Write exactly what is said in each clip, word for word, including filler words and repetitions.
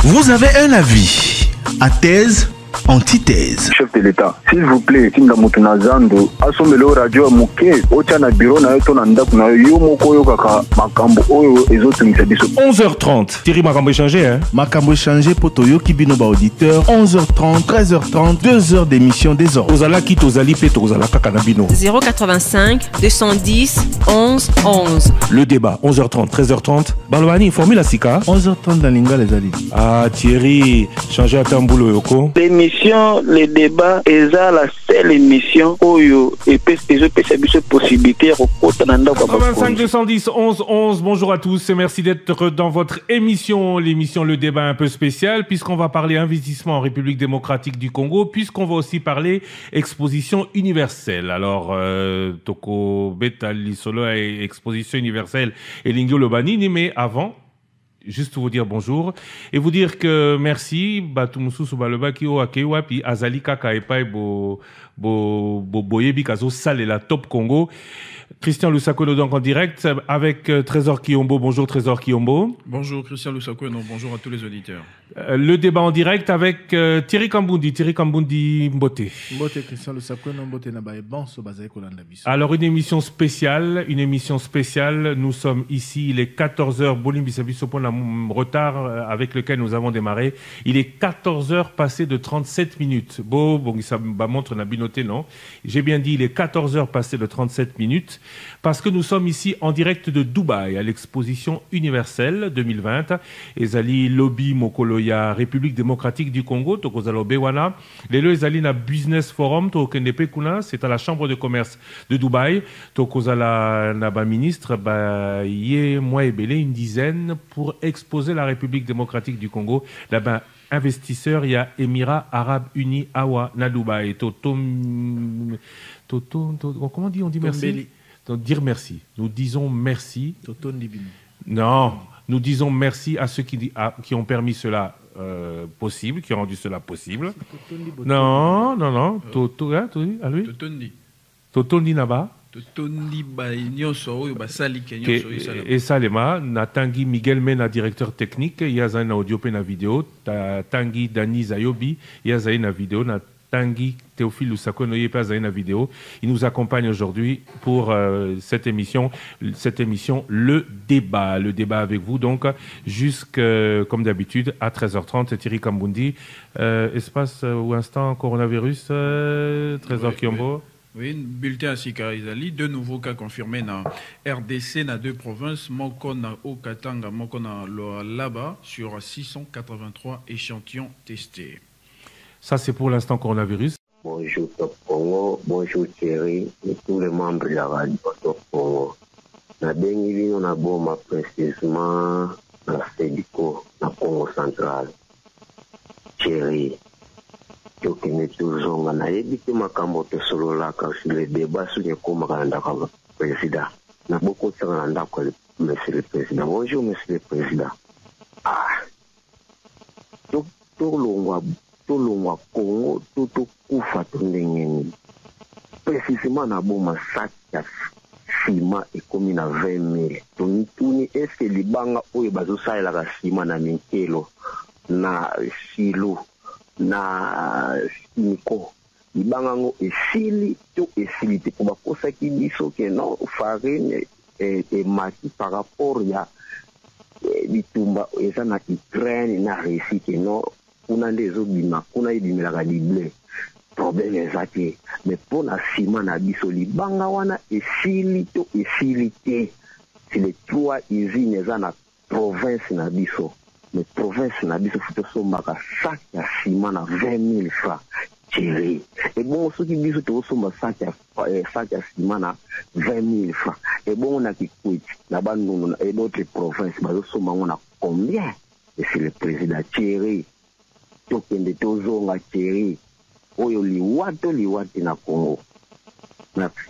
Vous avez un avis, à thèse, antithèse. Chef de l'État, s'il vous plaît, Tinga Mutunazando, asomelo radio muke, ocha na bureau na yoto na ndaku na yo moko yo kaka makambo oyo ezotu misabiso. onze heures trente. Thierry Makambo échangé, hein? Makambo échangé pour Toyo Kibinoba auditeur. onze heures trente, treize heures trente, deux heures d'émission des ordres. Ozala ki tozali pe tozala kakanabino. zéro quatre-vingt-cinq, deux cent dix, onze, onze. Le débat, onze heures trente, treize heures trente. Balwani, formule à Sika. onze heures trente dans Linga les Ali. Ah, Thierry, changé à Tamboulou Yoko. L'émission, le débat, est la seule émission où il y a possibilité de quatre-vingt-cinq, deux cent dix, onze, onze. Bonjour à tous et merci d'être dans votre émission, l'émission Le Débat un peu spécial, puisqu'on va parler investissement en République démocratique du Congo, puisqu'on va aussi parler exposition universelle. Alors, euh, Toko Beta Lisolo et exposition universelle et Lingio Lobanini, mais avant, juste vous dire bonjour et vous dire que merci Batumusu Subaloba ki o akewa pi azali kaka epai bo bo bo boyebi kazo sale la Top Congo. Christian Lusakolo donc en direct avec Trésor Kiyombo. Bonjour Trésor Kiyombo. Bonjour Christian Lusakolo, bonjour à tous les auditeurs. Euh, le débat en direct avec euh, Thierry Kambundi. Thierry Kambundi Mbote. Mbote Christian Lusakolo Mbote na bae bon so bazaye kolanda biso. Alors une émission spéciale, une émission spéciale. Nous sommes ici, il est quatorze heures. Bolim bisabiso pour le retard avec lequel nous avons démarré. Il est quatorze heures passées de trente-sept minutes. Bon, bon ça montre na binoté non. J'ai bien dit il est quatorze heures passées de trente-sept minutes. Parce que nous sommes ici en direct de Dubaï à l'exposition universelle deux mille vingt. Ezali lobby Mokoloya République démocratique du Congo, Tokozalo Bewana. Lelo Ezali na Business Forum, Tokendepe Kuna, c'est à la Chambre de commerce de Dubaï. Tokozala Naba ministre, ba yé moi et belé une dizaine pour exposer la République démocratique du Congo. Là-bas, investisseurs, il y a Émirats Arabes Unis, Awa, na Dubaï. Totom, Totom, comment on dit, on dit merci? Donc, dire merci. Nous disons merci. Non, nous disons merci à ceux qui, à, qui ont permis cela euh, possible, qui ont rendu cela possible. Non, non, non. Toto, hein, à lui. Totondi. Totondi Naba. Totondi ba nyonso oyo basali ke nyonso isala. Et Salema, Natangi Miguel Mena directeur technique, Yazana audio pe na vidéo, Tangi Dani Zayobi, Yazana vidéo na Tanguy Théophile Lusako Noye Pazana vidéo. Il nous accompagne aujourd'hui pour euh, cette émission, cette émission Le Débat. Le débat avec vous, donc, jusque, comme d'habitude, à treize heures trente. Thierry Kambundi. Euh, espace euh, ou instant coronavirus, euh, Trésor oui, Kiyombo. Oui, oui bulletin à Sika Izali. Deux nouveaux cas confirmés dans R D C, dans deux provinces. Moko na Okatanga, Moko na Loalaba, sur six cent quatre-vingt-trois échantillons testés. Ça, c'est pour l'instant coronavirus. Bonjour Top Congo, bonjour Thierry et tous les membres de la radio Top Congo. Na bengi on a bon ma précisément na Sédico, na Congo central. Thierry, tu connais toujours na évité ma cambote solo là quand sur le débat sur le comment kanda comme président. Na beaucoup de gens là quoi monsieur le président. Bonjour monsieur le président. Ah. Tout tout long tolongwa Congo toto kufa tondengeni précisément na boma sac ya sima ekomi na vingt mille toni tuni est-ce que libanga oyo bazosalela ka sima na minkelo na silo na niko libanga ngo esili to esili te ko bakosa ki biso ke non farine et, et mati par rapport ya bitumba eza na Ukraine na Russie ke non kuna ndezo bima kuna ibimela ka dible problème ezaki mais pour na sima na biso libanga wana esili to esili te c'est les trois usines za na province na biso mais province na biso futo somba ka sac ya sima na vingt mille francs Thierry et bon ceux qui biso to somba sac ya sac ya sima na vingt mille francs et bon on a qui quit na banono et d'autres provinces bazo somba on combien et c'est le président Thierry tokende tozonga Thierry oyo liwato liwati na Congo. Merci.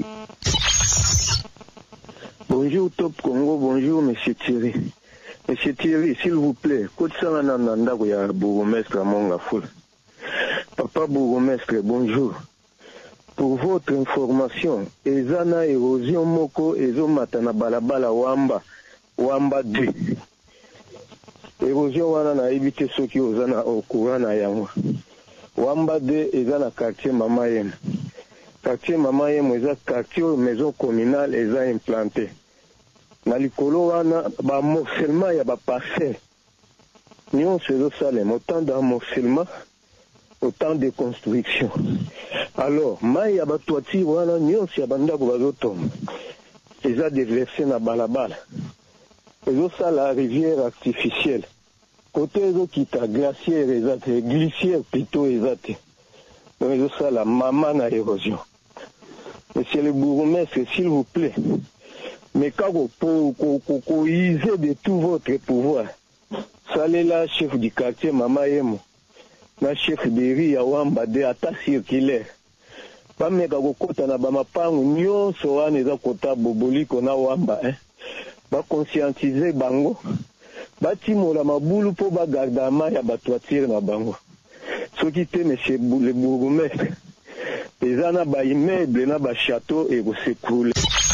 Bonjour Top Congo, bonjour Monsieur Thierry. Monsieur Thierry, s'il vous plaît, kotsanga na ndako ya bourgmestre Monga Foul. Papa bourgmestre, bonjour. Pour votre information, ezana érosion moko ezomata na balabala Wamba, Wamba deux. érosion wana na ebite soki oza na courant na yango wamba de eza na quartier Mama Yemo. Quartier Mama Yemo eza quartier maison communale eza implanté na likolo wana ba morcellement ya ba parcelle nyonso ezosalema autant d'amorcellement autant de construction. Alors mai ya batoiture wana nyonso ya bandako bazotomba eza déversé na balabala ezosala rivière artificielle côté ezokita glacière eza te glissière plutôt eza te donc ezosala mama na érosion. Monsieur le bourgmestre, s'il vous plaît, mais quand vous coïsez de tout votre pouvoir, salez là, chef du quartier Mama Yemo, na chef de riz à Wamba de ata circulaire. Pas mais quand vous comptez na bama pangu nyonso wana eza kota boboliko na Wamba, hein. Ba conscientiser bango, ba timola mabulu po ba gardama ya ba toiture na bango. Ce qui était monsieur le bourgmestre. Les ana ba immeuble na ba château et vous s'écroule.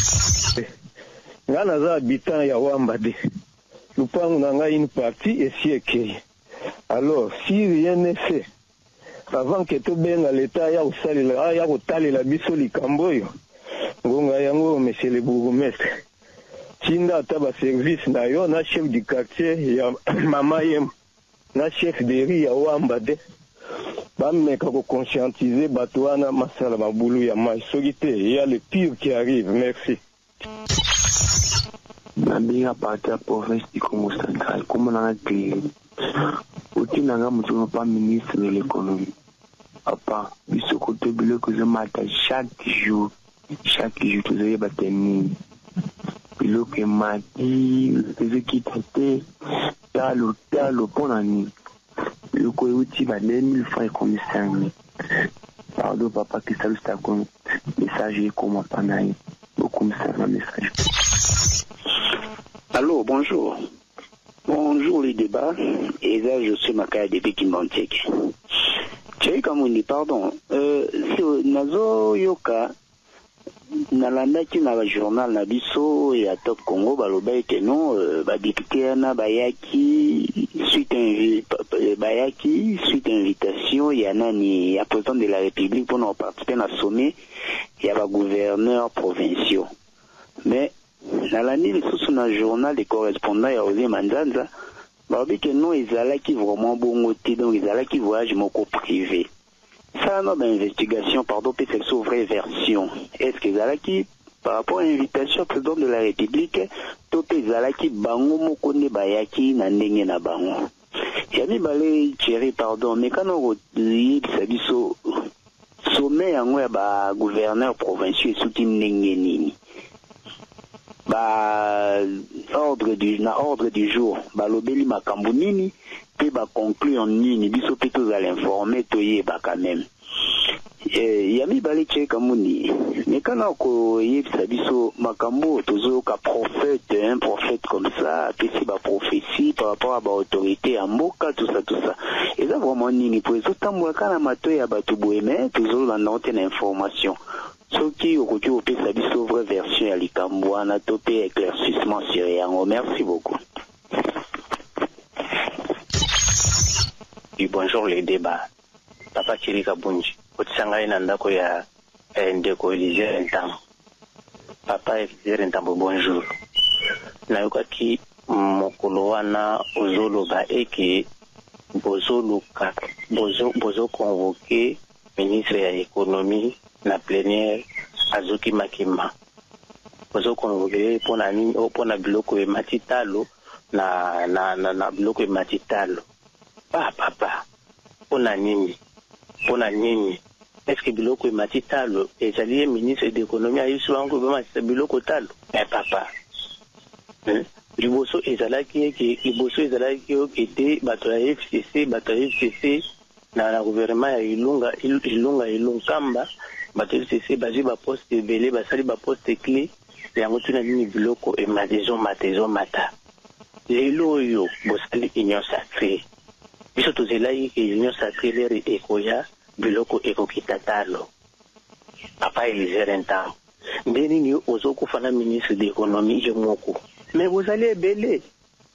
Ngana za habitant ya Wamba de. Lupangu nanga une partie et si écrit. Alors, si rien n'est fait, avant que tout bien à l'état ya usali la ya kotali la biso likambo yo. Ngonga yango monsieur le bourgmestre. Tinda taba service na yo na chef du quartier ya Mama Yemo. Na chef de riz ya Wamba de. Mais quand vous conscientisez, Batouana, Massala, Maboulou, Yamai, Sogité, il y a le pire qui arrive. Merci. Nabinga parti à province du Congo central, comme on a dit, aucun n'a pas ministre de l'économie. Papa, il se côté bleu que je m'attends chaque jour, chaque jour, tu sais, bateni. Bilo que m'a dit, je quitte, t'as le, t'as le bon ami. Le coyote va deux mille francs et comme cinq mille. Pardon, papa, que ça le stade comme message comme un panaille. Beaucoup me servent un message. Allô, bonjour. Bonjour les débats. Et là, je suis Makaya depuis Kimbantek. Tchéri Kamouni, pardon. Euh, c'est Nazo Yoka. Nalandaki na ba journal na biso ya Top Congo baloba ete non ba député na bayaki suite bayaki suite invitation ya nani ya président de la République pour nous participer na sommet ya ba gouverneurs provinciaux. Mais nalandi lisusu na journal des correspondants ya Osé Manzanza balobi que non ezalaki vraiment bongo te donc ezalaki voyage moko privé. Ça, non, d'investigation, pardon, peut être une vraie version. Est-ce que Zalaki, par rapport à l'invitation au président de la République, Topé Zalaki, Bango, Mokone, Bayaki, Nandenge, Nabango. Yami Balé, Thierry, pardon, mais quand on dit, ça dit, sommet, en ouais, bah, gouverneur provincial, soutien Nengeni. Bah, ordre du, na ordre du jour, bah, l'obéli Makambunini, puis bah, conclure en nini, biso plutôt à l'informer, toye, bah, quand même. Yami Balé, Thierry Kamouni, mais quand on y a biso Makambo, toujours qu'un prophète, un prophète comme ça, puis c'est bah, prophétie par rapport à bah, autorité, à Moka, tout ça, tout ça. Et ça, vraiment, nini, pour les autres, quand on a maté, à Batouboémé, toujours dans l'antenne information. Ce qui au côté au pays sa vraie version à l'Ikambo, on a topé éclaircissement sur Yango. Merci beaucoup. Et bonjour les débats. Papa Thierry Kabunji. Otisanga inandako ya ndeko Elisée Ntambo. Papa Elisée Ntambo bonjour. Na yokaki mokolo wana ozoloba eke bozoluka bozo bozo convoquer ministre ya économie na plénière Azuki Makima. Bozo convoquer pona nini pona biloko e matitalo na na na, na biloko e matitalo. Pa papa pona nini pona nini est-ce que biloko e matitalo ezali ministre de l'économie ayisu wango bema biloko talo eh papa hein? Liboso ezalaki eke liboso ezalaki okete bato ya F C C bato ya F C C na na gouvernement ya Ilunga Ilunga Ilunkamba bato ya F C C bazi ba poste belé basali ba poste clé yango tuna nini biloko e madezo matezo mata lelo yo bosali union sacrée biso tozelai ke union sacrée lere ekoya biloko ekokitatalo papa Elisée Ntambo ndeni ni ozokufana ministre de l'économie je moko mais vous allez belé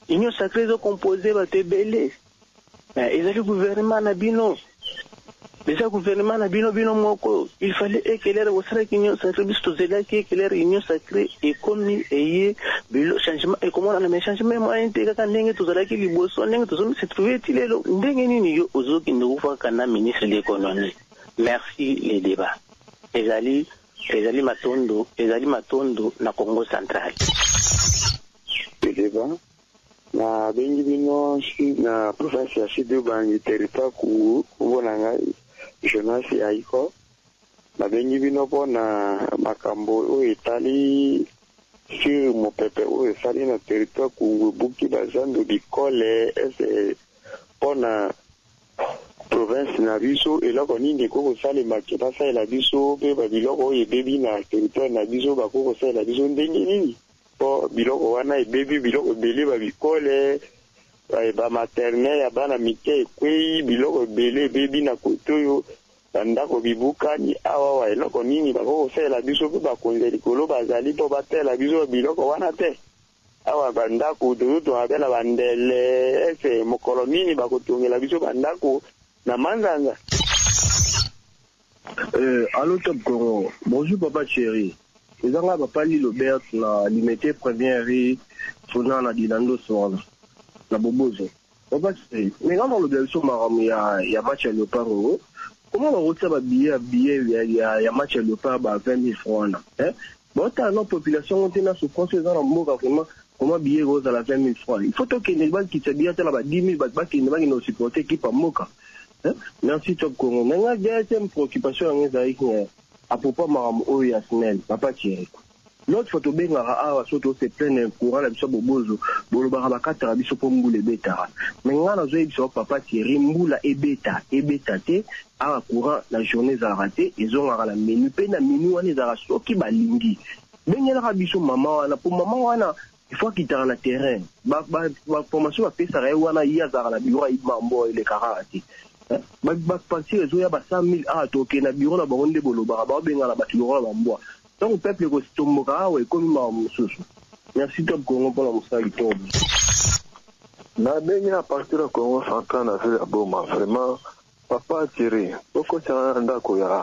union sacrée zo composé ba te belé ils avaient gouvernement na bino déjà gouvernement na bino bino moko il fallait éclairer au sein union sacrée bisto zela qui éclairer union sacrée et comme ni et bilo changement et comment on a changement moi intégrer quand ndenge tozala ki liboso ndenge tozo se trouver tilelo ndenge nini yo ozoki ndoufa kana ministre de l'économie. Merci les débats ezali ezali matondo ezali matondo na Congo central les débats na bengi bino na province ya Sud Bangi territoire ku kubona ngai Jonas Yaiko na bengi bino pona makambo o etali sur mo pepe o esali na territoire ku buki bazando bikole ese pona province na biso eloko nini ko kosala makeba sa la biso pe ba biloko e bebi na territoire na biso ba ko kosala biso ndenge nini po biloko wana e bebi biloko bele ba bikole ba maternelle ya bana mike kwei biloko bele bebi na kotoyo ndako bibukani awa wa eloko nini ba ko kosala biso pe ba konde likolo bazali po batela biso biloko wana te awa bandako dodo abela bandele ese mokolo nini ba kotongela biso bandako na manzanga. Euh, allô Top Congo. Bonjour papa chéri. Nous avons papa Lilobert na limité première rue sona na Dilando sona na Bobozo. Papa chéri. Mais quand on le bien sur maram ya ya match à Léopard. Comment on retient ba billet billet ya ya match à Léopard ba vingt mille francs là. Hein? Bon ta non population on tena sous français dans mboka vraiment comment billet rose à la vingt mille francs. Il faut que les balles qui se billet là ba dix mille ba ba qui ne va nous supporter qui pas moka. Merci Top Congo. Nanga deuxième préoccupation en ezali à propos maram o ya snel papa Thierry. L'autre photo benga a soto se plein courant la biso bobozo bolo ba kata biso po mbule beta. Menga na zo biso papa Thierry mbula e beta e beta te a courant la journée za raté ils ont la menu pe na menu wana za soki balingi. Benga la biso mama wana pour mama wana il faut qu'il dans le terrain. Ba ba formation va faire ça wana ya za la bureau ibambo ile karate. Ba ba partir zo ya ba cent mille a toke na bureau na bango nde bolo ba ba benga la batilo la bambo. Donc peuple ko stomboka we comme ma mususu. Merci Top Congo pour la musali to. Na benga à partir de Congo central na fait aboma vraiment papa Thierry oko cha ndako ya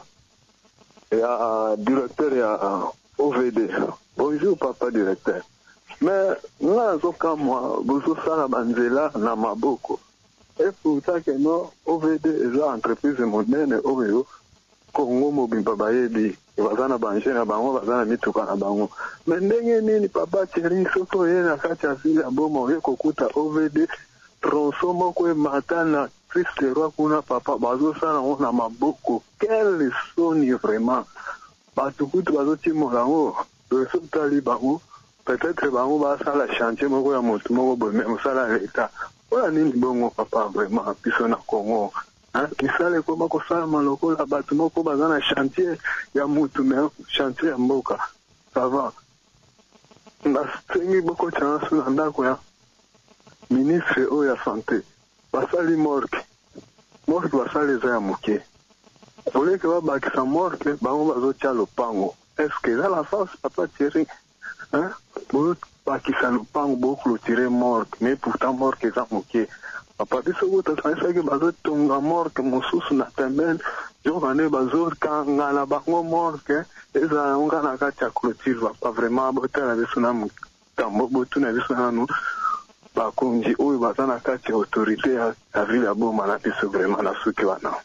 ya directeur ya O V D. Bonjour papa directeur. Mais là zo kama bozo sala banzela na maboko. Et pourtant que non, O V D est une entreprise moderne au Congo mobimba bayebi bazana banje na bango bazana mituka na bango. Mais ndenge nini papa Thierry soto ye na kati ya vile abomo ye kokuta O V D tronçon moko e matana triste roi kuna papa bazo sana na maboko. Quelle sonne vraiment. Bato kutu bazo timola ngo. Le sotali bango peut-être bango ba sala chantier moko ya motu moko bo même sala l'état. Voilà nini bongo papa vraiment biso na Congo hein kisale koma ko sala maloko la bato moko bazana chantier ya mutu mais chantier ya mboka ça va na stengi boko chance na ndako ya ministre o ya santé basali morgue morgue basali za ya muke ole ke ba bakisa morgue bango bazo tia lopango est-ce que là la face papa Thierry hein bon bakisa lopango bo clôturer morgue mais pourtant morgue eza moke papa biso bota tsanisa ke bazo tonga morgue mosusu na pembeni jovane bazo kanga na bango morgue eza onga na kati ya clôture pas vraiment botala biso na mutambo botuna biso nanu bakonzi oyo baza na kati ya autorité ya ville ya Boma na biso vraiment na suki wana.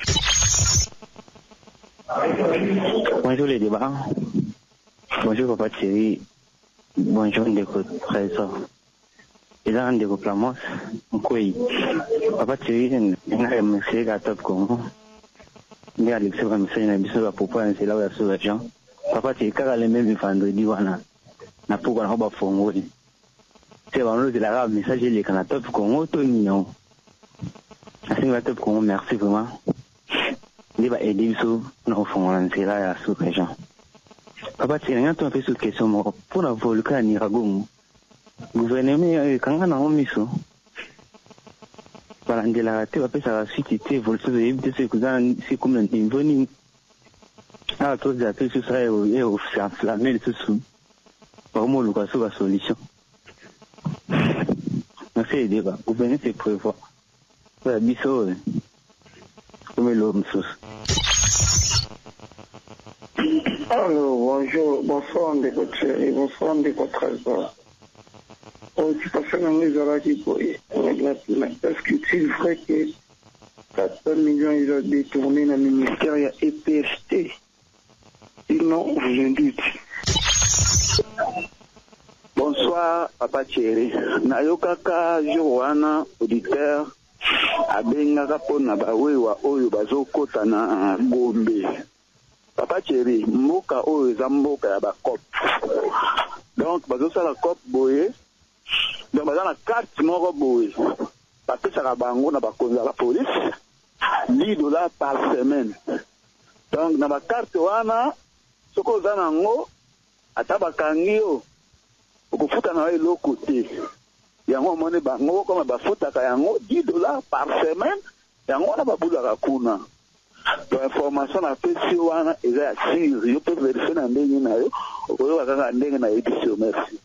Bonjour les débats. Bonjour papa Thierry. Bonjour Ndeko Trésor. Et là Ndeko Plamos. Nkoi. Papa Thierry, n'a monsieur à Top Congo. Mais Alexis va me faire une émission à propos de cela où il y a sur les gens. Papa Thierry, car elle est même vendredi wana. Na pour qu'on va fongo. C'est vraiment de l'arabe message les canaux Top Congo tout mignon. Assez va Top Congo, merci vraiment. Il va aider sur nos fonds c'est là à sur les gens. Papa Thierry, tu as fait cette question pour la volcan Niragoum. Gouvernement quand on a mis ça. Voilà, de la tête après ça suite était volé de ce que c'est comme un invenu. Ah, tous les appels sur ça et au enflammé le sous. Vraiment le cas sur la solution. lancer les débats. Vous venez se prévoir. Voilà, bisous. Comme l'homme sous. Alors, bonjour, bonsoir, Ndeko Thierry, bonsoir, Ndeko Trésor. Oh, tu passes dans les arrêts pour est-ce que c'est vrai que quatre millions ils ont détourné dans le ministère, il y a E P S T. Sinon, vous en dites. Bonsoir, Papa Thierry. Nayokaka Joana, auditeur, abengaka pona bawewa oyo bazokota na Gombe. Papa Thierry, mboka oyo eza mboka ya bakop. Donc, bazosala kop boye. Donc, baza na carte moko boye. Bapesaka bango na bakonzi ya la police. dix dollars par semaine. Donc, na bakarte wana, soko oza nango, ata bakangi yo, okufuta na yo eloko te. Yango omoni bango koma bafutaka yango dix dollars par semaine. Yango wana babulaka kuna. Donc, information na pesi wana eza ya siri. Yo pe verifier na ndenge na yo, okoyoka kaka ndenge na édition. Merci.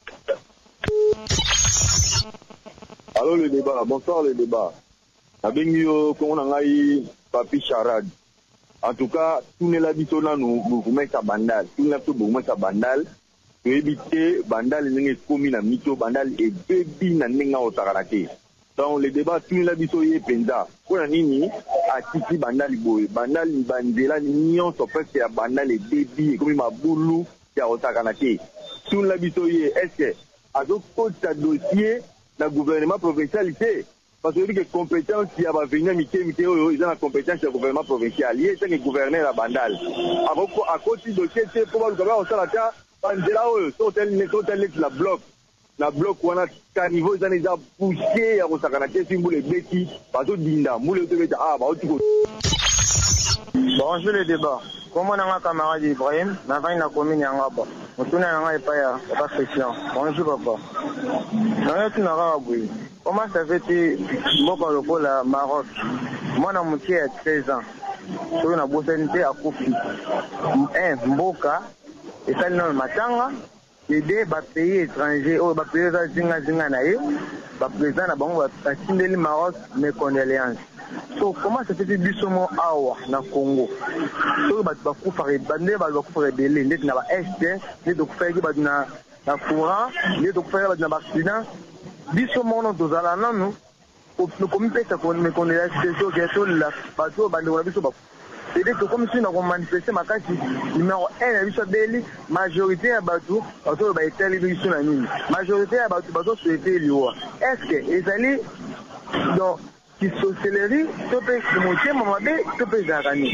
Allô le débat, bonsoir le débat. Abengio Konangai Papi Charade. En tout cas, tout n'est la bisona nous vous mettez à bandal. Tout n'est pas vous mettez à bandal. Pour éviter bandal n'est commis na mito bandal et baby na nenga otakarake. Donc le débat tout n'est la bisoye penza. Pour la nini à titi bandal boy. Bandal bandela nion so fait c'est bandal et baby comme ma boulou qui a otakarake. Tout la bisoye est-ce que à d'autres dossier le gouvernement provincial ici. Parce que les compétences, il y a venir mité mité ils ont la compétence du gouvernement provincial. Il y a un gouverneur à Bandal. À côté de dossier, c'est pour le gouvernement au Salata, Bandela, hôtel, hôtel, la bloc. La bloc, on a qu'à niveau, ils ont déjà poussé à Rosakanake, si vous les bêtis, parce que Dinda, vous les devez ah, bah, tu Bonjour le débat. Comment on a un camarade Ibrahim, n'a pas une commune en Gaba. On tourne en Gaba et pas Christian. Bonjour papa. Non, tu n'as pas oublié. Comment ça fait que moi, le la Maroc, moi, je suis à treize ans. Je suis en Bossé à Koufi. Un Mboka, et ça, le Matanga, et des pays étrangers, ou des pays zinga zinga naïe, les présidents de le Maroc, mes condoléances. So, comment ça fait que Bissomo Awa, na Congo? So, bah, tu vas faire bandé, bah, tu vas faire rebelle, tu vas faire est, tu vas faire na courant, tu vas faire na accident. Bissomo no dozala nanu, nous comme pèse qu'on me connaît ces choses qui sont là, parce que bandé on a biso ba. C'est-à-dire que comme si on manifestait ma carte numéro un, la biso beli, majorité à Batou, parce que bah était les biso na nini. Majorité à Batou, Batou souhaiter liwa. Est-ce que les alliés donc qui sorcellerie, tout peut se montrer, maman bé, tout peut s'arranger.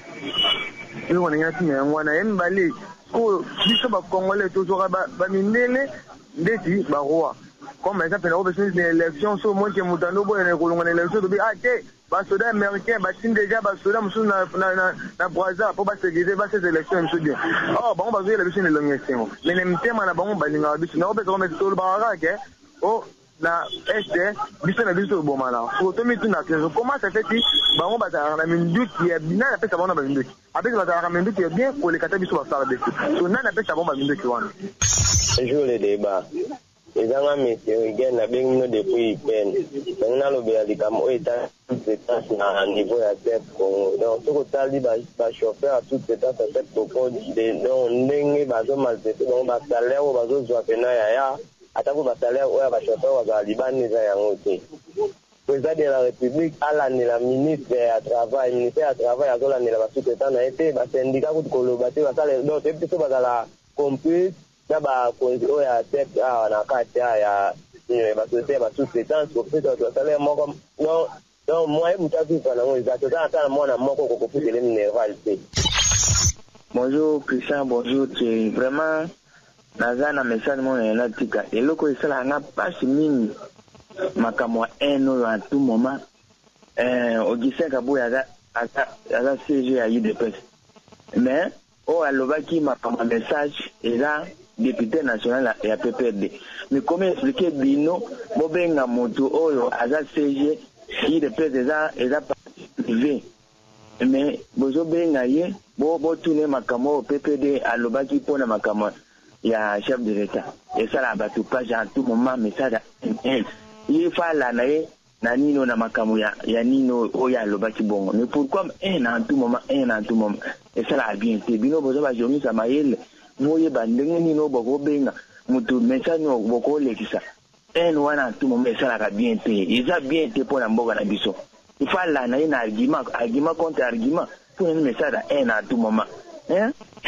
Et on a dit mais on a un balai. Oh, biso ba Congolais toujours ba ba mindele, ndeti ba roi. Comme par exemple, on a besoin d'une élection, sur moi qui est moutano, on a une élection, on a dit, ah, les soldats américains, ils ont déjà les soldats dans Brazza pour se guider ces élections. Oh, bon, on va jouer la mission de l'élection. Mais les thèmes, on a bon, on va dire, on va mettre sur le baraque, oh, la Est, mission de mission au bon moment. Pour tout mettre une action. Comment ça fait que, bah, on va faire la minute qui est bien, après ça va on a minute. Après, on va faire la minute qui est bien pour les catégories sur la salle de dessus. So, on a après ça va on minute qui va. Bonjour les débats. Les gens météorologues n'ont pas depuis peine. On a le camion état à niveau à tête. Donc, tout le temps, les chauffeurs à tout ce temps, ça fait beaucoup de donc, n'engue bazo maltraité. Donc, le salaire, le bazo soit pénal, ya. Attends, le salaire, le chauffeur, le Liban, les Ayangoté. Président de la République, à l'année, la ministre à travail, le ministère à travail, à l'année, la tout le temps, a été, le syndicat de Colobaté, donc, c'est plutôt la compute. D'abord, quand on a tête, on a quatre ya, il va se faire tout ce temps, pour faire tout salaire, moi comme non, non, moi, je suis pas là, je suis à moi, on a mon coco pour les minéralité. Bonjour Christian, bonjour Thierry. Vraiment, naza na message mon na tika. Et loko isala na pas mini makamwa eno à tout moment. Euh, Augustin Kabou yaza yaza yaza C G à I D P S. Mais oh alobaki makamwa message et là député national et à P P D. Mais comment expliquer bino bobenga moto oyo aza C G I D P S eza eza privé. Mais bozo benga ye bo bo tourner makamo P P D alobaki pona makamo ya chef de l'État. Et ça là ba tout pas à tout moment mais ça ye fala na ye na nino na makamu ya ya nino oya lobaki bongo. Mais pourquoi un en tout moment un en tout moment et ça la bien te bino bozo ba jomi sa mayele moye bandenge nino boko benga mutu mesano boko lekisa un wana tout moment ça la bien te ils a bien te pour la mboka na biso il faut la na ina argument argument contre argument pour un message un à tout moment hein.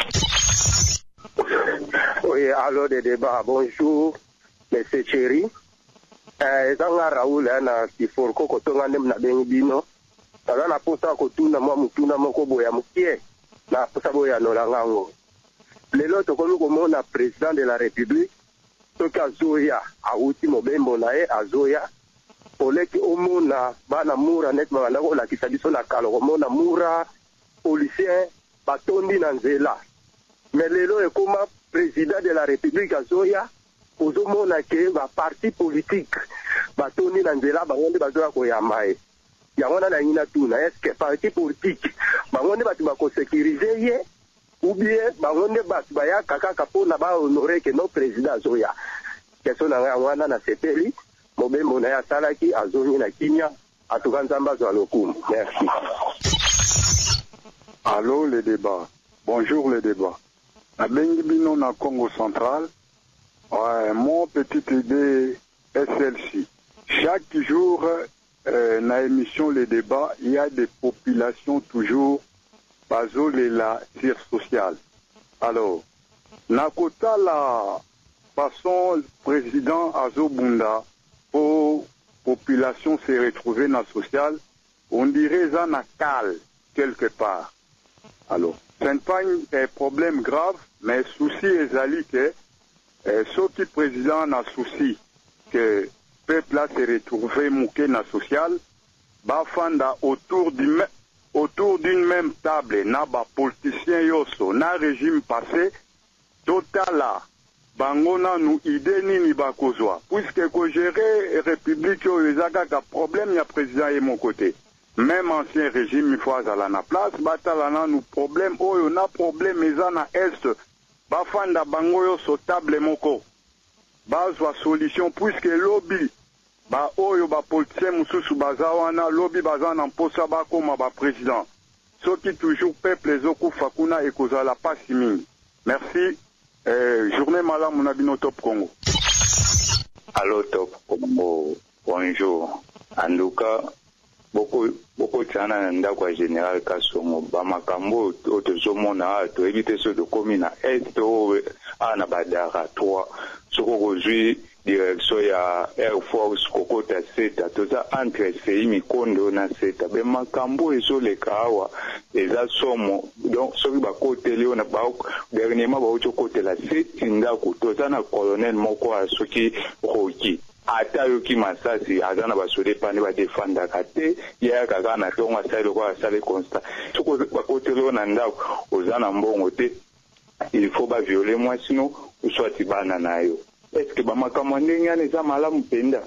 Oui, alors des débats, bonjour monsieur Chéri. Eh, zanga Raoul na kiforko kotonga nem na bengibino. Tala na posa kotuna mwa mutuna moko boya mukie. Na posa boya no langango. Lelo tokomi komona président de la République toka azoya auti mobembo na e azoya oleki omona bana mura net bana ko la kisabiso na kalo komona mura policier batondi na nzela. Mais lelo ekoma président de la République azoya ozomona ke ba parti politique batoni na nzela bangonde bazoya koyamba ye yango na nyina tuna est-ce que parti politique bangonde batu bako sécuriser ye ou bien bangonde batu baya kaka kapona ba honorer que nos président azoya question na ngwana na sepeli mobembo na ya salaki azonyi na kinya atukanzamba zo lokumu. Merci. Allô les débats. Bonjour les débats. Na bengi bino na Congo central. Ouais, mon petite idée est celle-ci. Chaque jour, euh, dans l'émission Les Débats, il y a des populations toujours basées la tire sociale. Alors, Nakota la façon président Azobunda pour population se retrouver dans le social, on dirait ça na cal quelque part. Alors, ce n'est pas un problème grave, mais souci est ali que Euh, ce qui président a souci que le peuple a se retrouvé mouké na social, bafanda autour d'une autour d'une même table, na ba politicien yoso, na régime passé, total là, bangona nous idée ni bakozwa. Puisque ko gérer république yo ezaka ka problème ya président et mon côté. Même ancien régime il faut azala na place, batala na nous problème oyo na problème ezana est. Bafanda bango yo so table moko bazwa solution puisque lobby ba oyo ba politicien mususu bazawana lobby bazana mposa bakoma ba président soki toujours peuple ezokufa kuna ekozala pasi mingi. Merci. Euh, journée malamu na bino Top Congo. Allô Top Congo. Bonjour. En tout cas beaucoup beaucoup tana na ndako ya général Kasongo ba makambo otozomona to éviter ce de commune est o ana badara trois soko kozui direction ya Air Force kokota seta toza entre sei mikondo na seta be makambo ezoleka awa eza somo donc soki bakote leo na ba dernièrement ba otokotela seti ndako toza na colonel moko asoki roki ata yoki masasi azana basode pani ba defanda kate ya kaka na tonga sale kwa sale constat soko bakotelo na ndako ozana mbongo te il faut ba violer moi sinon ou soit tibana nayo est-ce que ba makambo ndenge ane za malamu penda.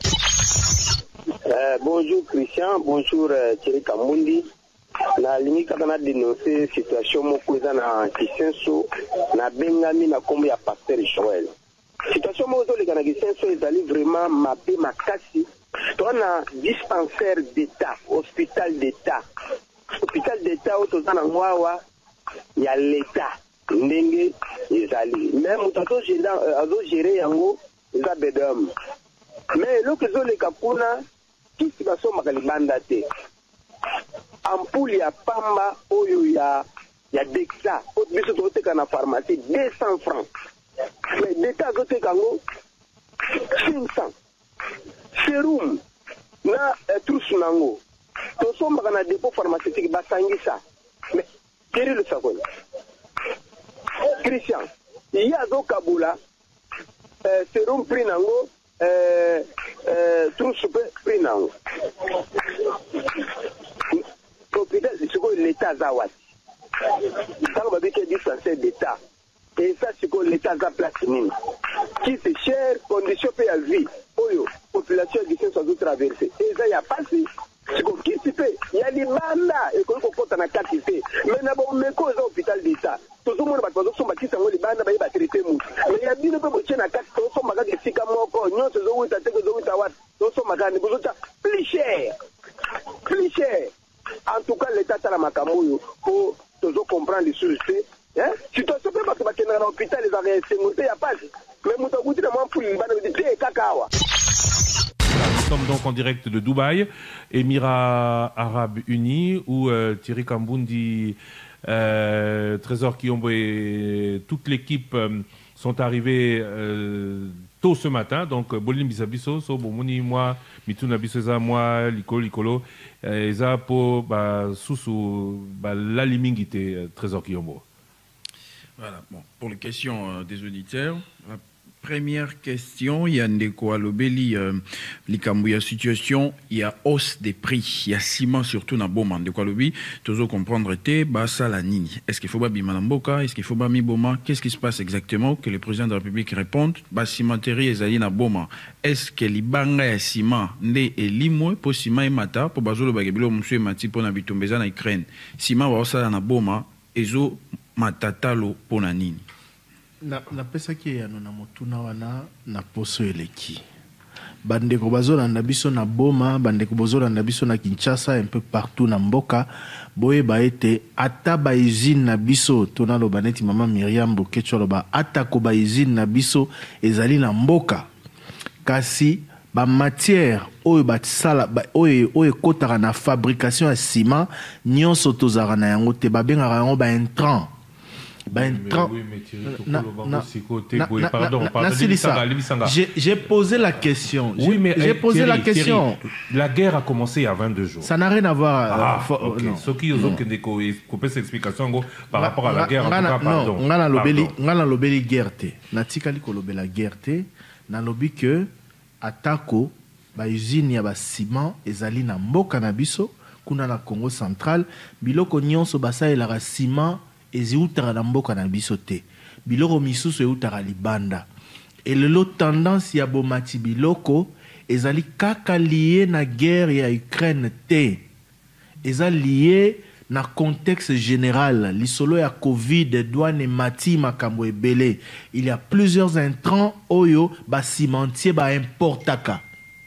Euh, bonjour Christian, bonjour euh, Thierry Kamundi. Na lingi kaka na dénoncer situation moko eza na Kisenso na bengami na kombo ya Pasteur Joël. Situation moko les kana Kisenso ezali vraiment mappé makasi. Tona dispensaire d'état, hôpital d'état. Hôpital d'état otozana ngwawa ya l'état. Ndenge ezali. Même mutato gérer azo gérer yango eza bedam. Mais lo kezo le kapuna kisi basoma kalibanda te. Ampoule ya pamba oyo ya ya Dexa biso toteka na pharmacie deux cents francs mais d'état toteka ngo cinq cents serum na eh, trousse nango tosomba kana dépôt pharmaceutique basangisa mais quel est le sakon Christian il y a zo kabula eh, serum prix nango euh euh trousse prix nango hôpital c'est quoi l'état zawat quand on dit que dispensaire d'état et ça c'est quoi l'état za place nini qui c'est cher condition paye à vie oyo population qui sont sans traverser et ça y a pas si c'est quoi qui c'est fait il y a des banda et qu'on compte na quantité mais na bon mais cause hôpital d'état tout le monde va pas so bâti sango les banda ba ba traiter mou mais il y a bien peu boche na quatre to so maga ke sika moko nyoso zo wita te zo wita wat to so maga en tout cas l'état tala makambo pour toujours comprendre les choses hein situation peut parce que dans l'hôpital les arrêts c'est monté y a pas mais muto kuti na mampu bana de kakawa. Nous sommes donc en direct de Dubaï, Émirats Arabes Unis, où euh, Thierry Kambundi, euh, Trésor Kiyombo et toute l'équipe euh, sont arrivés euh, tôt ce matin. Donc, Bolim Bisabiso, So Bomoni, moi, Mituna Bisoza, moi, Liko, Likolo, Eza Po, Soussou, la Limingité, Trésor Kiyombo. Voilà, bon, pour les questions euh, des auditeurs, la première question, il y a Ndeko Alobeli, euh, l'Ikambouya situation, il y a hausse des prix, il y a ciment surtout dans Boma, Ndeko Alobi, toujours comprendre, te, Bassa la Nini. Est-ce qu'il faut pas Bimanamboka, est-ce qu'il faut pas Miboma, qu'est-ce qui se passe exactement, que le président de la République réponde, Bas cimenterie et na Boma, est-ce que l'Ibanga ya ciment, ne et limwe, pour ciment et mata, pour Bazolo Bagabilo, monsieur Mati, pour Nabitumbeza na Ukraine, ciment va osa na Boma, ezo matatalo pour na Nini. Na na pesa ki ya no na motuna wana na poso eleki bandeko bazola na biso na Boma bandeko bazola na biso na Kinshasa un peu partout na mboka boye ba ete ata ba usine na biso tona lo baneti mama Myriam Bokecho lo ba ata ko ba usine na biso ezali na mboka kasi ba matière oyo ba sala ba oyo oyo kotara na fabrication ya ciment nyonso tozara na yango te ba benga yango ba intrant. Ben, oui, mais Thierry, pardon, pardon, j'ai posé la question. Oui, mais j'ai posé Thierry, la question. Thierry, la guerre a commencé il y a vingt-deux jours. Ça n'a rien à voir. Ah, euh, ok. non. Ce qui ont coupé cette explication par rapport à la guerre, en tout cas, pardon. pardon. On a lobeli, on a lobeli guerre te. Natikali ko lobela guerre te. Na lobi que atako ba usine ya ba ciment ezali na mboka na biso kuna na Congo central biloko nyonso basa elaka ciment eziutara na mboka na biso te biloko misusu eutara libanda elelo tendance ya bomati biloko ezali kaka lié na guerre ya Ukraine te eza lié na contexte général lisolo ya Covid douane mati makambo ebele il y a plusieurs intrants oyo ba cimentier ba importaka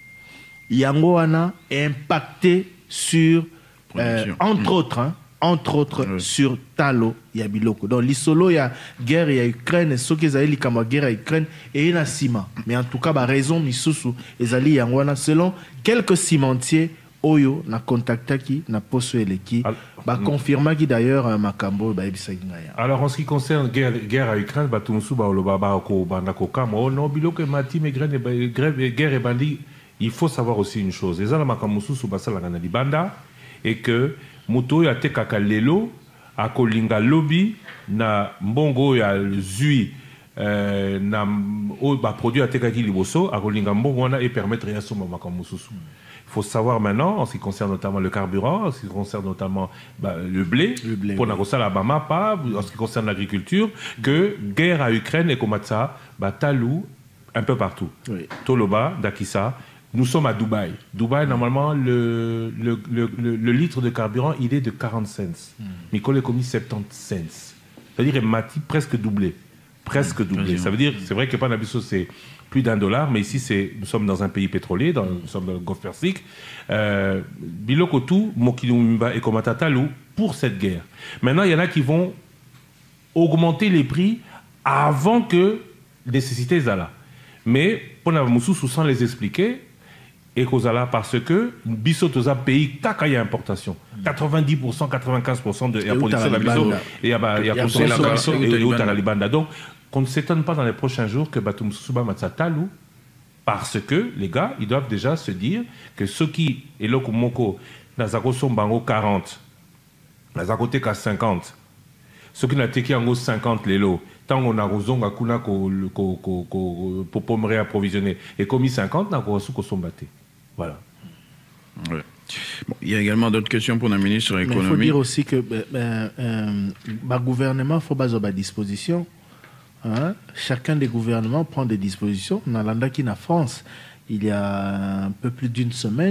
yango wana impacté sur euh, entre mmh. autres hein, entre autres oui. sur talo ya biloko donc lisolo ya guerre ya Ukraine soki ezali likama guerre ya Ukraine et na ciment mais en tout cas ba raison misusu ezali yango wana selon quelques cimentiers oyo na contactaki na poso eleki ba confirmaki d'ailleurs makambo ba ebisaki ngaya. Alors en ce qui concerne guerre guerre à Ukraine ba tumusu ba oloba ba ko banda ko kama oh non biloko mati mais grève grève guerre et bandi il faut savoir aussi une chose ezala makambo susu basala na libanda et que moto ya tekaka lelo akolinga lobby na mbongo ya zui euh, na o ba produit atekaki liboso akolinga mbongo wana et permettre ya soma makambo susu. Il faut savoir maintenant, en ce qui concerne notamment le carburant, en ce qui concerne notamment bah, le blé, le blé pour oui. la Bama, pas, en ce qui concerne l'agriculture, que guerre à Ukraine et comme ça, bah, Talou, un peu partout. Oui. Toloba, Dakissa, nous sommes à Dubaï. Dubaï, normalement, le, le, le, le, le litre de carburant, il est de quarante cents. Mm. Nicole est commis soixante-dix cents. C'est-à-dire, il m'a presque doublé. Presque mm. doublé. Ça veut dire, c'est vrai que Panabiso, c'est plus d'un dollar, mais ici, c'est, nous sommes dans un pays pétrolier, dans, nous sommes dans le Golfe Persique. Euh, Bilokotu, Mokilumba et Komatatalou pour cette guerre. Maintenant, il y en a qui vont augmenter les prix avant que les nécessités soient. Mais, pour Navamoussou, sans les expliquer, et Kozala, parce que Bissotoza pays Kakaya importation. quatre-vingt-dix pour cent, quatre-vingt-quinze pour cent de la production de la Bisso et la consommation et la Libanda. Donc, qu'on ne s'étonne pas dans les prochains jours que Batum Suba Matsatalou, parce que les gars, ils doivent déjà se dire que ceux qui, et là, comme Moko, Nazako sont bango quarante, Nazako teka cinquante, ceux qui n'ont teki en cinquante les lots, tant qu'on a rozonga kuna ko pour pour me réapprovisionner, et commis cinquante, n'a ko su ko sombaté. Voilà. Ouais. Bon, il y a également d'autres questions pour la ministre de l'économie. Il faut dire aussi que le euh, euh, gouvernement faut pas à disposition. Hein? Chacun des gouvernements prend des dispositions. On a l'Andaki en France, il y a un peu plus d'une semaine,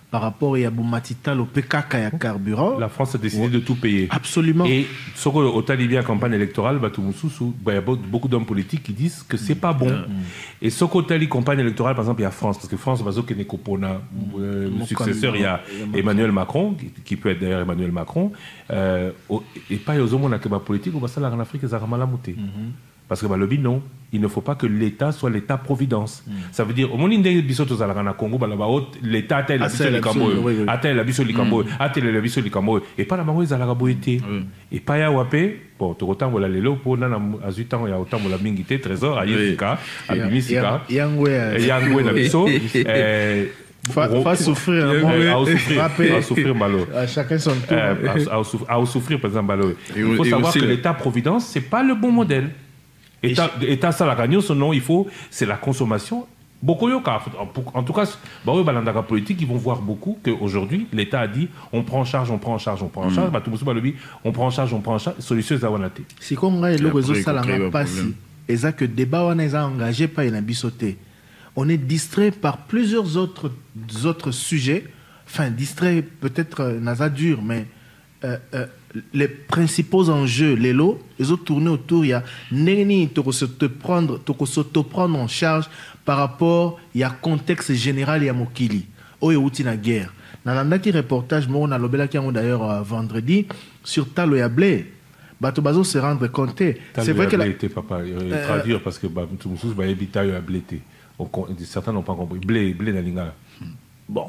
par rapport à Matita, le P K K et carburant. La France a décidé ouais. de tout payer. Absolument. Et ce au Talibia campagne électorale, bah, il y a beaucoup d'hommes politiques qui disent que c'est pas bon. Mm. Et ce au Tali campagne électorale, par exemple, il y a France, parce que France, bah, qui est Copona, euh, le successeur, il y a Emmanuel Macron, qui, qui peut être d'ailleurs Emmanuel Macron, euh, et pas aux hommes qui ont politique, on va ça en Afrique, ils ont malamouté. Parce que bah, le but, non, il ne faut pas que l'État soit l'État-providence. Mm. Ça veut dire, au moment où l'État au Congo, l'État a tel habitué les Cambodges, a tel habitué les Cambodges, a tel habitué les Cambodges, et pas la maman, ils ont la raboité. Et pas ya wapé, bon, tout autant, voilà, les lots, pour n'a à huit ans, il y a autant, la mingité, trésor, à Yézika, à Bimisika, Yangwe, Yangwe, Nabiso, Fa souffrir, à souffrir, Malo. Chacun son tour. À souffrir, par exemple, Malo. Il faut savoir que l'État-providence, c'est pas le bon modèle. État, État Salagagno, son nom, il faut, c'est la consommation. Beaucoup en tout cas, bah oui, bah, dans la politique, ils vont voir beaucoup qu'aujourd'hui, l'État a dit on prend en charge, on prend en charge, on prend en charge. Bah, tout le monde on prend en charge, on prend en charge. Solution, c'est à si comme le réseau Salanga passe, et ça que débat on est engagé par une bisoté, on est distrait par plusieurs autres autres sujets. Enfin, distrait peut-être nasa dur, mais euh, euh, les principaux enjeux, les lots, ils ont tourné autour, il y a Néni, tu peux te prendre, tu peux te prendre en charge par rapport, il y a contexte général, il y a Mokili, où il y a la guerre. Dans le reportage, on a l'obéla qui a d'ailleurs vendredi, sur Talo et Blé, Bato Bazo se rendre compte. C'est vrai que la... papa, euh, traduire parce que tout le monde va éviter à blé. Certains n'ont pas compris. Blé, blé dans l'ingala. Bon,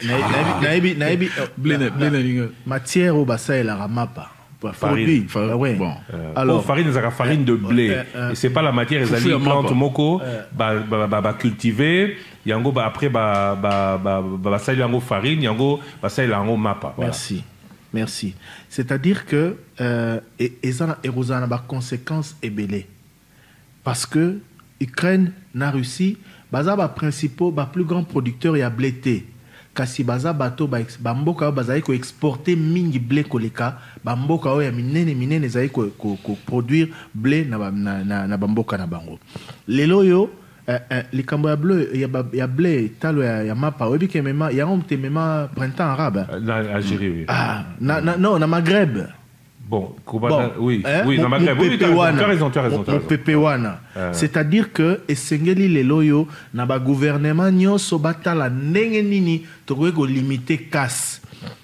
matière au bassin et la ramapa. Farine. Ouais. Bon. Euh, Alors, oh, farine, c'est la farine de blé. Euh, euh, et c'est pas la matière, c'est la plante moko, bah, bah, bah, bah, cultivée. Yango, bah, après, bah, bah, bah, bah, ça, yango farine, yango, bah, ça, yango mapa. Voilà. Merci. Merci. C'est-à-dire que, euh, et, et ça, et ça a des conséquences ébélées. Parce que, Ukraine, la Russie, baza ba principaux, ba plus grand producteur, il y a blété. Kasi baza bato ba mboka baza ko exporter mingi blé koleka ba mboka o ya minene minene za ko ko produire blé na na na, na mboka na bango lelo yo euh, euh, likambo ya bleu ya ya blé talo ya, ya mapa obi ke mema ya on te mema printemps arabe na Algérie oui. Ah na, na non na Maghreb. Bon, Cuba, bon, oui, hein? oui, dans Maghreb, oui, tu as raison, tu as raison. Au Pépéwana. Euh. C'est-à-dire que, Essengeli les loyo, na ba gouvernement nyoso batala ndenge nini, tokoe ko limiter casse.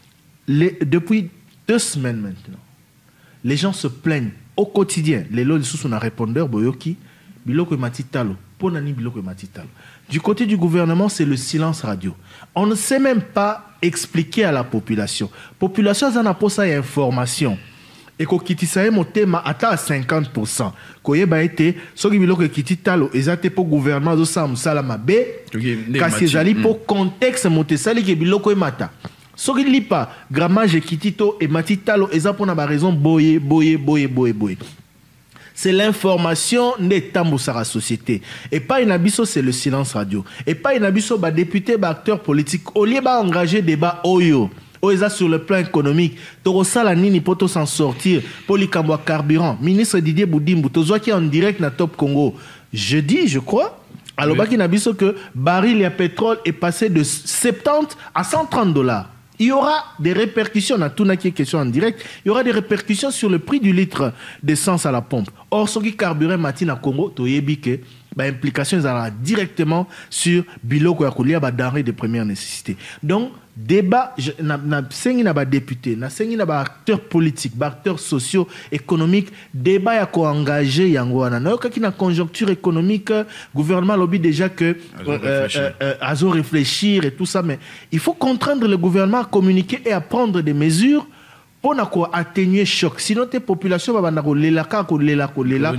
Depuis deux semaines maintenant, les gens se plaignent au quotidien. Les loyo sous son répondeur, boyoki, biloko matitalo, ponani biloko matitalo. Du côté du gouvernement, c'est le silence radio. On ne sait même pas expliquer à la population. Population, ça n'a pas ça information. Et ko kitisa mo tema ata à cinquante pour cent ko yeba été soki biloko kiti talo ezate pour gouvernement zo sa musala mabe kasi ezali pour contexte mote sali ke biloko emata soki lipa grammage kitito et matitalo eza pour na ba raison boye boye boye boye boye. C'est l'information n'étant la société. Et pas une abisso, c'est le silence radio. Et pas une abisso, bah député, bah acteur politique. Au lieu d'engager débat oyo. Oeza sur le plan économique, Torosa la nini poto s'en sortir, Polikambwa carburant, ministre Didier Boudimbo, Tozoa qui est en direct na Top Congo. Jeudi, je crois, alors oui. N'a dit que baril à pétrole est passé de soixante-dix à cent trente dollars. Il y aura des répercussions, on a tout qui est question en direct, il y aura des répercussions sur le prix du litre d'essence à la pompe. Or, ce qui carburant matin à Congo, Toyebike, bah, implication directement sur biloko ya ba denrées de première nécessité. Donc, débat, na na sengi na ba député, na sengi na ba acteurs politiques, ba acteurs sociaux, économiques, débat ya ko engagé yango wana. Na yoka ki na conjoncture économique, gouvernement lobby déjà que euh, euh, euh, azo réfléchir et tout ça, mais il faut contraindre le gouvernement à communiquer et à prendre des mesures pour atténuer le choc. Sinon, tes populations vont avoir lela ka ko lela ko lela.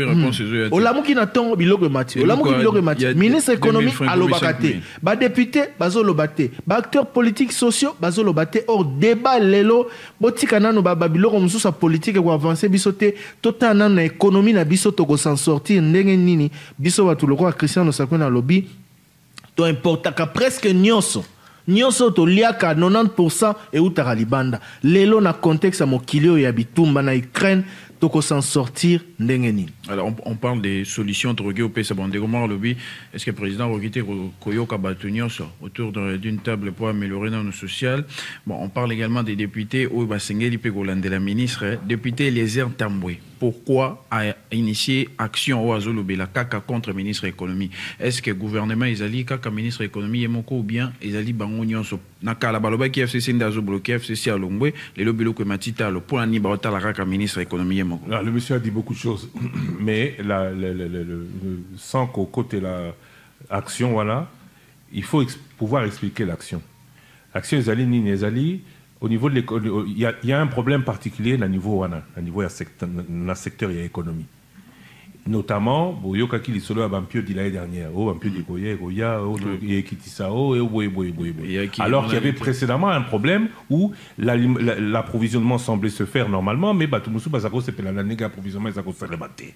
O la muki na tongo biloko mati. O la muki biloko mati. Ministre économique alobakate. Ba député bazo lobate. Ba acteurs politiques sociaux bazo lobate. Or débat lelo botika nanu ba biloko mususa politique ko avancer bisote tota nanu na économie na bisoto ko s'en sortir ndenge nini biso ba tuloko Christian Nosakwe na lobby. To importaka presque nyonso. Nyonso to liaka quatre-vingt-dix pour cent et utara libanda. Lelo na contexte à mokilio ya bitumba na Ukraine, toko s'en sortir ndengeni. Alors on, on parle des solutions droguées au P S A Bandegomar lobby. Est-ce que le président Rogité Koyoka Batunios autour d'une table pour améliorer nos social? Bon, on parle également des députés au Basengeli Pegolan de la ministre, député Eliezer Tamboué. Pourquoi a initié action au Azolobé la Kaka contre le ministre de l'économie? Est-ce que le gouvernement Ezali Kaka ministre de l'économie Yemoko ou bien Ezali Bangonionso Nakala Baloba qui F C C Ndazo bloqué F C C à Longwe les lobby loko matita le point ni barota la Kaka ministre de l'économie Yemoko? Le monsieur a dit beaucoup de choses, mais la, la, la, la, la, sans qu'au côté la action voilà, il faut ex pouvoir expliquer l'action. L'action Ezali ni Ezali. Au niveau de l'école, il y, y a un problème particulier au niveau au niveau de secteur, secteur et économie. Notamment, boyo kaki li solo abampio di l'année dernière, oh ampio di boye goya, oh et kitisao et boye boye boye. Alors qu'il y avait précédemment un problème où l'approvisionnement semblait se faire normalement, mais batumusu bazako c'est la nega approvisionnement ils se rebatté.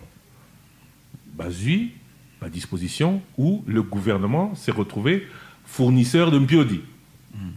Bazui, à disposition où le gouvernement s'est retrouvé fournisseur de mpiodi. Mm.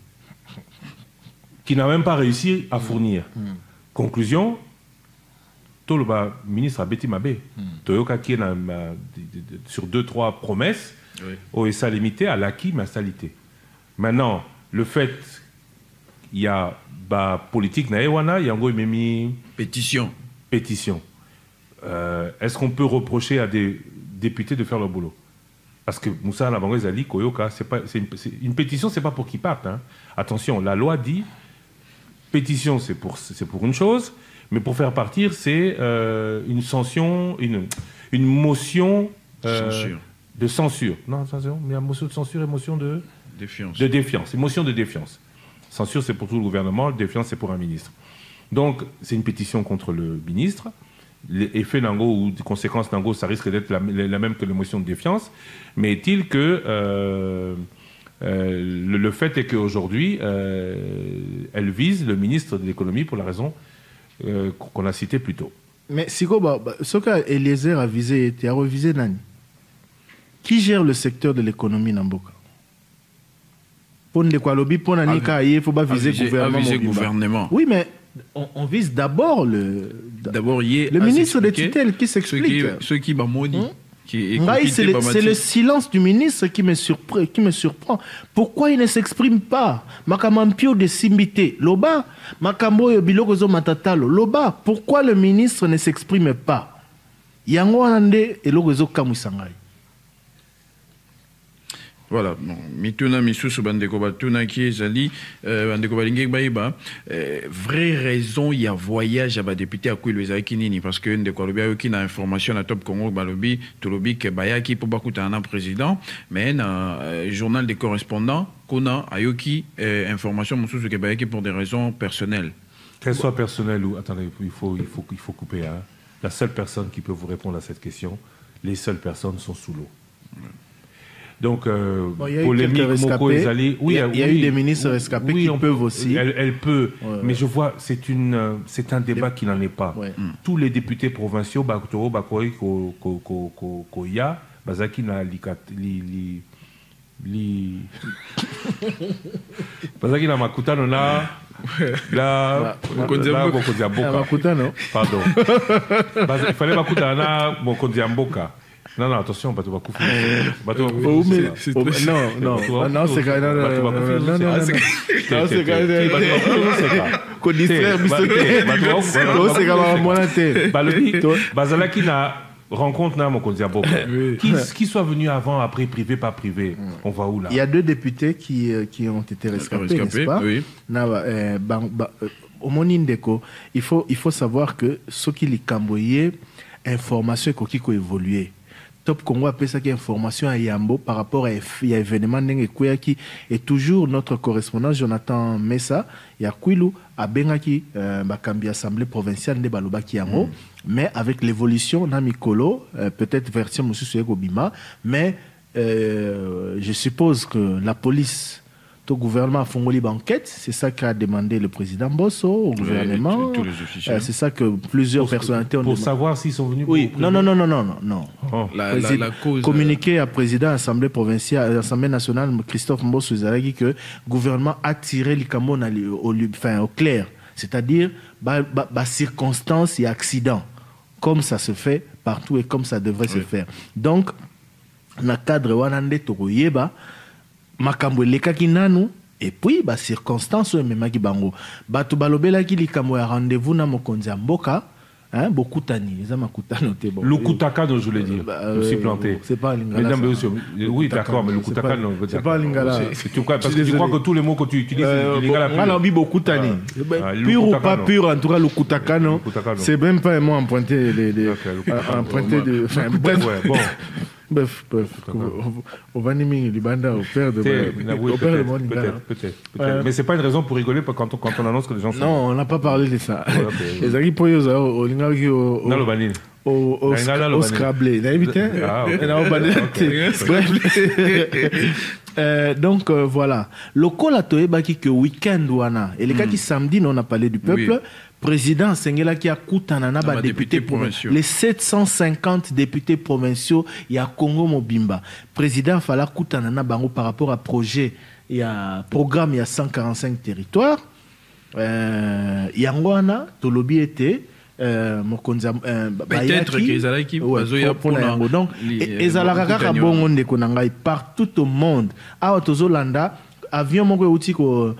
Qui n'a même pas réussi à fournir. Mm. Conclusion, tout le ministre a Betty Mabé, Toyoka qui est sur deux, trois promesses, au S A limité, à l'acquis, mais à salité. Maintenant, le fait, il y a bah, politique, il y a une pétition. pétition. Euh, Est-ce qu'on peut reprocher à des députés de faire leur boulot? Parce que Moussa Nabango a dit Koyoka, c'est pas, c'est une, une pétition, c'est pas pour qu'ils partent. Hein. Attention, la loi dit pétition, c'est pour, c'est pour une chose, mais pour faire partir, c'est euh, une sanction, une, une motion euh, censure. de censure. Non, censure, mais une motion de censure et motion de défiance. De défiance. Une motion de défiance. Censure, c'est pour tout le gouvernement, défiance, c'est pour un ministre. Donc, c'est une pétition contre le ministre. L'effet d'Ango ou les conséquences d'Ango, ça risque d'être la, la même que la motion de défiance. Mais est-il que euh, euh, le, le fait est qu'aujourd'hui, euh, elle vise le ministre de l'économie pour la raison euh, qu'on a citée plus tôt. Mais si ce qu'Eliezer a visé, tu as revisé Nani. Qui gère le secteur de l'économie Namboka? Pour ne quoi lobby, pour Nani il faut pas viser gouvernement. gouvernement. Oui, mais on, on vise d'abord le, d'abord le ministre de tutelle qui s'explique. Ceux qui m'ont maudit. C'est le, le silence du ministre qui me, surprend, qui me surprend. Pourquoi il ne s'exprime pas? Makamampio de Simbité, Loba, Makambo Bilogozo Matatalo, Loba, pourquoi le ministre ne s'exprime pas? Yango Ande et Logozo Kamusangai. Voilà, bon, mituna misusu bandeko batuna qui ezali bandeko balingi bayiba vraie raison il y a voyage à ba député à kuilo ezaki nini parce que ndeko lobi ayoki na information na Top Congo balobi to lobi ke bayaki po bakuta na président mais na journal des correspondants kona ayoki information mususu ke bayaki pour des raisons personnelles. Qu'elle soit personnelle ou attendez, il faut il faut il faut couper hein. La seule personne qui peut vous répondre à cette question, les seules personnes sont sous l'eau. Donc, euh, bon, il y a polémique, Moko Ezali, oui, il y a, il y a oui, eu des ministres rescapés oui, qui on, peuvent aussi. Elle, elle peut, ouais, mais ouais. je vois, c'est une, c'est un débat des... qui n'en est pas. Ouais. Mm. Tous les députés provinciaux, Bakotoro, Bakoi, Koya, Bazaki na likat, li, li, li, Bazaki na Makutano na, la, Makutano, pardon. Il fallait Makutano na Mokondiamboka. Non, non, attention, Bateau Bakoufou. Bateau Bakoufou. Non, non, non, c'est quand même. Non, non, non, c'est quand même. Qu'on distraire, Bateau c'est quand même. Bazalaki na rencontre na Mokondiamboka. Qui soit venu avant, après, privé, pas privé. On va où là? Il y a deux députés qui qui ont été rescapés, n'est-ce pas? Oui. Au Monindeko, il faut il faut savoir que ce qui les camboyait, information qui a évolué. Top Congo appelle ça qui information à Yambo par rapport à l'événement qui est toujours notre correspondant Jonathan Messa et à Kouilou à Bengaki Bakambi Assemblée provinciale de Balobaki Yango, mais avec l'évolution Namikolo, peut-être version Monsieur Souyego Bima, mais euh, je suppose que la police au gouvernement a fait une enquête, c'est ça qu'a demandé le président Bosso au gouvernement. Oui, tous les officiers. Euh, c'est ça que plusieurs pour, personnalités ont Pour demandé. savoir s'ils sont venus. Oui, non, non, non, non, non, non. Oh. La, la, la cause. Communiqué à président de l'Assemblée provinciale, l'Assemblée nationale, Christophe Mbosso Zaragi, que le gouvernement a tiré les Cameroun au, au, au clair. C'est-à-dire, bah, bah, bah, circonstances et accidents. comme ça se fait partout et comme ça devrait oui. se faire. Donc, na cadre wanande tokoyeba makambo lekaki nanu et puis ba circonstance memaki bango bato balobelaki likambo ya rendez-vous na mokonzi ya mboka. Hein, beaucoup tani, ils ont makutano te bon. Le kutakano, je voulais dire. Bah, je me suis planté. C'est pas lingala. Mesdames, monsieur, oui, d'accord, mais le kutakano. C'est pas lingala. Tu crois parce que tu crois que tous les mots que tu utilises, euh, c'est lingala. Moi, l'envie beaucoup tani. Pur ou pas pur, en tout cas, le kutakano, c'est même pas un mot emprunté de, emprunté de. Enfin, bref. Bon. Bref, bref. Au Vaniming, du Banda, au père de au père de Peut-être, peut-être. Euh, Mais c'est pas une raison pour rigoler quand on, quand on annonce que les gens sont. Non, on n'a pas parlé de ça. Les amis pour eux, au Lingaki, au. Au, au, au Scrabble. Euh, donc euh, voilà. Le col a toé baki que week-end wana. Et les cas qui samedi, on a parlé du peuple. Oui. Président Sengela qui a Koutanana, ah, député provinciaux. Les sept cent cinquante députés provinciaux, il y a Congo Mobimba. Président Fala Koutanana Bango par rapport à projet, il y a programme, il y a cent quarante-cinq territoires. Euh, Yangoana, Tolobi était. Euh, peut-être qu'ils allaient qui donc ezalaka bongo ndeko na ngai partout au monde awa tozolanda avion moko euti ko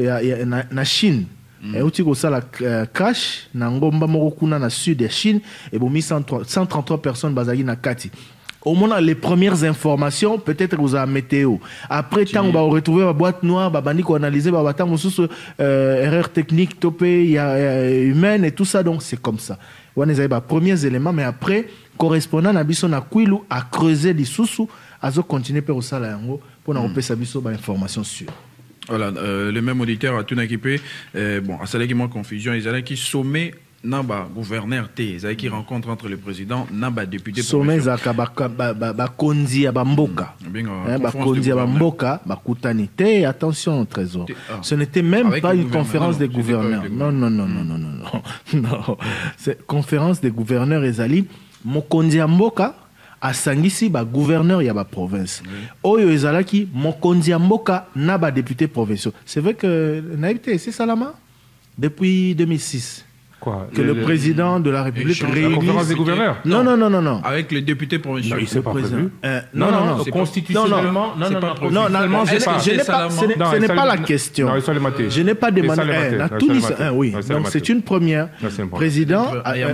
na Chine euti kosala crash na ngomba moko kuna na sud ya Chine et bomi cent trente-trois personnes bazali na kati. Au moins, les premières informations, peut-être que vous avez météo. Après, tant on va retrouver la boîte noire, bah, bandi qu'on analyser, bah, tant on sous erreur technique, topé, il y a humaine et tout ça. Donc, c'est comme ça. On a les premiers éléments, mais après, correspondant à Bisson à Kouilou, à creuser les sous-sous, à continuer pour ça là, pour nous repérer sa Bisson, bah, information sûre. Voilà, euh, le même auditeur a tout équipé. Euh, bon, à ça qui moins confusion, ils allaient qui sommet. Naba gouverneur T, ça qui rencontre entre le président Naba député sommet zaka ba ba konzi ya bamboka ba konzi ya bamboka ba kutani te. Attention trésor, ce n'était même pas une conférence des gouverneurs. Non non non non non non non, c'est conférence des gouverneurs ezali mokonzi ya mboka asangisi ba gouverneur ya ba province oyo ezalaki mokonzi ya mboka na ba député provinciaux. C'est vrai que naïveté c'est Salama depuis deux mille six. Quoi, que le, le président de la République réunisse... La conférence des gouverneurs non, non, non, non, non. Avec les députés provinciaux. Non, il s'est pas prévu. Euh, non, non, non. Constitutionnellement, non, non, non. Non, non, ce n'est pas la question. Je n'ai pas demandé... La Tunis, oui. Donc, c'est une première. Président,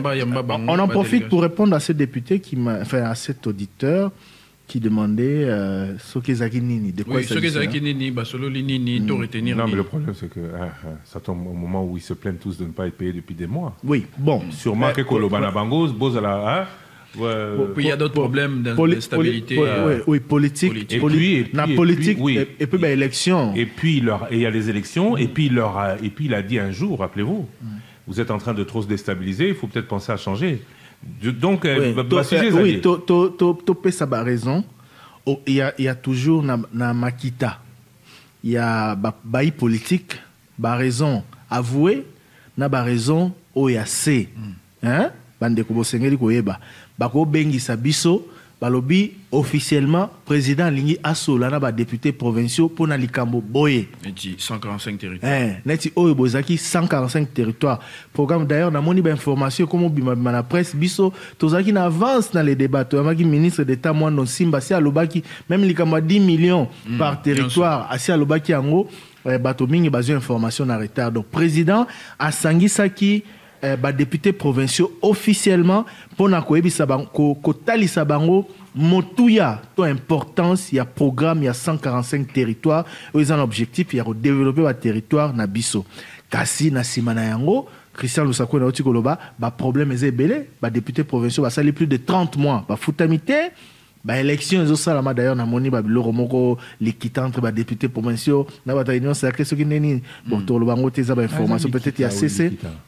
on en profite pour répondre à ce député qui m'a... Enfin, à cet auditeur... qui demandait euh, Sokezaki Nini. De quoi oui, Sokezaki Nini, Basolo Nini, mm. tout retenir. Non, mais le problème, c'est que ah, ça tombe au moment où ils se plaignent tous de ne pas être payés depuis des mois. Oui, bon. Sûrement que Kolobana Bangos, Bozala. Il y a d'autres problèmes d'instabilité. Oui, politique. Et puis, la politique, et puis l'élection. Et puis, il y a les élections, et puis il a dit un jour, rappelez-vous, vous êtes en train de trop se déstabiliser, il faut peut-être penser à changer. Donc, oui, bah, to, euh, oui, to, to, to, to, to ça a raison. Il oh, y, y a toujours na, na Makita, il y a ba, bail politique, ba raison avouée, na ba raison oyase. Mm. Hein? Bande ko bosengeli ko yeba. Ba ko bengi sabiso, balobi officiellement président lingi asola na ba député provinciaux pour na likambo boye. Neti cent quarante-cinq territoires. Eh, neti oyo bozaki cent quarante-cinq territoires. Programme d'ailleurs na moni ba information comme bima na presse biso tozaki na avance dans les débats. To amaki ministre d'état Mwando Simba si alobaki même likambo dix millions mm, par territoire. Asi alobaki yango eh, bato mingi bazo information na retard. Donc président a sangisaki Eh, bah, députés provinciaux officiellement pour na koyebisa bango ko talisa bango motuya to importance il y a programme il y a cent quarante-cinq territoires ils ont un objectif il y a développer le territoire na biso kasi na simana yango Christian Lusako na oti koloba ba problème est belé ba députés provinciaux ba sali plus de trente mois ba futamité ba élection zo salama d'ailleurs na moni ba biloko moko l'équité entre ba députés provinciaux na ba réunion sacrée ce qui neni bon to lo bango te za ba information peut-être il y a cessé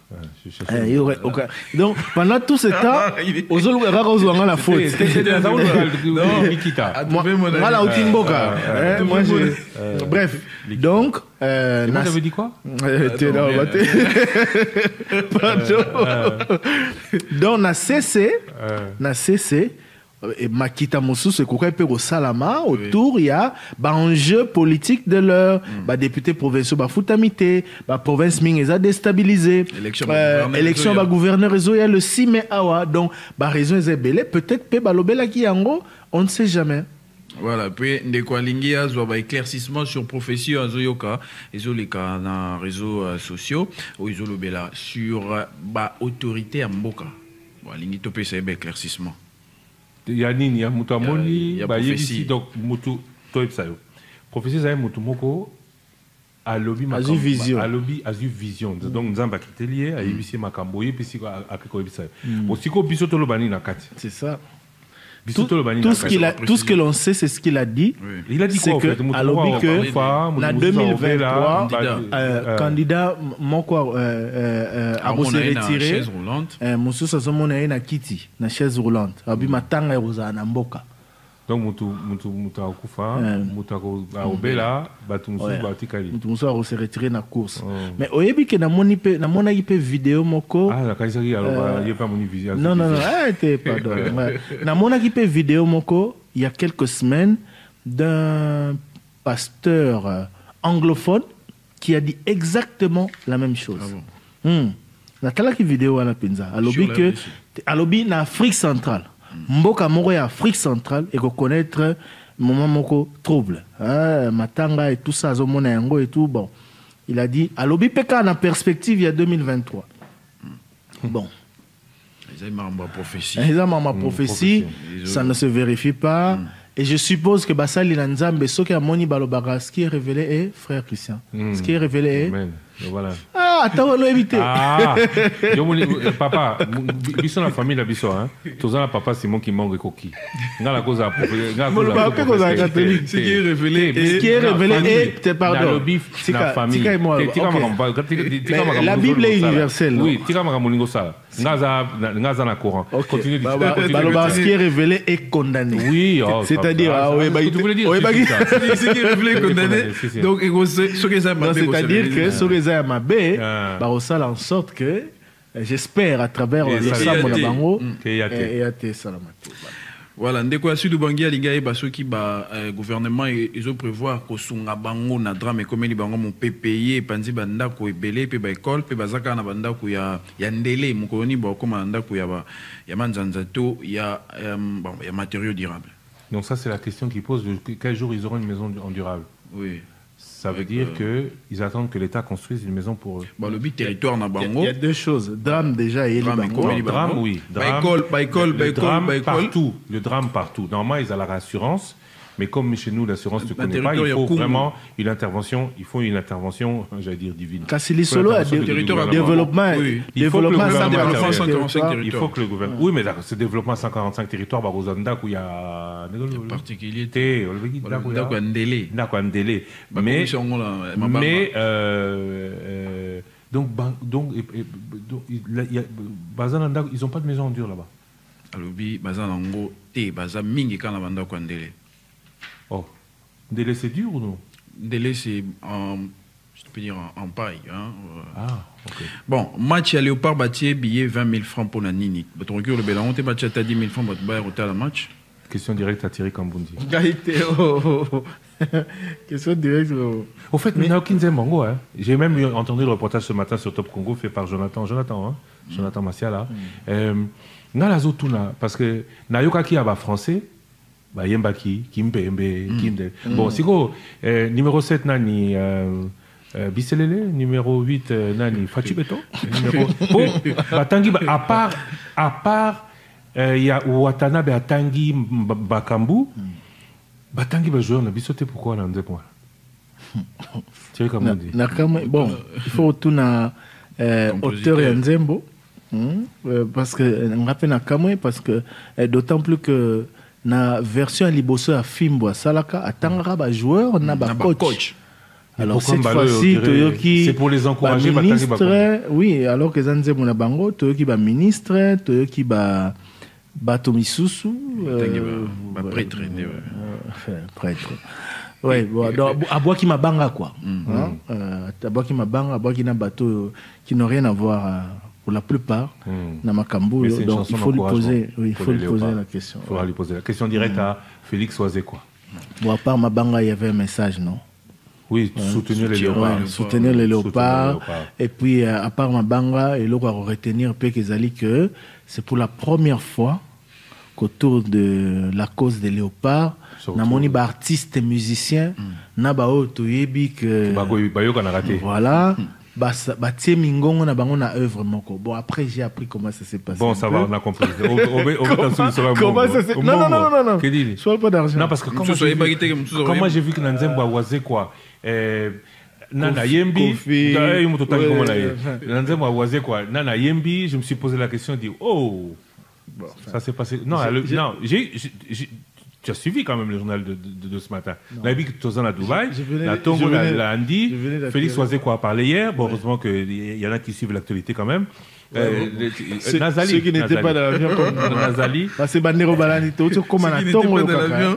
eh, okay. Donc pendant tout ce temps ozolu ga ga nga la faute non Nikita moi la Otimboka moi j'ai bref donc euh moi j'avais dit quoi t'es là pardon donc na cessé na cessé et makita mosusu ekoka pe ko salama autour il y a ba enjeu politique de leur mm. ba député provinciaux ba futamité ba province ming eza déstabilisé élection euh, élection ba gouverneur réseau il y a le six mai awa donc ba raison eza belé peut-être pe ba lobela ki yango on ne sait jamais. Voilà, puis ndeko alingi azwa ba éclaircissement sur profession azoyoka ezoleka na réseaux euh, sociaux ou ezolobela sur euh, ba autorité ya mboka. Bon alingi topé ça ba éclaircissement. Il y a nini ya mutu amoni ba prophétie. yebisi donc mutu toyebisa yo. Prophétie za mutu moko alobi makambo vision alobi azu vision donc nzamba kitelier ayebisi makambo yebisi akiko yebisa. Osiko biso tolobani na kati. C'est ça. Tout, tout, ce qu'il a, tout ce que l'on sait, c'est ce qu'il a dit. Oui. Il a dit quoi, que, en fait, alors que, en deux mille vingt-trois, candidat, euh, candidat, mon quoi, euh, a s'est retiré. Monsieur Sazomon a une kiti, na chaise roulante. Abi matanga rosa na mboka. Donc mutu mutu mutu akufa, mutu a obela, batu musu batikali. Mutu musu a s'est retiré na course. Mais oyebi que na moni pe na mona ipe vidéo moko. Ah la kaisaki alors il y a pas moni vision. Non non non, arrêtez pardon. Na mona ipe vidéo moko il y a quelques semaines d'un pasteur anglophone qui a dit exactement la même chose. Ah bon? Hmm. Na tala ki vidéo wana penza. Alobi que alobi na Afrique centrale. Mboka moko ya Afrique centrale et connaître moment moko trouble hein, matanga et tout ça zomona yango et tout bon il a dit alobi peka na perspective il y a deux mille vingt-trois bon ils ont ma prophétie ils ont ma prophétie ça ne se vérifie pas mm. Et je suppose que Basali Nanzambe ce qui a moni balobara ce qui est révélé est frère Christian mm. Ce qui est révélé est Amen. Voilà. Ah, attends, on l'a évité. Ah, papa, biso la famille la biso, hein. Tous les papa Simon qui manque coquille. Dans la cause à catholique. Ce qui est révélé, ce qui est révélé est, pardon. La famille. La Bible est universelle. Oui, tika makamolingo ça. Ngaza, ngaza na courant. Continue. Ce qui est révélé est condamné. Oui, c'est-à-dire, ah oui, bah, tu voulais dire. Ce qui est révélé est condamné. Donc, c'est-à-dire que sur les Mabé, bah on sait en sorte que j'espère à travers le Samo na bango et à te salamate. Voilà, ndeko ya Sud Bangi alinga ba soki ba gouvernement ils ont prévoir ko sunga bango na drame komeli bango mon P P I panzi banda ko ebele pe ba école pe bazaka na banda ko ya ya ndele mukoni ba ko manda ko ya ba ya manzanza to ya bon ya matériaux durables. Donc ça c'est la question qui pose quel jour ils auront une maison en durable. Oui. Ça veut dire euh, qu'ils attendent que l'État construise une maison pour eux. Bah, le but territoire na bango. Il y a deux choses. Drame déjà et drame, le drame, oui. Drame, le drame partout. Le drame partout. Normalement, ils ont la rassurance. Mais comme chez nous, l'assurance ne connaît pas, il faut vraiment une intervention, il faut une intervention, j'allais dire, divine. Cassili Solo a des développement. Il faut que le gouvernement Il faut que le gouvernement. Oui, mais ce développement cent quarante-cinq territoires, Barozanda, où il y a. Particularité. D'accord, un délai. D'accord, un délai. Mais. Mais. Donc, donc, Bazananda, ils n'ont pas de maison en dur là-bas. Alobi, Bazanango, T, Bazan Mingi, quand la banda quoi, un délai. Oh, délai c'est dur ou non? Délai c'est en, je peux dire en, en paille. Hein. Ah, ok. Bon, match à Léopard Batier, billet vingt mille francs pour la Nini. Tu regardes le Bélan, tu match à dix mille francs pour te bailler au match. Question directe à Thierry Kambundi. Gaïté, oh, oh, oh. Question directe. Oh. Au fait, mais Naokin Zembango, hein. J'ai même eu, entendu le reportage ce matin sur Top Congo fait par Jonathan, Jonathan, hein. Mm. Jonathan Massiala. Mm. Euh, Nalazo Tuna, parce que Nayoka qui a français. Bah Yembaki, Kimbe, Kimbe. Bon, si go, numéro sept, Nani, Bisselele, numéro huit, Nani, Fachibeto. Bon, Batangi, à part, à part, il y a Watanabe Atangi Bakambu, Batangi va jouer, on a bisoté pourquoi, on a un point. Tu sais comment on dit. Bon, il faut tout na auteur et Nzembo, parce que, on rappelle Nakamwe, parce que, d'autant plus que, na version liboso ya Fimbo Salaka atangara ba joueur na ba coach. Alors cette fois-ci Toyoki c'est pour les encourager ba ministre, oui, alors que Zanze mona bango Toyoki ba ministre, Toyoki ba Batomisusu euh, ba prêtre euh, prêtre. Ouais, bon, abois qui mabanga quoi. Hein? Euh abois qui mabanga, abois qui na bateau qui n'ont rien à voir pour la plupart, mm. dans Makambo. Donc il faut lui poser, oui, il faut lui poser la question. Il faudra lui poser la question directe mm. à Félix Oazekwa. Bon, à part Mabanga, il y avait un message, non? Oui, ouais, soutenir les léopards. Ouais, soutenir les léopards. Et puis, euh, à part Mabanga, il faut retenir que c'est pour la première fois qu'autour de la cause des léopards, na moni ba artiste musicien, na ba oto yebi que voilà, ba ba tie mingongo na bango na œuvre moko. Bon après j'ai appris comment ça s'est passé. Bon ça va, on a compris. Comment ça s'est Non non non non non. Je parle pas d'argent. Non parce que comment comment j'ai vu que Nanzembo a wasé quoi Nana Yembi, Nanzembo a wasé quoi Nana Yembi, je me suis posé la question, dit oh bon, enfin, ça s'est passé. Non, le, non j'ai, j'ai, tu as suivi quand même le journal de, de, de ce matin. On a vu que Tozan à Dubaï, la Tongo l'a Andy, Félix Oazekwa a parlé hier. Bon, heureusement qu'il y en a qui suivent l'actualité quand même. Ouais, euh, bon. Ceux, Nazali, ceux qui n'étaient pas dans l'avion comme Nazali. C'est Bandero Balanito, tu comme un Tongo dans l'avion.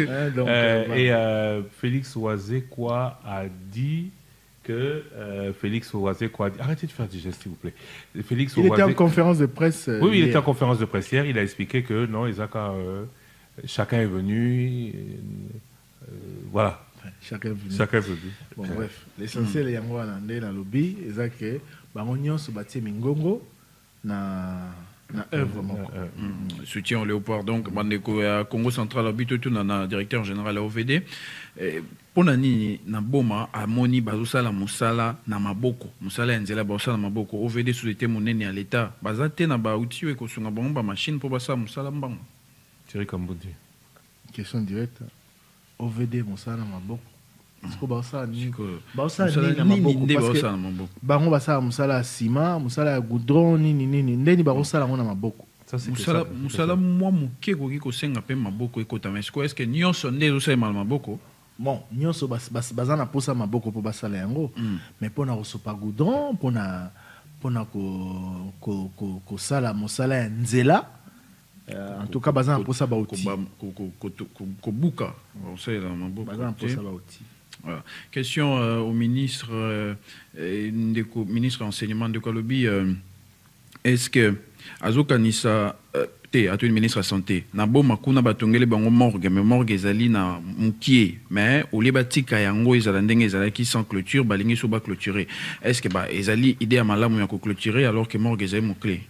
Et euh, Félix Oazekwa a dit que euh, Félix Oazekwa... Arrêtez de faire du geste, s'il vous plaît. Félix il Oazekwa... était en conférence de presse. Euh, oui, oui, il était en conférence de presse hier. Il a expliqué que non, Isaac, euh, chacun est venu. Euh, voilà. Enfin, chacun est venu. Chacun est venu. Bon, bref. L'essentiel est yango na ndé na lobby. Isaac, bango nyonso batie mingongo na... na œuvre moko. Soutien au léopard. Donc, Bandeko Congo Central, habite tout na directeur général à O V D. Pona nini na boma amoni bazosala musala na maboko musala nzela bazosala na maboko O V D sous été monene à l'état bazate na ba outil e ko sunga bomba machine pour basa musala mbango Thierry Kambodi. Question directe. O V D musala na maboko est-ce que bazosala ni ko bazosala ni na maboko parce que bango basala musala ciment musala goudron nini nini ndeni bazosala ngona maboko musala musala mwa muke ko ko senga pe maboko ekota mais est-ce que nyonso ndezo sala maboko. Bon, nyonso baza na posa maboko po basala yango mais pona kosopa goudron pona pona ko ko ko ko sala mosala ya nzela en tout cas baza na posa ba outil ko ko ko buka osala maboko baza na posa ba outil. Voilà. Question euh, au ministre euh, ndeko ministre enseignement de Kolobi euh, est-ce que azokanisa euh, à tout le ministre de la Santé. Nabo makuna batongele bango morgue, mais morgue ezali na mukie, mais au libatika yango ezalande ezala qui sans clôture, balingi so ba clôturer. Est-ce que ba ezali idée à malamu ya ko clôturer alors que morgue ezali mo clé?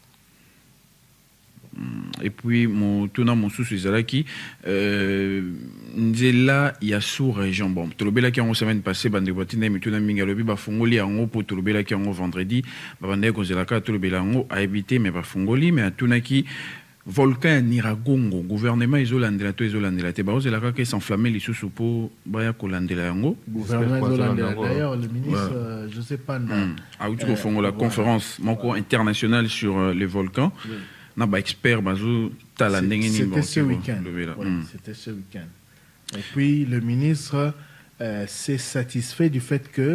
Et puis mon tuna mon sous ezalaki euh nzela ya sous région bon tolobela ki en semaine passée bande batina mituna minga lobi ba fongoli yango po tolobela ki en vendredi ba bande ko zelaka tolobela yango a éviter mais ba fongoli mais atuna ki volcan Niragongo gouvernement izolandela to izolandela te ba zelaka ke s'enflammer les sous po ba ya kolandela yango gouvernement izolandela d'ailleurs le ministre ouais. euh, je sais pas mm. a eu euh, fongo la ouais. conférence moko internationale sur euh, les volcans ouais. Na ba expert bazo talandenge ni bon. C'était ce week-end. Ouais, mm. C'était ce week-end. Et puis le ministre euh, s'est satisfait du fait que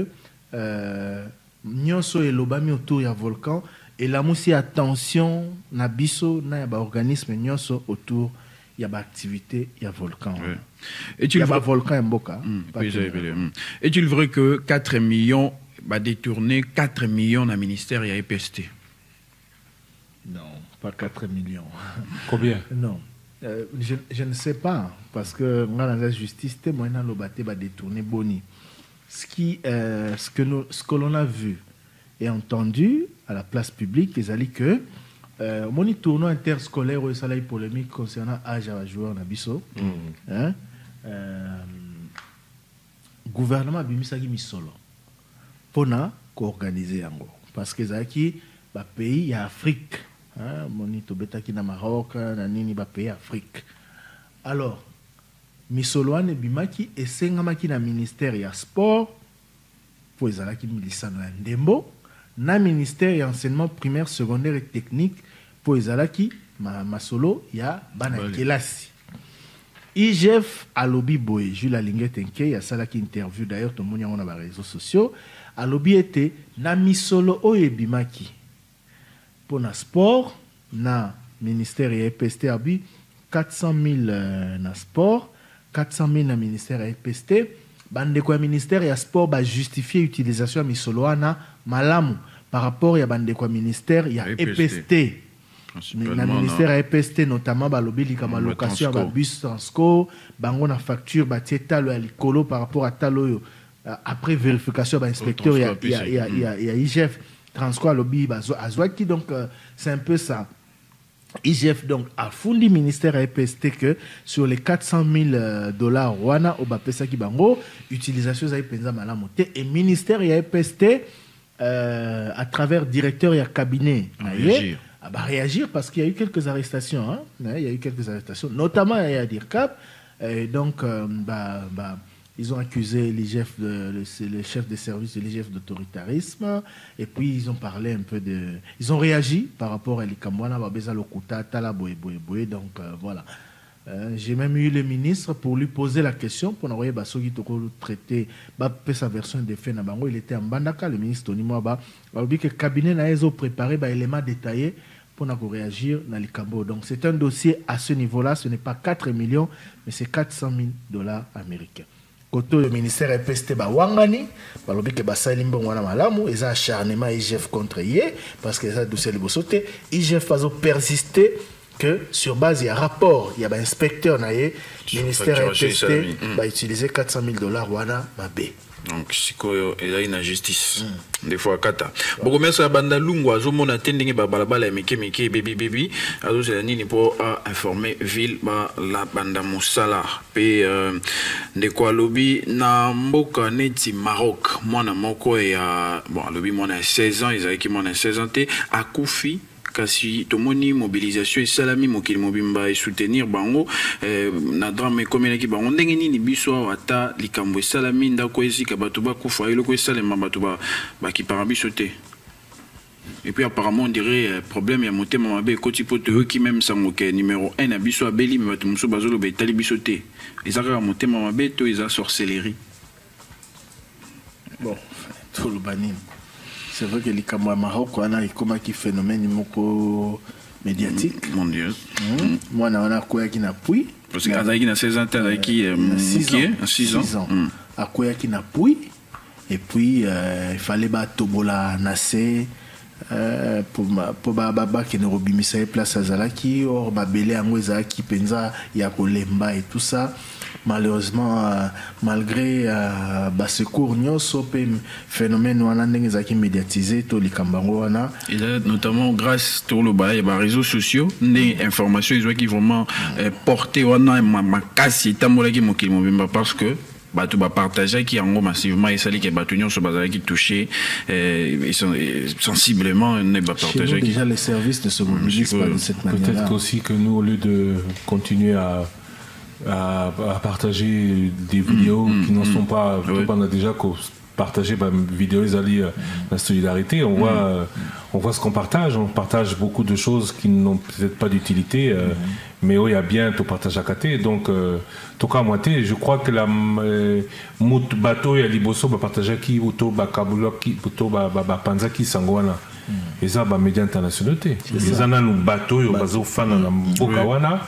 nyonso euh, elobami autour ya volcan et la musi attention na biso na ba organisme nyonso autour ya ba activité ya volcan. Ouais. Et tu ya ba volcan mboka. Mm. Mm. Est-il vrai que quatre millions ba détourner quatre millions na ministère ya E P S T? Non, pas quatre millions. Combien? Non. Euh, je, je ne sais pas, parce que dans la justice, témoin dans le bâté va détourner Boni. Ce, qui, euh, ce que, nous, ce que l'on a vu et entendu à la place publique, c'est que euh, mon tournoi interscolaire où il y a polémique concernant l'âge à joueur Nabiso, mm. hein, euh, gouvernement a mis ça solo pour organiser yango. Parce que ça qui ba pays il y a Afrique. Hein, monito beta qui na Maroc, na nini ba pays Afrique. Alors, misoloane bimaki et sengamaki na ministère ya sport pour ezala ki milisano ya ndembo na ministère ya enseignement primaire, secondaire et technique pour ezala ki ma masolo ya bana kelasi. I G F alobi boy, Jules Alingete Nke ya sala ki interview d'ailleurs tout le monde on a ba réseaux sociaux, alobi était na misolo oye bimaki pour le sport, na ministère et E P S T abi quatre cent mille euh, na sport, quatre cent mille na ministère et E P S T, bande quoi ministère et sport ba justifier utilisation misoloana malamu par rapport à bande quoi ministère il y a E P S T le ministère a E P S T notamment balobi likama location ba bus Transco bango na facture ba tieta le alikolo par rapport à talo après vérification ba inspecteur il y a il y a il y a il y a I G F Transco lobby ba azwaki donc c'est un peu ça. I G F donc a fourni ministère à E P S T que sur les quatre cent mille dollars wana au bapesa ki bango utilisation za penza malamote et ministère ya E P S T euh, à travers directeur et cabinet réagir. Ah bah réagir parce qu'il y a eu quelques arrestations hein? Il y a eu quelques arrestations notamment à Dircap et donc euh, bah bah ils ont accusé l'I G F, de, le, le chef de service de l'I G F d'autoritarisme, et puis ils ont parlé un peu de... Ils ont réagi par rapport à l'Ikamwana, Babeza Lokuta, Tala Boé Boé Boé, donc euh, voilà. Euh, j'ai même eu le ministre pour lui poser la question, pour envoyer Basogi Toko traiter, sa version des faits, il était en Bandaka, le ministre Tony Mwaba, il a dit que le cabinet n'a pas préparé des éléments détaillés pour réagir dans l'Ikambo. Donc c'est un dossier à ce niveau-là, ce n'est pas quatre millions, mais c'est quatre cent mille dollars américains. Koto le ministère E P S T ba wangani balobi ke basali mbongo wana malamu eza acharnement I G F contre ye parce que ça dossier le bosoté I G F fazo persister que sur base il y a rapport il y a ba inspecteur na ye ministère E P S T ba utiliser quatre cent mille dollars wana mabe. Donc sikoyo eza ina justice mm. des fois kata boko mesa banda lungu azomona tendenge ba balabala meke meke baby baby azo c'est nini pour informer ville ba la banda musala pe euh, de quoi lobby na mboka neti Maroc mwana moko ya bon lobby mwana seize ans ils qui mwana seize ans te akufi kasi tomoni mobilisation et salami mokili mobimba et soutenir bango eh, na drame komena ki bango ndenge nini biso ata likambo salami ndako ezika bato ba kufa eloko esalema bato ba ba ki parabiso te. Et puis apparemment on dirait euh, problème ya motema mabe koti poto qui même sango ke numéro un na biso abeli mais bato muso bazolo be tali biso te ezaka motema mabe to eza sorcellerie. Bon tout le banim. C'est vrai que les Camerounais Maroc, on a comme un phénomène médiatique. Mon Dieu. Moi, on a quoi qui n'a pui. Parce qu'il y a seize ans, il y a six ans. À quoi qui n'a pui. Et puis, il fallait battre Tobola Nassé pour pour baba qui ne robimisa place à Zalaki, or babele angweza qui penza ya kolemba et tout ça. Malheureusement, euh, malgré euh, bah, ce cours, nous sommes phénomène qui médiatisé tout les Kambangoana. Et là, notamment grâce aux bah, réseaux sociaux, les informations ils ont qui vraiment euh, porté wana ma casse parce que bah tu vas partager qui en gros massivement et ça les batunions sur bazar qui touché et sensiblement ne va partager déjà les services ne se mobilisent pas de cette manière. Peut-être aussi que nous au lieu de continuer à À, à partager des vidéos mmh, qui n'en mmh, sont pas oui. On a déjà partagé bah, vidéos ali euh, la solidarité on mmh. voit euh, on voit ce qu'on partage on partage beaucoup de choses qui n'ont peut-être pas d'utilité euh, mmh. mais il y a bien tout partage à côté donc euh, tout cas moitié je crois que la mout bateau et liboso va partager qui auto ba kabulo qui auto ba ba panza qui sangwana et ça bah médias internationaux les ana nous bateau et bateau fan na bokawana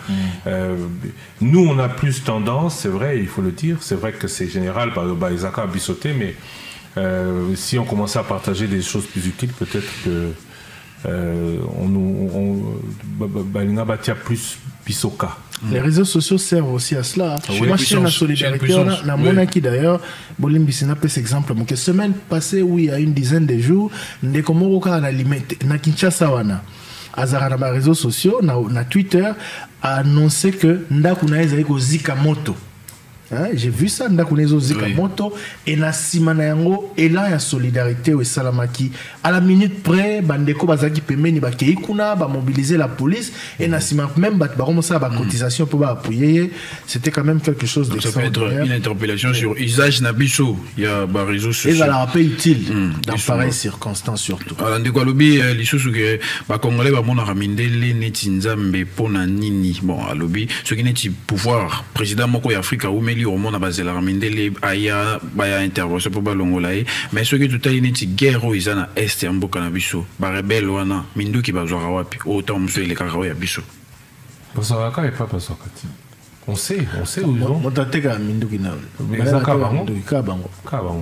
nous on a plus tendance c'est vrai il faut le dire c'est vrai que c'est général par bah Isaka bisoté mais euh, si on commençait à partager des choses plus utiles peut-être que euh, on nous on bah il y a plus bisoka. Les réseaux sociaux servent aussi à cela. Oui, moi, je suis la solidarité. On a mon qui d'ailleurs, Bolimbi Sinapes exemple. Donc, semaine passée, où il y a une dizaine de jours, nous avons limité. Na Kinshasa, wana. Azara na réseaux sociaux, na, na Twitter, a annoncé que Ndakuna ezali zika moto. Hein, j'ai vu ça ndakunezo zika oui. moto et na simana yango et là il y a solidarité au salamaki à la minute près bandeko bazaki pemeni ba keikuna ba mobiliser la police et na simana même ba commencer à ba cotisation pour ba appuyer c'était quand même quelque chose de ça peut être une interpellation sur usage na biso il y a ba réseaux sociaux et ça la rappel utile mm, dans pareilles circonstances surtout alors ndeko lobi lisusu que ba congolais ba mona ramindele neti nzambe pona nini bon alobi ce qui n'est pouvoir président moko ya Afrika ou au monde à base de la mindele aya baya intervention pour balongolae mais ce qui tout à une guerre aux izana est en boka na biso ba rebelle wana mindu ki bazwa wapi autant monsieur les karawa ya biso basaka et pas basaka on sait on sait où ils vont on t'attend mindu ki na mais ça ka bango ka bango ka bango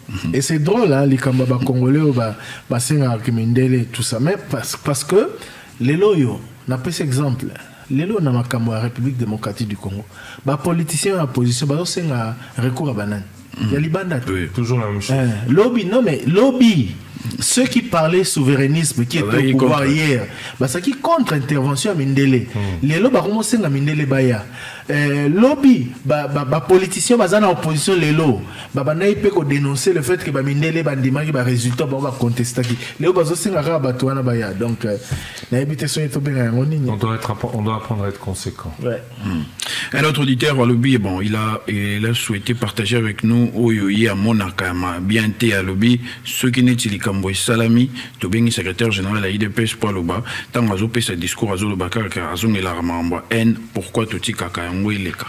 Et c'est drôle, hein, les Kambaba Congolais, bah, bah, c'est un Mindele, tout ça. Mais parce, parce que les loyaux, on a pris cet exemple. Les loyaux, on a la République démocratique du Congo. Bah, politiciens en opposition, bah, c'est un recours à banane. Il y a les bandes. Oui, toujours la même chose. Euh, lobby, non mais lobby. Ceux qui parlaient souverainisme, qui étaient au pouvoir hier, bah, ça qui contre intervention à Mindele. Mm. Les lobbies, comment c'est la Mindele Baya? Euh, lobby, bah, bah, bah, politiciens, bah, en opposition, les lots, bah, bah, n'a pas dénoncer le fait que bah, Mindele, bah, démarre, bah, résultat, bah, bah, contester. Les lots, bah, c'est la rare, bah, toi, Baya. Donc, euh, n'a pas sur on doit être, on doit apprendre à être conséquent. Ouais. Mm. Un autre auditeur, lobby, bon, il a, il a souhaité partager avec nous, Oyoye, à Monakama, bien té à lobby, ceux qui n'est pas Kamboy Salami, Tobingi, secrétaire général à I D P S Poiloba, tant à Zopé, ce discours à Zolobaka, car à Zon et l'armement, N, pourquoi tout y caca, un oui, les cas.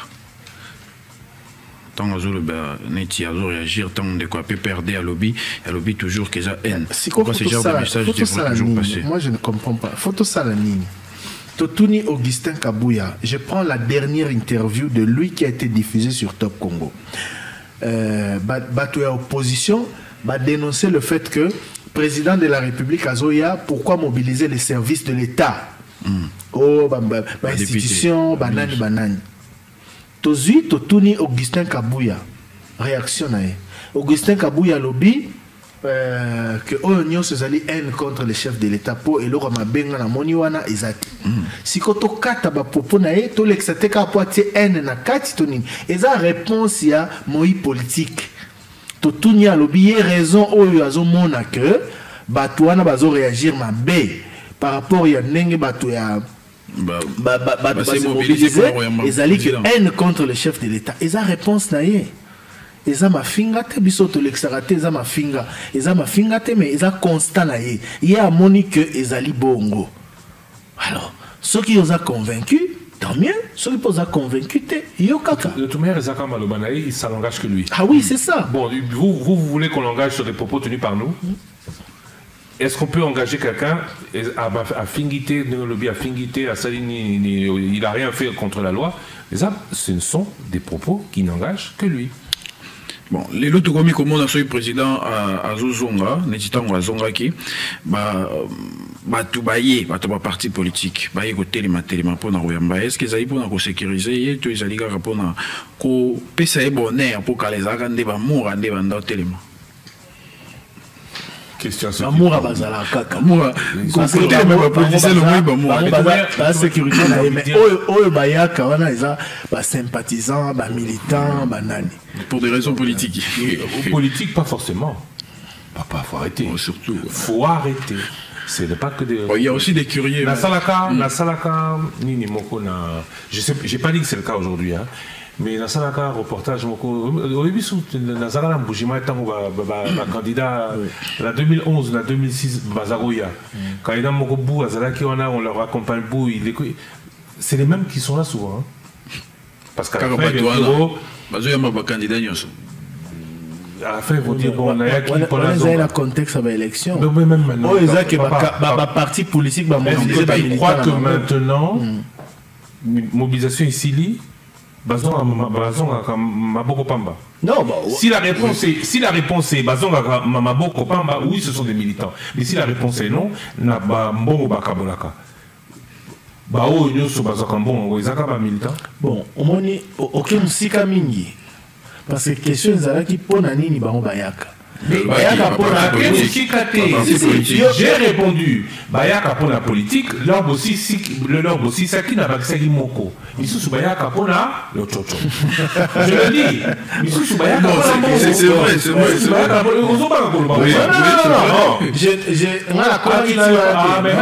Tant à Zoloba, n'est-il à réagir, tant de quoi peut perdre à lobby, à lobby toujours qu'ils a N. Pourquoi ce genre de message devrait toujours passer? Moi, je ne comprends pas. Photo Salanini. Totuni Augustin Kabouya, je prends la dernière interview de lui qui a été diffusée sur Top Congo. Euh, Batouya opposition va dénoncer le fait que président de la République Azoya, pourquoi mobiliser les services de l'État? mm. Oh, bah, bah, bah, institution, banane, banane. Tozui, Totuni Augustin Kabouya, réaction na Augustin Kabouya lobby euh, que Oyo se zali haine contre les chefs de l'État pour et l'ora mabenga na moniwana ezati. Si koto kata ba popo na e to l'exate ka po tie haine na kati toni. Eza réponse ya moi politique. Totunya lobby raison Oyo azomona que batouana bazo réagir mabe par rapport ya ndenge bato ya ba ba ba ba ils allaient que haine contre le chef de l'État. Eza réponse na ye. Eza mafinga te biso to l'exarate eza mafinga eza mafinga te mais eza constant na ye ye a moni que ezali bongo. Alors ceux qui ont convaincu tant mieux, ceux qui ont convaincu te yo kaka de toute manière ezaka malobanaï il s'engage que lui. Ah oui c'est ça. Bon vous vous, vous voulez qu'on l'engage sur des propos tenus par nous. Est-ce qu'on peut engager quelqu'un à fingité, à fingité, à Salini, il n'a rien fait contre la loi? Mais ça, ce sont des propos qui n'engagent que lui. Bon, les lots comme comment on a le président à Zozonga, n'hésitant à Zongaki, bah, bah, tout bailler, bah, tout parti politique, bah, écouter les matériaux pour nous, est-ce qu'ils allaient pour nous sécuriser, tous les alliés pour nous, qu'on puisse être bonheur pour que les agents des amours en défendant tellement. Amour à Bazala kaka. Amour. Côté même pas politicien le oui ba moi. Ba sécurité na mais oyo bayaka wana eza ba sympathisant, ba militant, ba nani. Pour des raisons politiques. Politique pas forcément. Papa faut arrêter. Surtout. Faut arrêter. C'est pas que des. Il y a aussi des curieux. La salaka, la salaka, ni ni moko na. Je sais, j'ai pas dit que c'est le cas aujourd'hui hein. Mais dans un reportage, au début, dans un bougement, le candidat, la deux mille onze, la deux mille six, Bazarouya, quand il y a un bout, on leur accompagne bout, c'est les mêmes qui sont là souvent. Parce qu'à la fin, il y a un candidat. À la fin, ils vont dire, bon, on a qui pour la zone. Le contexte de l'élection. Mais même maintenant. Oh, ils ont que ma parti politique va mobiliser. Je crois que maintenant, mobilisation ici, Bazonga Maboko Pamba. Non, bah, si la réponse est si la réponse est Bazonga Maboko Pamba, oui, ce sont des militants. Mais si la réponse est non, na ba mbongo bakabonaka. Ba o nyoso bazaka mbongo ezaka ba militant. Bon, omoni aucun sika mingi. Parce que question ezalaki pona nini bango bayaka. Bayaka pour la politique, j'ai répondu. Bayaka pour la politique, l'orbe aussi, l'orbe aussi, ça qui n'a pas que moko. Missou Bayaka pour la le chocho. Je le dis. Missou Bayaka pour la c'est c'est vrai, c'est vrai, c'est vrai. On s'en parle pour le moment. Non, non, non. J'ai, j'ai, on a la Ah, mais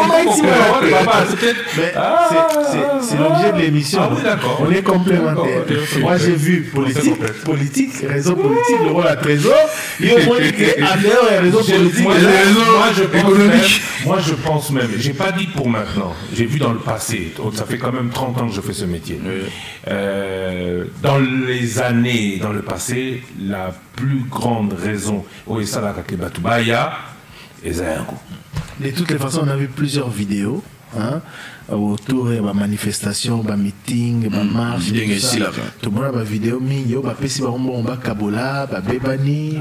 c'est l'objet de l'émission. On est complémentaires. Moi, j'ai vu politique, politique, réseau politique, le rôle à trésor. Moi, je, moi je pense même, j'ai pas dit pour maintenant, j'ai vu dans le passé, ça fait quand même trente ans que je fais ce métier. Euh, dans les années, dans le passé, la plus grande raison, de toutes les façons, on a vu plusieurs vidéos hein, autour de la manifestation, la meeting, la marche, tout le monde a une vidéo, il y a un kabola, un bébani,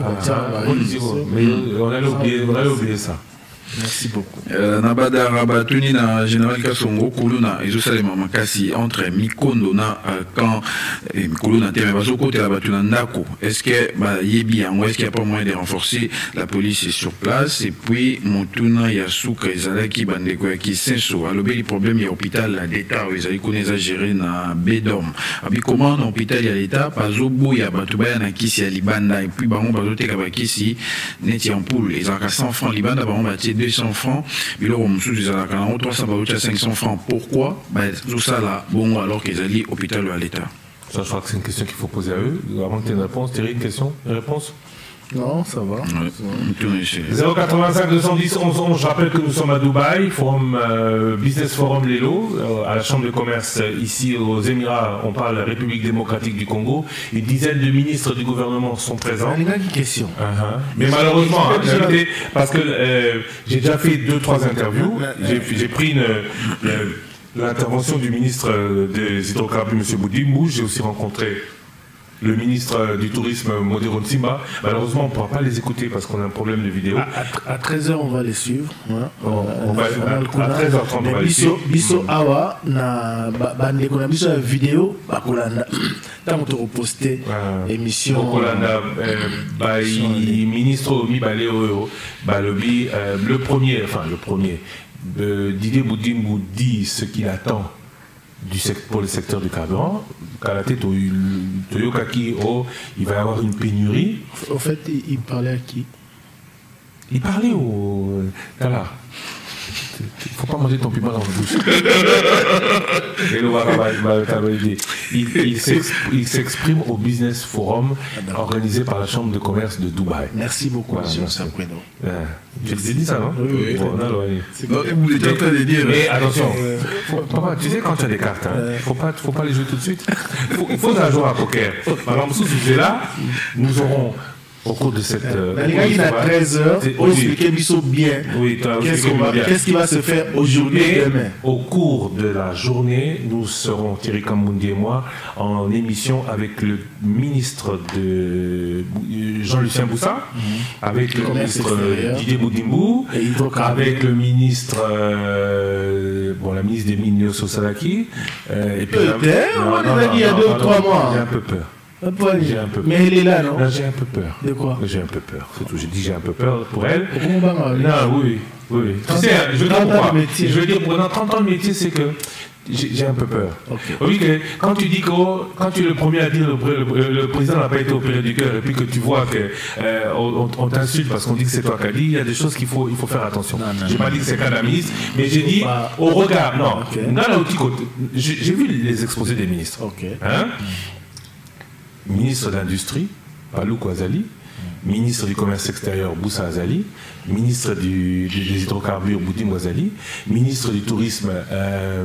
on a oublié ça. Merci beaucoup. Nabada Rabatuni na Général Kassongo Kuluna et Josalema Makasi entre Mikondo na quand Mikondo na Teme Bazo côté la Batuna Nako. Est-ce que bah yebi en est-ce qu'il n'y a pas moyen de renforcer la police est sur place et puis Motuna Yasuka Ezalaki Bandeko qui senso alobe le problème il y a hôpital la d'état ils connaissent à gérer na Bedom. Abi comment dans hôpital il y a l'état Bazo Boya Batubaya na Kisi ya Libanda et puis Baron Bazo Teka Bakisi neti en poule ils ont cent francs Libanda Baron Bati deux cents francs, mais là, on me dit trois cents à cinq cents francs. Pourquoi? Ben, tout ça là, bon, alors qu'ils allaient à l'hôpital ou à l'État. Ça, je crois que c'est une question qu'il faut poser à eux. Avant que tu aies une réponse, Thierry, une question? Une réponse? Non, ça va. Ouais. zéro quatre-vingt-cinq deux cent dix onze onze, je rappelle que nous sommes à Dubaï, forum, euh, Business Forum Lelo, euh, à la Chambre de commerce euh, ici aux Émirats, on parle République démocratique du Congo. Une dizaine de ministres du gouvernement sont présents. Il y a une question. Uh-huh. Mais malheureusement, hein, j'ai été, parce que euh, j'ai déjà fait deux, trois interviews, j'ai pris une... Euh, l'intervention du ministre des hydrocarbures, M. Boudimou, j'ai aussi rencontré le ministre du Tourisme, Modero Nsimba. Malheureusement, on ne pourra pas les écouter parce qu'on a un problème de vidéo. À, à treize heures, on va les suivre. Voilà. On, on va, à, à treize heures trente, on va les suivre. Biso Awa, na bandeko na biso vidéo, bakolanda. Tant que reposter émission. Bakolanda, bah, ministre Mibaleo, Balobi, le premier, enfin le premier, Didier Boudimou dit ce qu'il attend du pour le secteur du carburant. Kalate Toyokaki, oh, il va y avoir une pénurie. Au fait, il parlait à qui? Il parlait au... Voilà. Il ne faut pas manger ton piment dans la bouche. Il s'exprime au Business Forum organisé par la Chambre de commerce de Dubaï. Merci beaucoup, voilà, monsieur Sampoueno. Tu t'es dit ça, non? Oui, oui. Bon, non, oui. Vous étiez en train de dire. Mais attention, faut, papa, tu sais quand tu as des cartes, il hein, ne faut pas, faut pas les jouer tout de suite. Il faut, faut un joueur à poker. Par exemple, sous ce sujet-là, nous aurons... Au cours de cette... Euh, il a treize heures, on expliquer bien oui, qu'est-ce qui va se faire aujourd'hui et demain. Au cours de la journée, nous serons, Thierry Kambundi et moi, en émission avec le ministre de Jean-Lucien Boussa, mmh. avec le, le ministre Didier Boudimou, avec le ministre, euh, bon, la ministre des Mines, Nyoso Salaki. Euh, Peut-être, on a dit il y a deux ou trois mois. J'ai un peu peur. J'ai un peu peur. Mais elle est là, non? J'ai un peu peur. De quoi? J'ai un peu peur. C'est tout. J'ai dit j'ai un peu peur pour elle. Non, oui, oui. Tu sais, je veux dire pourquoi. Je veux dire, pendant trente ans de métier, c'est que j'ai un peu peur. Okay. Oui, que quand tu dis que oh, quand tu es le premier à dire le, le, le président n'a pas été opéré du cœur et puis que tu vois que euh, on, on t'insulte parce qu'on dit que c'est toi qui as dit, il y a des choses qu'il faut, il faut faire attention. J'ai pas dit que c'est qu'un ministre, mais j'ai dit bah, au regard. Non, okay. J'ai vu les exposés des ministres. Okay. Hein? Ministre de l'Industrie, Palou Kouazali, ministre du Commerce extérieur, Boussa Azali, ministre du, du, des hydrocarbures, Boudim Ouazali, ministre du Tourisme, euh,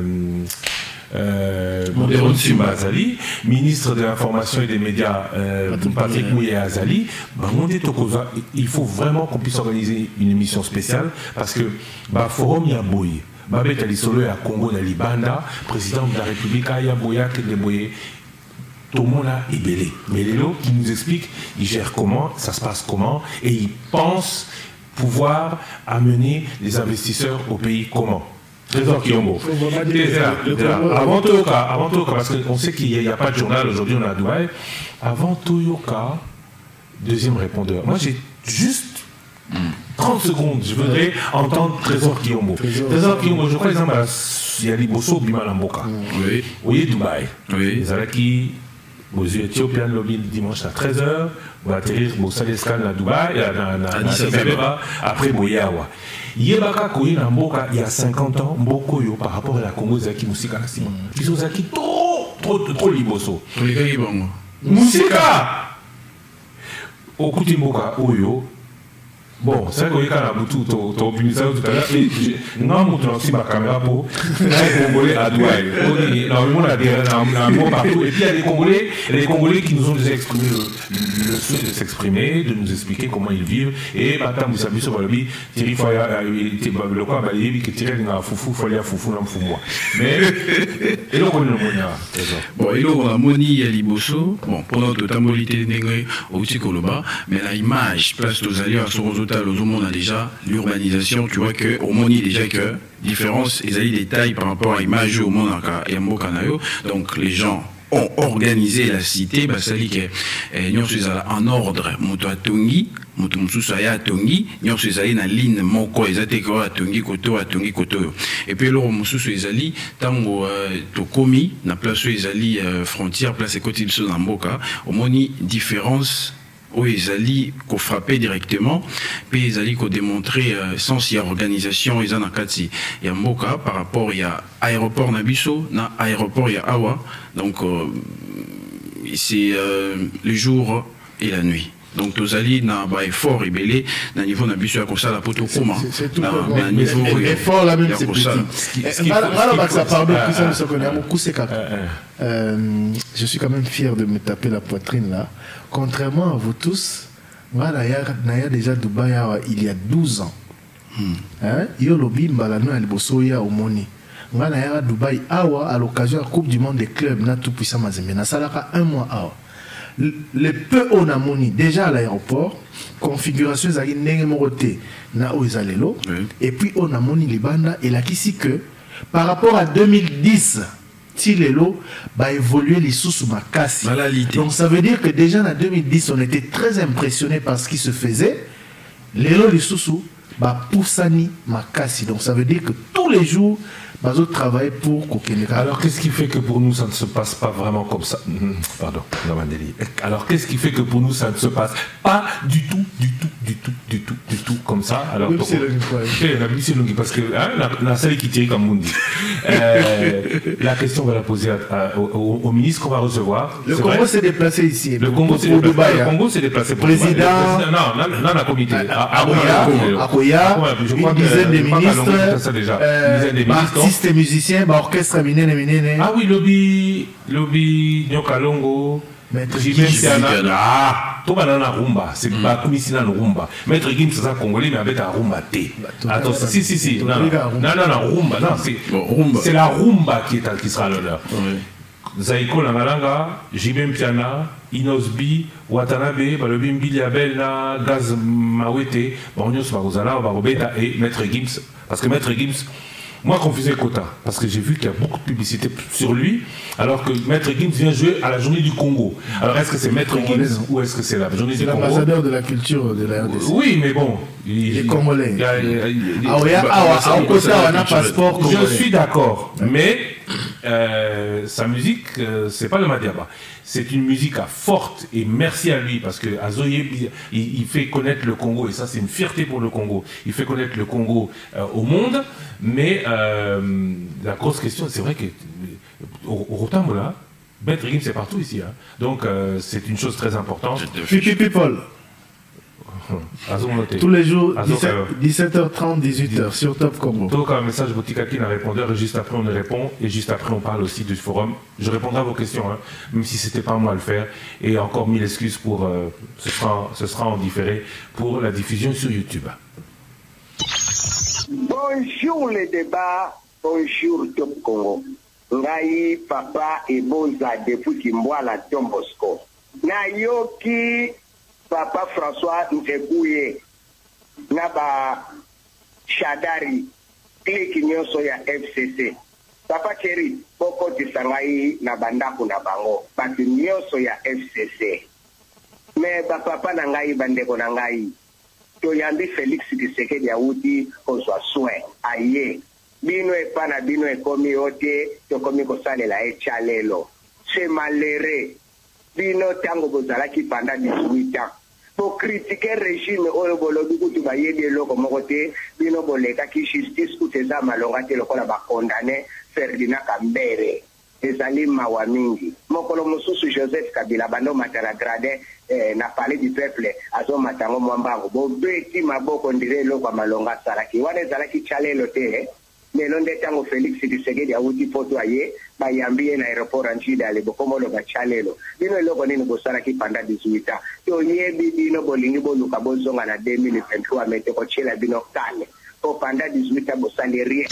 euh, Modero Nsimba Azali, ministre de l'Information et des Médias, euh, Patrick Mouye Azali. Il faut vraiment qu'on puisse organiser une émission spéciale parce que bah, Forum Yaboye, Babet Alisolo à Congo, Libanda, président de la République, Ayaboya, Kedeboye. Tout le monde est belé. Mais Lélo qui nous explique, il gère comment, ça se passe comment, et il pense pouvoir amener les investisseurs au pays comment. Trésor Kiombo. Avant Toyoka, avant Toyoka, parce qu'on sait qu'il n'y a, a pas de journal aujourd'hui, on est à Dubaï. Avant Toyoka, deuxième répondeur. Moi j'ai juste trente secondes, je voudrais entendre Trésor Kiombo. Trésor Kiombo, je crois qu'il y a Liboso Bimalamboka. Oui. Oui, Dubaï. Oui. Les Alaki. Aux Ethiopian Lobby dimanche à treize heures, on va atterrir au Salescan à Dubaï, à Addis Abeba, après Boyawa. Yebaka Koyi Namboka, il y a cinquante ans, Mboko yo par rapport à la Congo Zaki Moussika Nassima. Ils sont Zaki trop, trop, trop liboso. Moussika! Au Kuti Mboka Oyo, Bon, c'est vrai qu'on a beaucoup de opinions tout à l'heure. Non, on a aussi ma caméra pour les Congolais à Douai. Normalement, on a des mots partout. Et puis, il y a des Congolais, les Congolais qui nous ont déjà exprimé le, le souhait de s'exprimer, de nous expliquer comment ils vivent. Et maintenant, vous savez, sur le bi, Thierry Foya, le quoi, il y a Thierry n'a foufou, Foya, foufou, n'a fou moi. Mais, et donc, on est le monia. Bon, et là, on a Moni et Liboso. Bon, pendant tout le temps, molité négré au Tikoloba. Mais la image, place aux alliés à son résultat, on a déjà l'urbanisation, tu vois que au monde déjà que différence et des détails par rapport à l'image au monde et à Mbokanayo. Donc les gens ont organisé la cité, bah ça dit que nous sommes en ordre, moto à Tongi, moto mususa ya Tongi, nous sommes na ligne moko ezate ko à Tongi koto à Tongi koto. Et puis alors mususu ezali tango tokomi na place ezali frontière place côté de na Mboka, au moni différence. Oui, ils allaient qu'on frappait directement, puis ils allaient qu'on démontrer euh, sans y organisation, ils en ont quatre. Il y a Moka par rapport il y a aéroport Nabiso, na aéroport il y a Awa, donc euh, c'est euh, le jour et la nuit. Donc tous alliés na bah effort rébellé na niveau Nabiso à ça la poto coma. C'est tout le niveau effort là même c'est petit. Voilà ça pardon plus ça se connaît beaucoup c'est je suis quand même fier de me taper la poitrine là. Contrairement à vous tous, voilà, il y a déjà Dubaï il y a douze ans. Hein? Il y a lobby mbalano à Libosoya au Moni. Voilà, il y a Dubaï awa à l'occasion de la Coupe du Monde des clubs na tout puissant mazembe. Na salaka un mois awa. Le peu on a Moni déjà à l'aéroport, configuration zali ndenge moroté na oizalelo et puis on a Moni libanda et là qu'ici que par rapport à deux mille dix Tilelo va évoluer les sous makasi. Donc ça veut dire que déjà en deux mille dix on était très impressionné par ce qui se faisait. Lelo les sous va poussani makasi. Donc ça veut dire que tous les jours Bazo travaille pour Kokeneka. Alors qu'est-ce qui fait que pour nous ça ne se passe pas vraiment comme ça? Pardon, alors qu'est-ce qui fait que pour nous ça ne se passe pas du tout, du tout, du tout, du tout, du tout comme ça? Alors oui, c'est le parce que hein, la, la salle qui tire comme Mundi. Euh, la question on va la poser à, à, au, au ministre qu'on va recevoir. Le Congo s'est déplacé ici. Le Congo s'est déplacé. Le Congo s'est déplacé pour président. Le président. Non, non, non, la comité. À Akoya, une dizaine de ministres. Une dizaine de ministres. Et musiciens, bah, orchestre minene minene. Ah oui, lobby, lobby, Nyokalongo, Maître Gims, ah, tout le monde a rumba, c'est pas comme ici dans le rumba. Maître Gims, c'est un Congolais, mais avec un rumba T. Attends, si, si, si, non, non, non, rumba, non, c'est la rumba qui, est, qui sera à l'honneur. Zaiko Langalanga, Jibem Piana, Inosbi, Watanabe, Balobi Mbiliabel, Gaz Mawete, Bornios Barozala, Barobeta et Maître Gims. Parce que Maître Gims, moi, qu'on faisait quota, parce que j'ai vu qu'il y a beaucoup de publicité sur lui, alors que Maître Gims vient jouer à la journée du Congo. Alors, est-ce que c'est Maître Gims ou est-ce que c'est la journée du Congo? C'est l'ambassadeur de la culture de la R D C. Oui, mais bon. Il est congolais. Je suis d'accord, mais euh, sa musique, euh, c'est pas le Madiaba. C'est une musique à forte, et merci à lui, parce que Azoye, il, il fait connaître le Congo, et ça c'est une fierté pour le Congo. Il fait connaître le Congo euh, au monde, mais euh, la grosse question, c'est vrai que au, au Rotambola, Maître Gims c'est partout ici, hein. Donc euh, c'est une chose très importante. Fifi People. Tous les jours, dix-sept heures trente, dix-huit heures sur Top Congo. Donc un message Botikaki n'a répondeur et juste après on répond et juste après on parle aussi du forum. Je répondrai à vos questions, hein, même si c'était pas moi à le faire. Et encore mille excuses pour euh, ce sera ce sera en différé pour la diffusion sur YouTube. Bonjour les débats, bonjour Top Congo. Ngai papa et Boza depuis Kimboala Tombosco. Nayoki Papa François Nzekouye Naba Shadari clique nyonso ya F C C. Papa Thierry poko tisangai na bandako na bango batu nyonso ya F C C. Mais papa na ngai bandeko na ngai to yambi Félix Tshisekedi ya uti kozwa soin aye bino epa na bino ekomi ote to komi kosalela echalelo. C'est malheureux. Bino tango bozalaki pendant dix-huit ans. Pour critiquer le régime oyo bolobi kutu bayede loko mokote bino boleka ki justice kuteza malonga te lokola ba condamné Ferdinand Kambere. ezali mawa mingi mokolo mosusu Joseph Kabila bando matala grade eh, na palais du peuple azo matango mwambango bobeti maboko ndire eloko malonga salaki wana ezalaki chalelo te lelo nde tango Félix Tshisekedi awuti poto aye bayambi ye na aéroport anjida ale bokomo lo bachalelo bino eloko nini bosalaki panda dix-huit ans to yebi bino bolingi boluka bozonga na deux mille vingt-trois mete kochela bino kale to panda dix-huit ans bosali rien.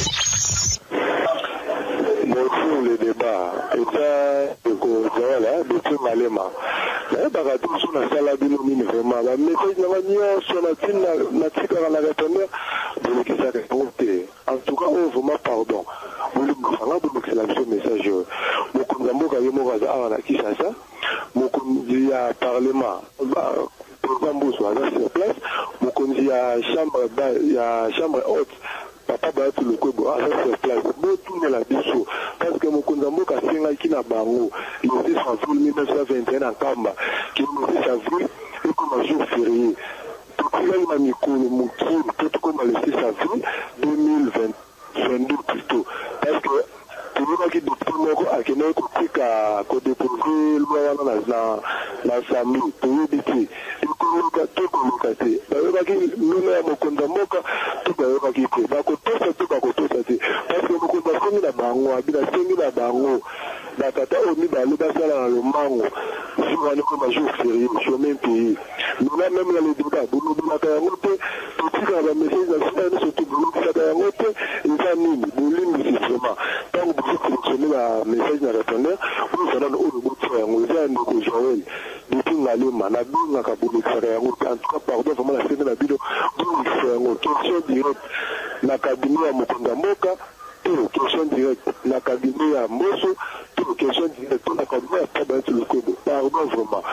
Bonjour le débat. Et ça, voilà, depuis Malema. Mais par rapport à la salle de l'omine, vraiment, la message de la manière sur la tine, la tique à la répondeur, de l'équipe à répondre. En tout cas, on vous pardon. Vous le gouvernement, vous l'exclamation message. Mon condamné, quand il y a un qui ça, mon condamné à parlement, programme soit sur place, mon condamné à chambre, il y a chambre haute. Papa ba tout le kobo à cette place beau tourner la biso parce que mon condamné ka singa qui na bango le six avril mille neuf cent vingt et un en Kamba qui le six avril et comme un jour férié tout là il m'a mis le mouki tout comme le six avril deux mille vingt-deux plutôt parce que tout le monde qui docteur moko a que nous kotika ko déposer loi na na na sami tout dit et comme ka tout comme ka te ba ki nous na mon condamné tout ba ki te ba ko to sa to ba ko to sa te parce que beaucoup de gens na bango abila sengi na bango na tata omi ba le ba sala na le mango sur un comme jour férié sur même pays nous là même dans les débats nous nous na ngote tout ça va message na sala surtout nous ça da ngote il va nini bolimi c'est vraiment tant que vous fonctionnez la message na répondeur vous ça dans au bout de yango ça ndoko Joël depuis ngalema na binga ka bulu faire yango en tout cas pardon vraiment la scène na bido vous faire yango question directe na cabinet ya mokonda mboka tout question directe na cabinet ya Mboso tout question directe na cabinet ya Tabantu Lukobo pardon vraiment.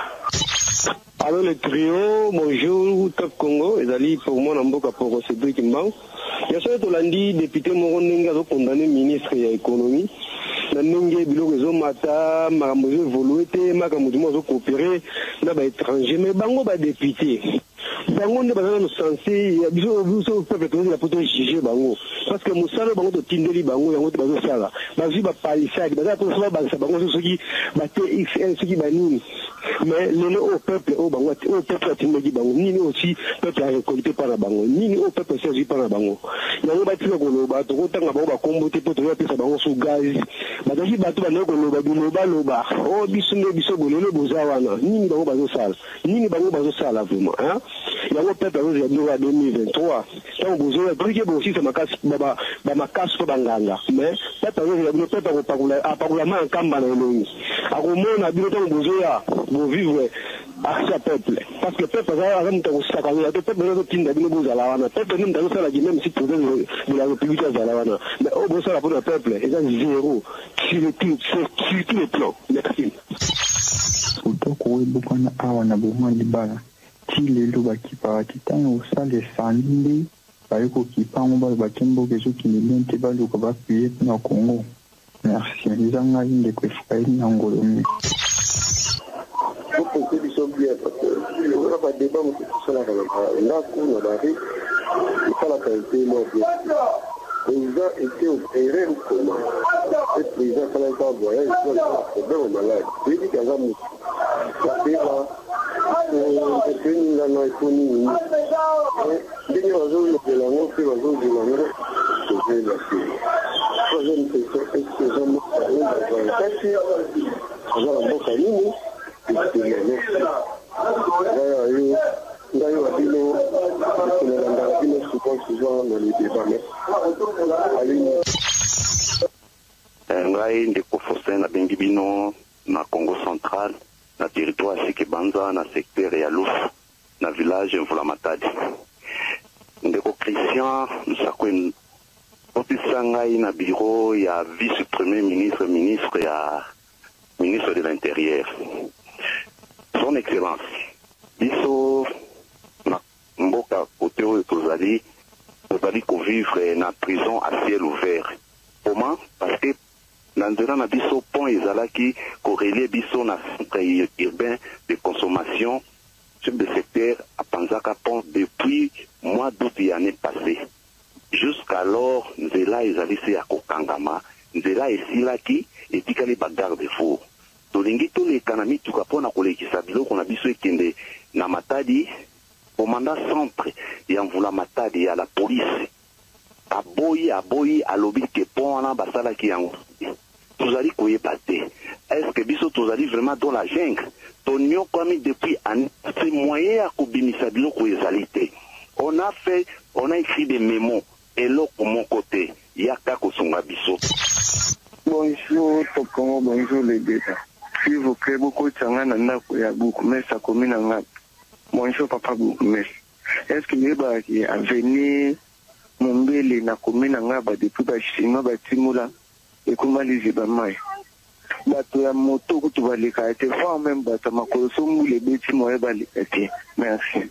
Alors le trio, bonjour, Top Congo, et Ali pour moi, Namboka pour Cédric Kimban. Il y a ce Tolandi, député Moron Nenga, condamné ministre de l'économie. Nanenge bilo rezo mata makamozo évolué makamozo coopérer na ba étranger mais bango ba député bango ne bazana no censé biso biso peuple to la poto juger bango parce que musalo bango to tindeli bango yango to bazo sala bazi ba palissade baza to sala ba bango soki ba T X L soki ba nini mais le au peuple au bango au peuple tindeli bango nini aussi peuple a récolté par la bango nini au peuple servi par la bango yango ba tilo ko ba to tanga bango ba kombote poto ya pesa bango sous gaz bazaki bato bandeko loba biloba loba o biso nde biso bolelo boza wana nini bango bazosala nini bango bazosala vraiment hein yango peuple azo ya droit deux mille vingt-trois tant bozo truc bo aussi c'est makasi baba ba makasi to banganga mais peuple azo ya peuple ko pakula apakula ma kamba na elongi akomona bino tant bozo ya bo vivre à ce peuple parce que peuple azo azo mutako saka ya to peuple azo tinda bino boza la wana peuple nem dazo sala ki même si président de la république azo la wana mais o bozo la pour le peuple et ça zéro sur le tout sur tous les plans merci utoko webukana awa na bomandi bala ti lelo bakipaka titango osala esandi bayoko kipango balo bakemboka ezokende bien te baluka bapuye mpona Congo merci eza ngai ndeko efraeli na ngolomi opose biso bien parce que oza badébat moto tosalaka na ndako na bari esalaka ete mwa bien président était opéré ou comment le président salaka en voyage il a un problème au malade il dit qu'il y a un mousse ça fait là c'est une là non il faut ni dès que vous avez le langue c'est vous avez le langue c'est la fille troisième question est-ce que j'ai mon salon dans un taxi on a la boca nini c'est bien merci d'ailleurs ndayo abino tunalanda abino souvent souvent dans les débats mais ngai ndeko Faustin na bengi bino na Congo central na territoire sike banza na secteur ya Lufu na village Mvula Matadi ndeko Christian Msakwe opisa ngai na bureau ya vice premier ministre ministre ya ministre de l'intérieur son excellence biso na mboka côté oyo tozali tozali kovivre na prison à ciel ouvert comment parce que na nzela na biso pont ezalaki korelie biso na centre urbain de consommation sur le secteur à Panzaka pont depuis mois d'août l'année passée jusqu'alors nzela ezali se ya kokangama nzela esilaki etikali bagarde fou tolingi toleka na mituka mpona kolekisa biloko na biso ekende na Matadi. Commandant centre ya Mvula Matadi ya la police aboyi aboyi alobi ke pont wana basalaki yango tozali koyeba te est-ce que biso tozali vraiment dans la jungle tonyokwami depuis année c'est moyen ya kobimisa biloko ezali te. On a fait, on a écrit des mémos eloko mon côté yaka kosunga biso. Bonjour Tokongo, bonjour les gars. S'il vous plaît, beaucoup de gens n'ont pas beaucoup, mais ça commune en rap. Bonjour papa beaucoup, mais est-ce que les gens qui sont venus Mombele na commune en rap depuis que Chinois batimula et comment les gens mai. Bato ya moto que tu vas les carter, voir même bato makolo somu les bêtiments et les carter. Merci.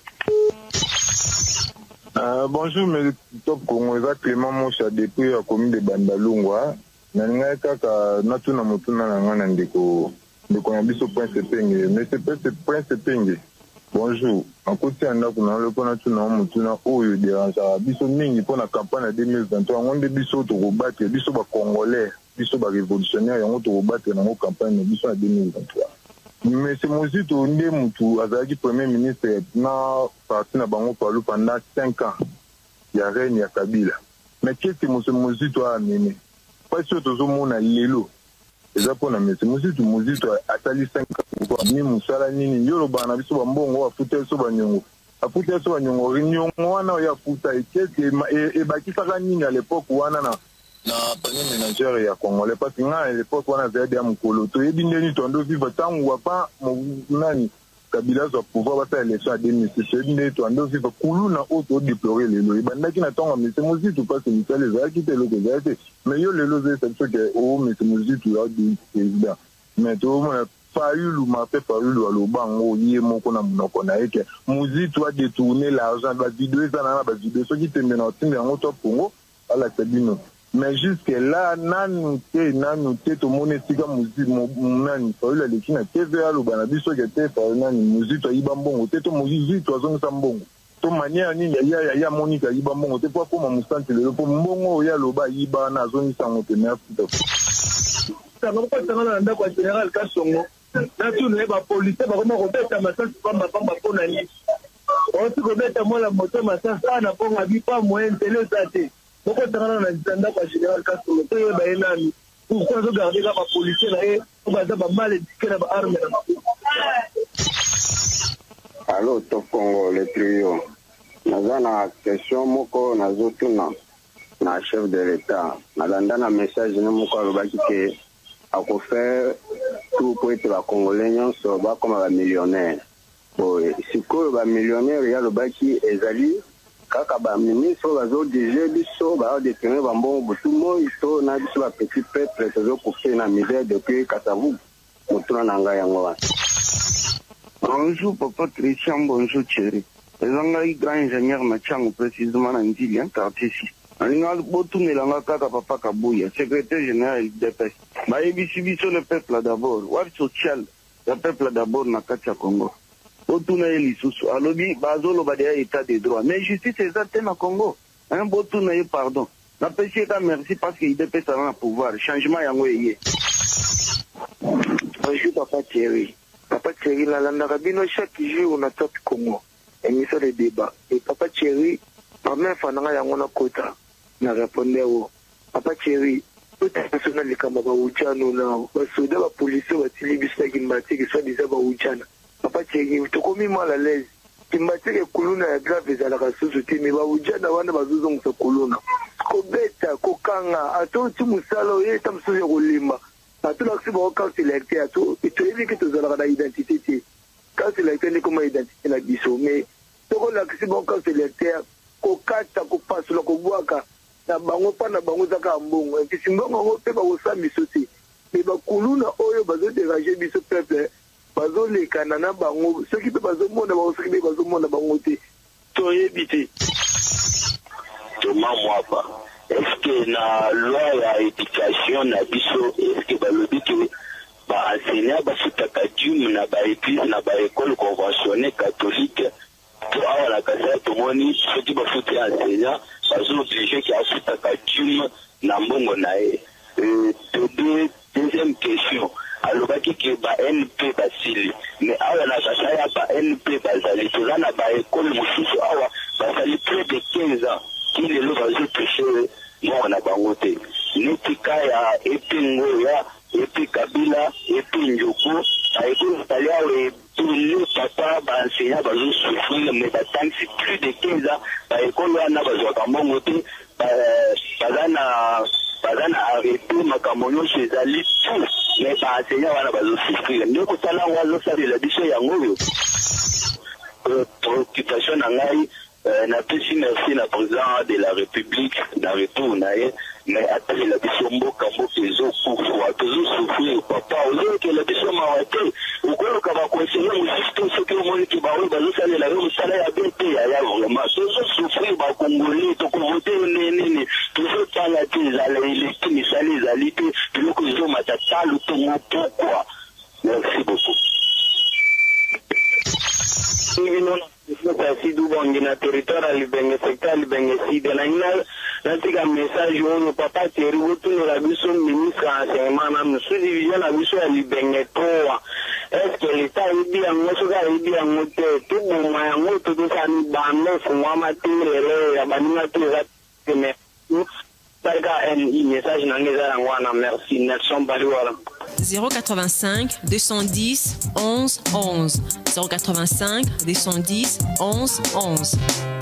Euh, bonjour, mais top Congo, Clément Mocha depuis la commune de Bandalungwa. Nanga kaka natuna mutuna na ngana ndeko ndeko na biso Prince Penge, mais c'est Prince Penge. Bonjour, en côté anda kuna le kona tuna mutuna oyo dérange biso mingi pour la campagne deux mille vingt-trois ngonde biso to kobattre biso ba congolais, biso ba révolutionnaire yango to kobattre na campagne biso en deux mille vingt-trois. Mais c'est Mozito Ndé Moutou, Azaki Premier ministre, na parti na bango parlou pendant cinq ans. Il y a rien, il y a Kabila. Mais qu'est-ce que M. Mozito a amené? Pas sûr que tout le monde a l'élo. Et ça pour nous, M. Mozito, Mozito a tali cinq ans. Ni Moussala Nini, Yolo Banabiso Bambongo, a foutu sur Banyongo. A foutu sur Banyongo, Réunion, on a foutu. Et qu'est-ce que, et Baki Sarani à l'époque où on a na premier ménagère ya Congolais parce que à l'époque on avait des mukolo to yebi ndeni tondo vivre tant ou pas nani Kabila zo pouvoir faire élection à deux mille six ndeni tondo vivre kulu na auto déplorer les lois bandaki na tonga mais c'est mozi tout pas que Michel les a quitté le gouvernement mais yo les lois c'est ce que oh mais c'est mozi tout là du président mais tout le monde Fayulu m'a fait Fayulu à l'Obango yé moko na munoko na eke mozi tu a détourné l'argent ba vidéo ça na ba vidéo ce qui te mène en team en top Congo à la Sabino. Mais jusque là, nan te nan te to monestika muzi nan fa la lekina T V A lo bana biso ke te fa nan muzi to ibambongo te to muzi to azonga sambongo to mania ni ya ya ya Monica ibambongo te po ko ma mustante le po mbongo ya lo ba iba na zoni sango te na futa ta no pa tanga na ndako general Kasongo na tu ne ba police ba ko ko beta masasi pa ba pa ko na ni o tu ko beta mola moto masasi na po ngabi pa moyen tele tate. Pourquoi tu as un agenda général Castro? Tu as un pourquoi tu gardes la police là? Tu vas mal éduquer la arme. Allô, Tokongo, le trio. Nous avons une question, Moko, nous avons un chef de l'État. Nous avons un message, nous avons dit qu'on fait tout pour être la Congolais, comme un millionnaire. Si on est millionnaire, il y a le baki Ezali. Kaka ba ministre bazo D G biso ba détenir bambon tout le monde iso na biso ba petit peuple tozo kufé na misère depuis Kasavu mutuna nanga yango. Bonjour papa Christian, bonjour chéri. Ezanga i grand ingénieur Machango précisément na Ndili en quartier six. Alinga botu nelanga kaka papa Kabuya, secrétaire général du P S. Ba yebisi biso le peuple d'abord, wa social, le peuple d'abord na kati ya Congo. Botuna elisusu alobi bazolo badia état de droit mais justice exacte na Congo un botuna e pardon na pesi ka merci parce que I D P ça va pouvoir changement yango yé. Bonjour papa Thierry. Papa Thierry la landa kabino chaque jour on a top Congo émission de débat et papa Thierry par même fananga yango na kota na répondre au papa Thierry tout national kama ba uchano na ba soda ba police ba tilibisa kimbati que soit déjà ba uchana. Papa Thierry, tu commis mal à l'aise. Tu m'as dit que Kuluna est grave à la société, mais Baoudjana wana bazuzong sa Kuluna. Kobeta, Kokanga, à tout tu musalo, et tam souje rolimba. À tout l'accès au camp sélecté, à tout, et tu as vu que tu as la identité. Quand sélecté, n'est comme identité la biso, mais tu as l'accès au camp sélecté, Kokata, Kopasu, la Kobuaka, na bango pa na bango zaka mbongo. Et puis si mbongo ngo pe ba osami sote. Mais ba Kuluna oyo bazo déranger biso peuple. Bazo les canana bango ceux qui peuvent bazo monde ba ceux qui bazo monde bango te to yebite Thomas Mwapa est-ce que na loi ya éducation na biso est-ce que ba lobi que ba enseignant ba sutaka djum na ba église na ba école conventionnelle catholique to awa la kasa to moni ceux qui ba futi enseignant bazo obligé qui a sutaka djum na mbongo na e euh, deux, deuxième question. Alors, il y a N P Basili. Mais awa na kasaya ba N P Basali. Tout là, na ba école Moussou awa. Basali plus de quinze ans. Qui est le vas-y pêcher. Moi, na bangote. Netika ya Epi Ngoya, Epi Kabila, Epi Njoko. A école Italia, tous les papas, bah, enseignants, bah, je souffrir, mais bah, tant que c'est plus de quinze ans, bah, école, on a besoin d'un bon côté, bah, bah, on a arrêté, ma camono, chez Ali, tout, mais bah, enseignants, on a besoin de souffrir. Nous, quand on a besoin de souffrir, la biche, yango, préoccupation, nangai, na pesi merci na président de la République, na retour, na ye, mais après la biche, mboka, mboka, ezo, koufoua, toujours souffrir, papa, ozo, que la biche, mawate, ukolo kaba conseiller musisto ce que moi qui ba oui bazo sala la même sala ya B P ya ya vraiment toujours souffrir ba congolais to ko voter nene toujours tala tisa la élection ni sala zalité le ko zo matata le tongo pourquoi merci beaucoup si du bongi na territoire libenge secteur libenge si de la inal natika message oyo papa teri wotu la biso ministre enseignement na nous division la biso ya libenge trois est-ce que l'état est bien moi soka est bien moté tout bon ma yango tout ça ni bande fwa matere ya banina tout mais Taga un message na ngeza ngwana merci Nelson Baliwala zéro quatre-vingt-cinq deux cent dix onze onze zéro quatre-vingt-cinq deux cent dix onze onze.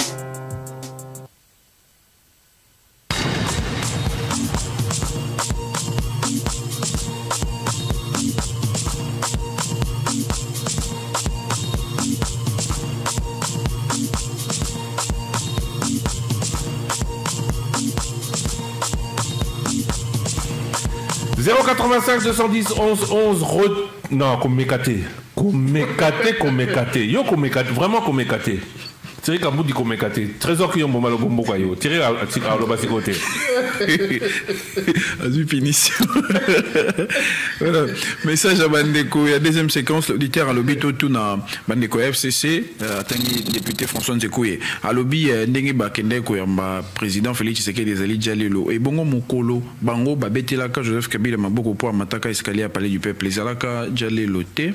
zéro quatre-vingt-cinq deux cent dix onze onze re... Non, comme mécaté. Comme mécaté, comme mécaté. Yo, comme mécaté. Vraiment comme mécaté. Thierry Kambou dit comme mécaté. Trésor qui ont bon mal au bon bocayo. Thierry à l'obas côté. Azui finition. Voilà. Message à Bandeko. Il y a deuxième séquence. L'auditeur à l'obit tout na Bandeko F C C. Tangi député François Nzekouye. À l'obit Ndengi Bakendeko yamba président Félix Tshisekedi des Ali Jalilo. Et bongo mokolo bango babete laka Joseph Kabila maboko pour mataka escalier à Palais du Peuple. Les alaka Jalilo te.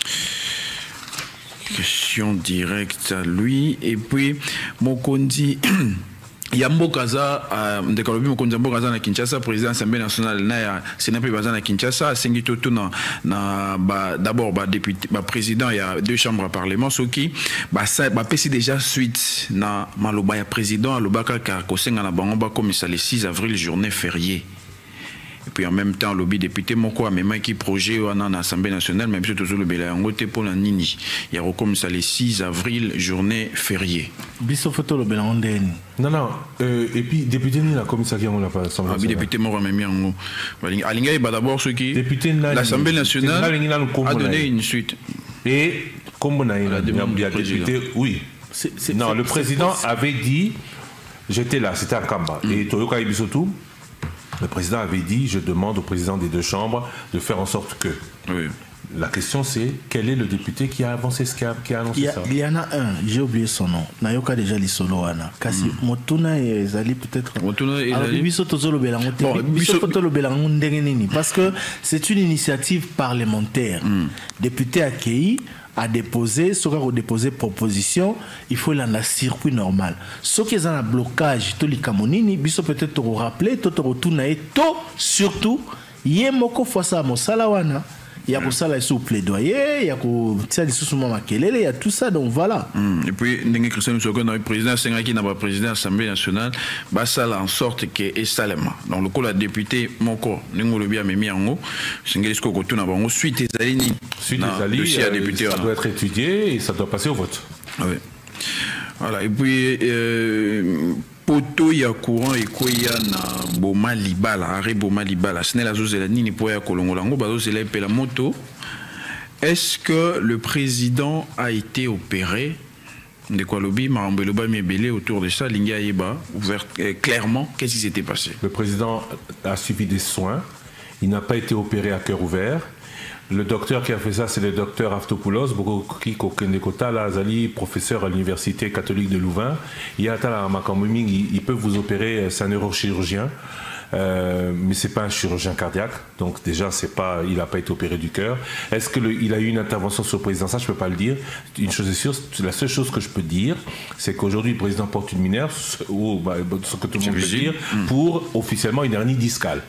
Question directe à lui. Et puis Mokondi Yambo Kaza, Ndekalobi Mokondi Yambo Kaza na Kinshasa, président de l'Assemblée nationale na Sénat Bazan na Kinshasa, Sengi Toto na na d'abord ba député, ba président il y a deux chambres à parlement, ce qui ba ça ba pesi déjà suite na maloba ya président alobaka ka kosenga na bango ba comme ça le six avril journée fériée. Et puis en même temps, le lobby député Moko a même qui projet en Assemblée nationale, même si tout le béla en côté pour la Nini. Il y a comme ça le six avril, journée fériée. Biso photo le béla en den. Non, non. Euh, et puis, député Nini, la commissariat, on l'a pas assemblée. Ah, oui, député Moko a même mis en haut. Alinga, d'abord ce qui. L'Assemblée nationale a donné une suite. Et, comme on a eu la député, oui. Non, le président avait dit, j'étais là, c'était à Kamba. Et Toyoka Ibisotou. Le président avait dit, je demande au président des deux chambres de faire en sorte que... Oui. La question c'est, quel est le député qui a avancé ce qui a, qui a annoncé il y a, ça? Il y en a un, j'ai oublié son nom. Nayoka déjà li solo ana. Kasi mm. Motuna et Zali peut-être... Motuna et Zali... Biso tozo lo belango te. Bon, biso foto lo belango ndenge nini. Parce que c'est une initiative parlementaire. Mm. Député accueilli a déposé, ce qu'on a déposé proposition, il faut l'en a circuit normal. Ce qui est un blocage, tout les camonini, biso peut-être te rappeler, tout te retourne et tout, surtout, yé moko fois ça mon salawana. Il y a pour ça là sous plaidoyer, il y a pour ça des sous maman kelele, il y a tout ça donc voilà. Mm. Et puis Ndenge Christian Soko le président Sengaki n'a pas président de l'Assemblée nationale, bah ça là en sorte que est salema. Donc le coup la député moko Ndenge le bien mis en haut, Sengeli Soko ko tuna bango suite des alini. Suite des alini, ça doit être étudié et ça doit passer au vote. Oui. Voilà et puis euh, poto ya courant et koya na boma libala arrêt boma libala ce n'est la zone de la nini pour ya kolongolango bazo c'est la moto. Est-ce que le président a été opéré de quoi lobby Marambeloba Mebele autour de ça Linga Yeba ouvert euh, clairement qu'est-ce qui s'était passé? Le président a suivi des soins, il n'a pas été opéré à cœur ouvert. Le docteur qui a fait ça, c'est le docteur Aftopoulos, qui est professeur à l'université catholique de Louvain. Il y a ils peuvent vous opérer, c'est un neurochirurgien, euh, mais c'est pas un chirurgien cardiaque, donc déjà c'est pas, il n'a pas été opéré du cœur. Est-ce que le, il a eu une intervention sur le président? Ça, je peux pas le dire. Une chose est sûre, la seule chose que je peux dire, c'est qu'aujourd'hui le président porte une minerve, ou bah, ce que tout le monde peut dire, pour officiellement une hernie discale.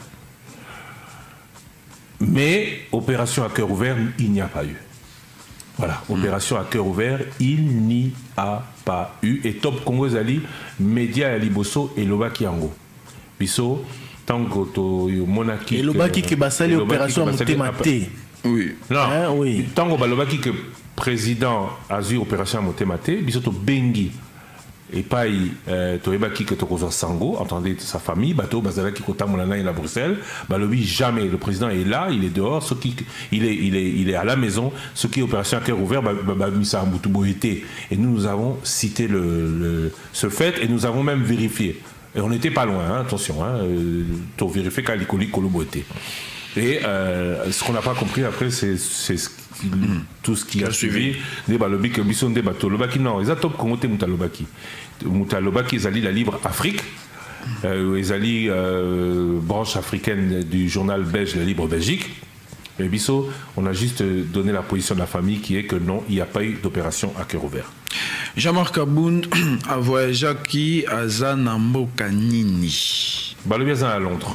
Mais opération à cœur ouvert, il n'y a pas eu. Voilà, mmh. opération à cœur ouvert, il n'y a pas eu. Et Top Congo Zali, Média Liboso et Lobaki Yango. Biso, tango to monaki. Et Lobaki qui basali opération à Motématé. Oui. Non, hein, oui. Tango Lobaki que président a eu opération à Motématé, biso to Bengi. Et pas Toebaki que Tokozo Sango, entendez sa famille, bateau Bazala qui kota Molana à Bruxelles, Balobi jamais. Le président est là, il est dehors, ce qui, il est, il est, il est à la maison. Ce qui est opération à cœur ouvert, Misa Mboutoubou était. Et nous, nous avons cité le, le, ce fait et nous avons même vérifié. Et on n'était pas loin, hein, attention, hein, tu vérifies qu'à l'école Kolobo était. Et euh, ce qu'on n'a pas compris après, c'est Mm. tout ce qui a suivi des balobi que bison des bateaux lobaki non ils a top comment t'es mutalobaki mutalobaki ils allaient la Libre Afrique euh, ils allaient euh, branche africaine du journal belge La Libre Belgique et biso on a juste donné la position de la famille qui est que non il n'y a pas eu d'opération à cœur ouvert. Jean-Marc Aboun a voyagé qui à Zanambo Kanini balobi à Londres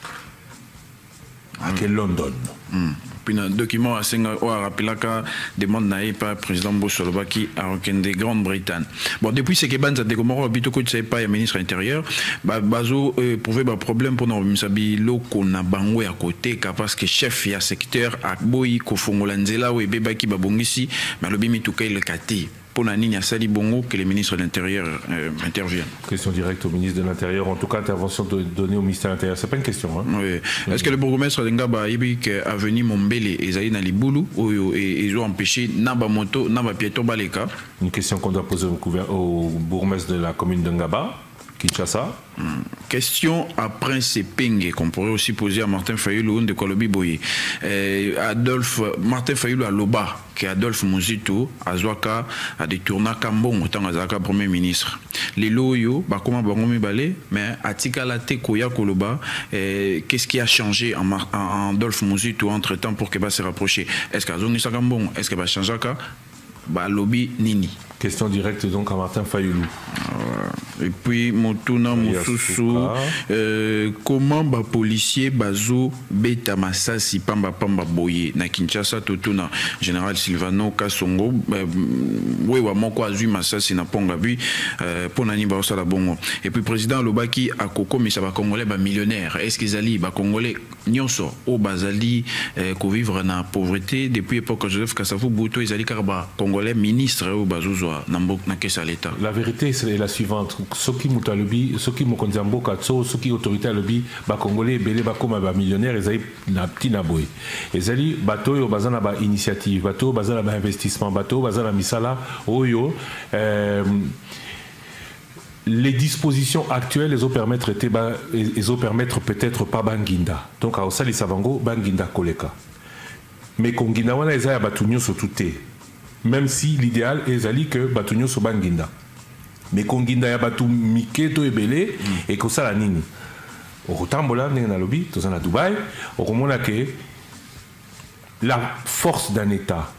à quel London mm. Puis un document à Rapilaka demande naïe par président Bossolobaki à de Grande-Bretagne. Bon, depuis ce que Ban ça décommore habito que c'est pas un ministre intérieur, bah bazo prouver ba problème pour nous misabi loko na bango à côté parce que chef ya secteur à boyi ko fongolanzela ou bebaki babongisi mais le bimi tout le kati. Pour la ligne à Sali Bongo que le ministre de l'Intérieur euh, intervient. Question directe au ministre de l'Intérieur, en tout cas intervention de, donnée au ministère de l'Intérieur. C'est pas une question. Hein. Oui. Est-ce mmh. que le bourgmestre de Ngaba Ibik a venu Mombele et Zaïna Liboulou et ils ont empêché Naba Moto, Naba Pieto Baleka? Une question qu'on doit poser au, au bourgmestre de la commune de Ngaba, Kinshasa. Mmh. Question à Prince Penge qu'on pourrait aussi poser à Martin Fayoulou de Kolobi Boye. Euh, Adolphe, Martin Fayoulou à Loba, qui Adolphe Mouzito, à Zouaka, à détourné Kambon, autant à Zaka, Premier ministre. Les loyaux, bah, comment Bangomi Balé, mais à Tikalate Koya Koloba, qu'est-ce qui a changé en, en, en Adolphe Mouzito entre temps pour qu'il va se rapprocher? Est-ce qu'à Zoni Sakambon, est-ce qu'il va changer Zaka? Bah, lobby Nini. Question directe donc à Martin Fayoulou. Et puis, Moutuna Moussoussou, euh, comment les policiers bazo beta masasi pamba pamba boye na Kinshasa totuna général Silvano Kasongo oui wa moko azu masasi na ponga bi pour nani ba osala bongo. Et puis président Lobaki a koko mais ça va congolais ba millionnaire. Est-ce qu'ils ali ba congolais nyonso au bazali ko vivre na pauvreté depuis époque Joseph Kasavu Bouto ils ali karba congolais ministre au bazozo. La vérité c'est la suivante. Ceux qui m'ont lobby, ceux qui m'ont konzambo katso, ceux qui autorité à lobby, ba congolais belé ba comme ba millionnaire, ils avaient na petit naboy. Ils allaient bateau yo bazana ba initiative, bateau bazana ba investissement, bateau bazana misala oyo. Euh, les dispositions actuelles, les ont permettre les ont permettre peut-être pas banginda. Donc à Osali Savango banginda koleka. Mais konginda wana ezaya batunyo so touté. Même si l'idéal est zali que batunyo so banginda. Mais konginda ya batu miketo ebele et que ça la nini. Au rotambola na lobby, tout ça na Dubaï, au romona que la force d'un État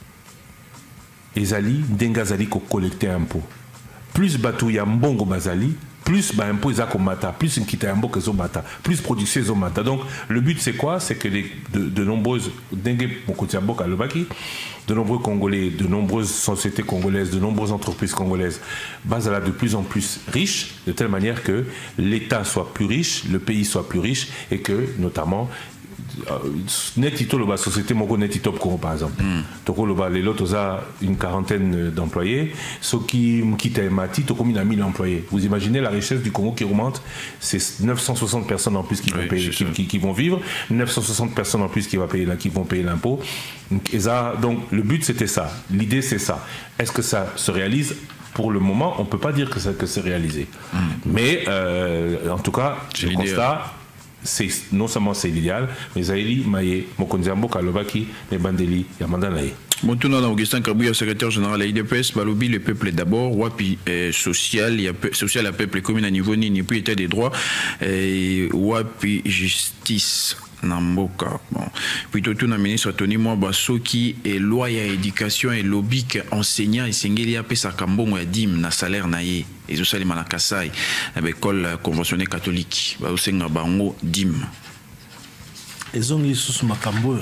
ezali dengazali ko collecter impôt. Plus batu ya mbongo bazali, plus ba impôt ezako mata, plus nkita yambo kezo mata, plus production ezo mata. Donc le but c'est quoi? C'est que les, de, de nombreuses dengue mokotiambo kalobaki, de nombreux Congolais, de nombreuses sociétés congolaises, de nombreuses entreprises congolaises basent de plus en plus riches, de telle manière que l'État soit plus riche, le pays soit plus riche et que notamment Netito la société Moko Netito Congo par exemple. Toko loba les lots a une quarantaine d'employés. Ceux qui quittent Mati, Toko mille mille employés. Vous imaginez la richesse du Congo qui augmente, c'est neuf cent soixante personnes en plus qui vont oui, payer, qui, qui, qui vont vivre, neuf cent soixante personnes en plus qui vont payer qui vont payer l'impôt. Donc le but c'était ça, l'idée c'est ça. Est-ce que ça se réalise? Pour le moment, on ne peut pas dire que, ça, que c'est réalisé. Mm. Mais euh, en tout cas, le constat c'est non seulement c'est l'idéal, mais Zaïli Maye Mokonzambo Kalobaki les Bandeli Yamandanaye. Montuna Augustin Kabouya, secrétaire général à I D P S, Balobi, le peuple d'abord, Wapi eh, social, il y a social à peuple commune à niveau ni puis état des droits, et Wapi justice. Namboka. Bon. Puis tout le ministre Tony Mwaba Soki et loi ya éducation et lobby enseignant et singeli a pesa kambongo ya dim na salaire na ye et zo salima na Kasai à l'école conventionnelle catholique ba osenga bango dim ezongi sous makambo.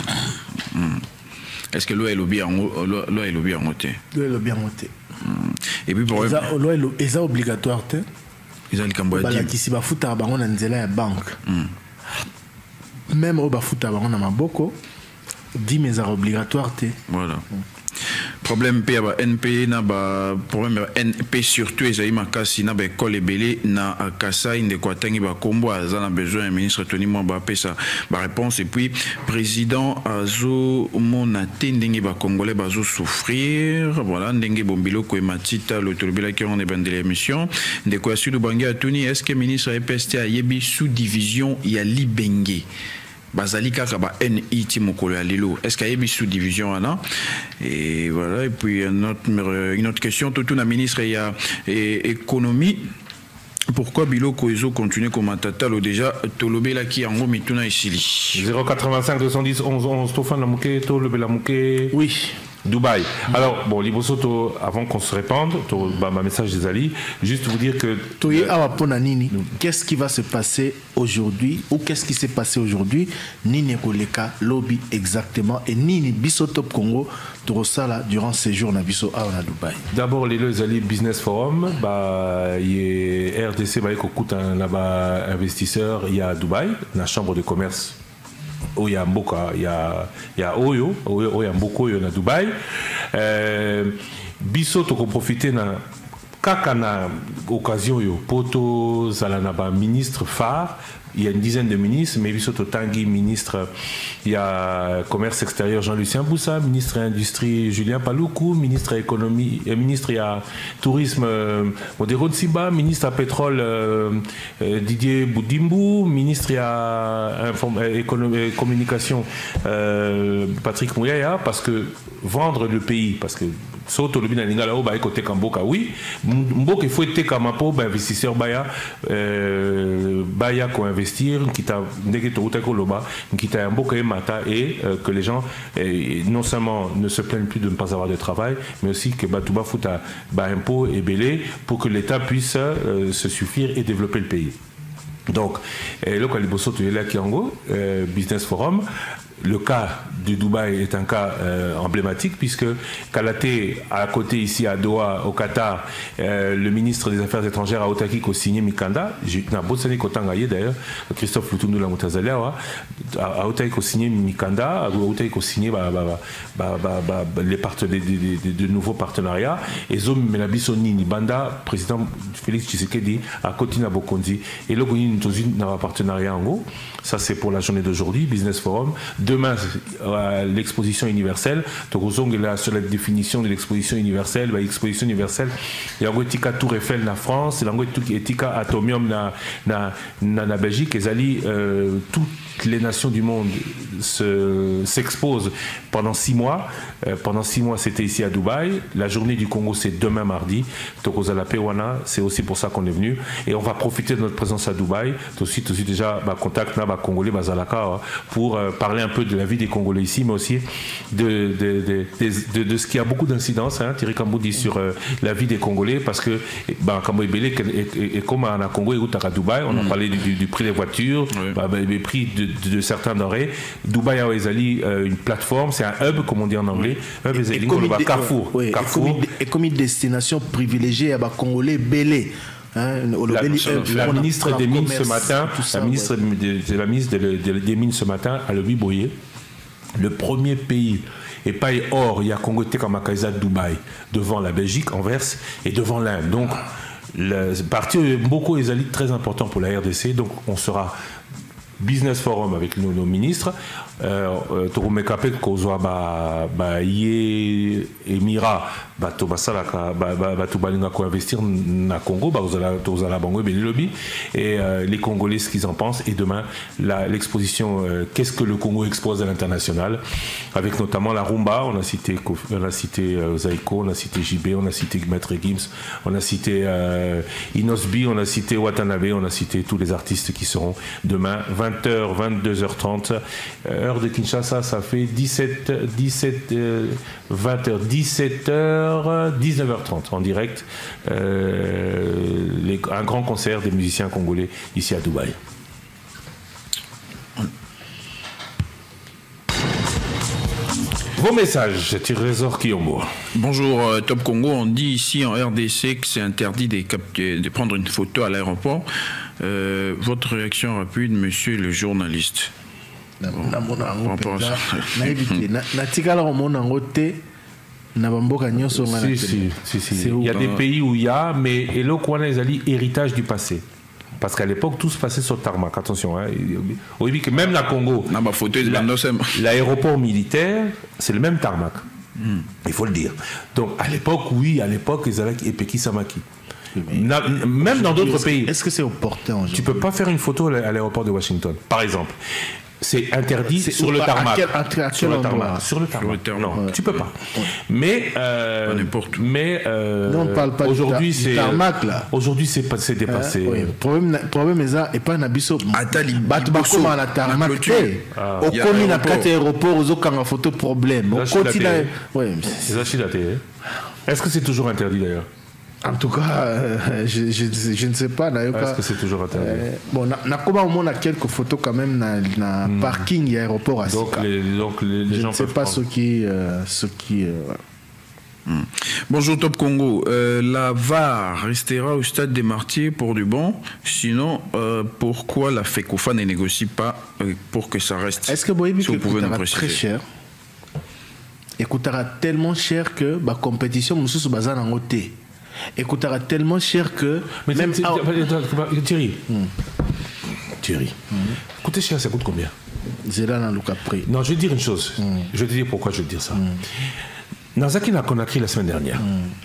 Est-ce que loi est lobby en loi est lobby en côté loi est lobby en côté et puis pour ça loi est obligatoire te ils ont le kambo ya dim kisi ba futa bango na nzela ya banque. Même au bafuta on a maboko dix mais obligatoire té voilà problème P ba N P na ba problème N P surtout ezali makasi na ba école ebele na Kasai ndeko atangi ba kombo aza na besoin un ministre Tony Mwaba pesa ba réponse et puis président azo mona tendenge ba congolais bazo souffrir voilà ndenge bombilo ko matita l'autorité qui on est bandé l'émission ndeko Sudou Bangi atuni est-ce que ministre E P S T a yebi sous division ya Libenge Bazali kaka ba N I T mokolo ya lelo est-ce qu'il y a une sous-division là et voilà et puis une autre une autre question tout na ministre il y a économie pourquoi Biloko Ezo continue comme Tatalo déjà Tolobe là qui en gros mituna isili zéro quatre-vingt-cinq deux cent dix onze onze Tofan Lamouké Tolobe Lamouké oui Dubaï. Alors, bon, Libosoto, avant qu'on se répande, bah, ma message des Ali, juste vous dire que... Euh, qu'est-ce qui va se passer aujourd'hui ou qu'est-ce qui s'est passé aujourd'hui Nini Koleka, lobby exactement, et Nini Bisotop Congo, Torosala, durant ces jours, na Biso à Dubaï. D'abord, les Ali Business Forum, bah, il y a R D C, bah, il y a là-bas investisseur, il y a Dubaï, la chambre de commerce. Il y a Mboka, il y a, il y a Oyo, il y a Mboko, il y a Dubaï. Euh, Biso, tu peux profiter na kaka na occasion yo poto zalanaba ministre phare. Il y a une dizaine de ministres, mais Biso Tanguy, ministre, il y a commerce extérieur Jean-Lucien Boussa, ministre industrie Julien Paloukou, ministre économie, euh, ministre il y a tourisme euh, Modero Tsiba, ministre à pétrole euh, euh, Didier Boudimbu, ministre il y a économie, communication euh, Patrick Mouyaya, parce que vendre le pays, parce que Soto le bina lingala o ba côté Kamboka oui Mboka il faut être kamapo ba investisseur baya euh, baya ko investir qui t'a ndeke to utako loba qui t'a Mboka et mata et euh, que les gens euh, non seulement ne se plaignent plus de ne pas avoir de travail mais aussi que Batouba futa ba impôt et belé pour que l'État puisse euh, se suffire et développer le pays. Donc le Kaliboso tu es là qui en gros Business Forum. Le cas de Dubaï est un cas euh, emblématique puisque Kalaté, à côté ici à Doha, au Qatar, euh, le ministre des Affaires étrangères a Otaki ko signé Mikanda, na Botsani Kotangaye d'ailleurs, Christophe Lutundu la Mutazalia, a Otaki ko signé Mikanda, a Otaki ko signé bah, bah, bah, bah, bah, les partenaires, de, de, de nouveaux partenariats, et Zom Melabisoni Nibanda, président Félix Tshisekedi, à Kotina Bokondi, et le Goni Ntozi n'a pas partenariat en gros. Ça c'est pour la journée d'aujourd'hui, Business Forum. Demain, euh, l'exposition universelle. Là, sur la définition de l'exposition universelle, bah, l'exposition universelle, il y a un tika Tour Eiffel na France, il y a un tika Atomium na na na, na Belgique. Et Zali, euh, toutes les nations du monde se, s'exposent pendant six mois. Euh, pendant six mois, c'était ici à Dubaï. La journée du Congo, c'est demain mardi. Tokozala Pewana, c'est aussi pour ça qu'on est venu. Et on va profiter de notre présence à Dubaï. Tout de suite, aussi déjà, bah, contact na bah, Congolais, bah, Zalaka, pour euh, parler un peu de la vie des Congolais ici, mais aussi de, de, de, de, de, de ce qui a beaucoup d'incidence. Hein, Thierry Kambou dit sur euh, la vie des Congolais, parce que bah, Kambo Ebele, et comme à Congo et à Dubaï, on a parlé du, du prix des voitures, oui. bah, bah, les prix de, de, de certains denrées. Dubaï a Ezali euh, une plateforme, c'est un hub, comme on dit en anglais. Hub et, Ezali, et comme bah, Carrefour. Oui, Carrefour. Et, comme, et comme une destination privilégiée à Congolais belé. Hein, la, la, la ministre des Mines ce matin, ça, la ministre ouais. de, de la ministre de, de, des Mines ce matin à Lobi Boye, le premier pays et pas or, il y a Congo Tekamakaïza Dubaï devant la Belgique, Anvers et devant l'Inde. Donc le parti beaucoup est très important pour la R D C. Donc on sera Business Forum avec nos, nos ministres. Torumekapet Kozwa ba ba Émirat bato basalaka bato balinga ko investir na Congo bazala tozala bango beli lobby et euh, les Congolais ce qu'ils en pensent et demain la, l'exposition euh, qu'est-ce que le Congo expose à l'international avec notamment la rumba, on a cité on a cité euh, Zaiko, on a cité J B, on a cité Maître Gims, on a cité euh, Inosbi, on a cité Watanabe, on a cité tous les artistes qui seront demain vingt heures vingt-deux heures trente heure de Kinshasa, ça fait dix-sept dix-sept euh, vingt heures dix-sept heures dix-neuf heures trente en direct, euh, les, un grand concert des musiciens congolais ici à Dubaï. Vos messages, Trésor Kiyombo. Bonjour euh, Top Congo, on dit ici en R D C que c'est interdit de, capter, de prendre une photo à l'aéroport. Euh, votre réaction rapide, monsieur le journaliste. Na Si, si, si, si. Il y a des pays où il y a, mais Elokwana Ezali, héritage du passé. Parce qu'à l'époque, tout se passait sur le tarmac. Attention, hein. Oui, que même la Congo, la, l'aéroport militaire, c'est le même tarmac. Mm. Il faut le dire. Donc, à l'époque, oui, à l'époque, Ezalaki et Peki Samaki. Na, même dans d'autres pays. Est-ce que c'est opportun? Tu ne peux pas faire une photo à l'aéroport de Washington, par exemple. C'est interdit c'est sur, le tarmac. Quel, sur, le tarmac. sur le tarmac. Sur le tarmac. Non, ouais. Tu peux pas. Ouais. Mais, euh, mais euh, non, on parle pas aujourd'hui, du, c'est, du tarmac là. Aujourd'hui, c'est, c'est dépassé. Euh, oui. Problème, problème est ça. Et pas nabiso. Atali. Batubako à la tarmac. Au commun na quatre aéroports, aux autres quand photo problème. Au quotidien. Ouais. Est-ce que c'est toujours interdit d'ailleurs? En tout cas, euh, je, je, je ne sais pas. Est-ce que c'est toujours interdit? euh, Bon, on a quelques photos quand même dans le mm. parking et aéroport à donc les, donc les, les je gens ne sais pas prendre. ceux qui... Euh, ceux qui euh, mm. Bonjour Top Congo. Euh, la V A R restera au stade des Martyrs pour du bon. Sinon, euh, pourquoi la FECOFA ne négocie pas euh, pour que ça reste? Est-ce que Boébi si coûtera très cher? Et coûtera tellement cher que la compétition, nous sommes basés en côté. Et coûtera tellement cher que mais même t- t- t- Thierry mm. Thierry mm. Coûter cher, ça coûte combien? Non, je vais te dire une chose. mm. Je vais te dire pourquoi je vais te dire ça. Nazaki n'a Conakry la semaine dernière.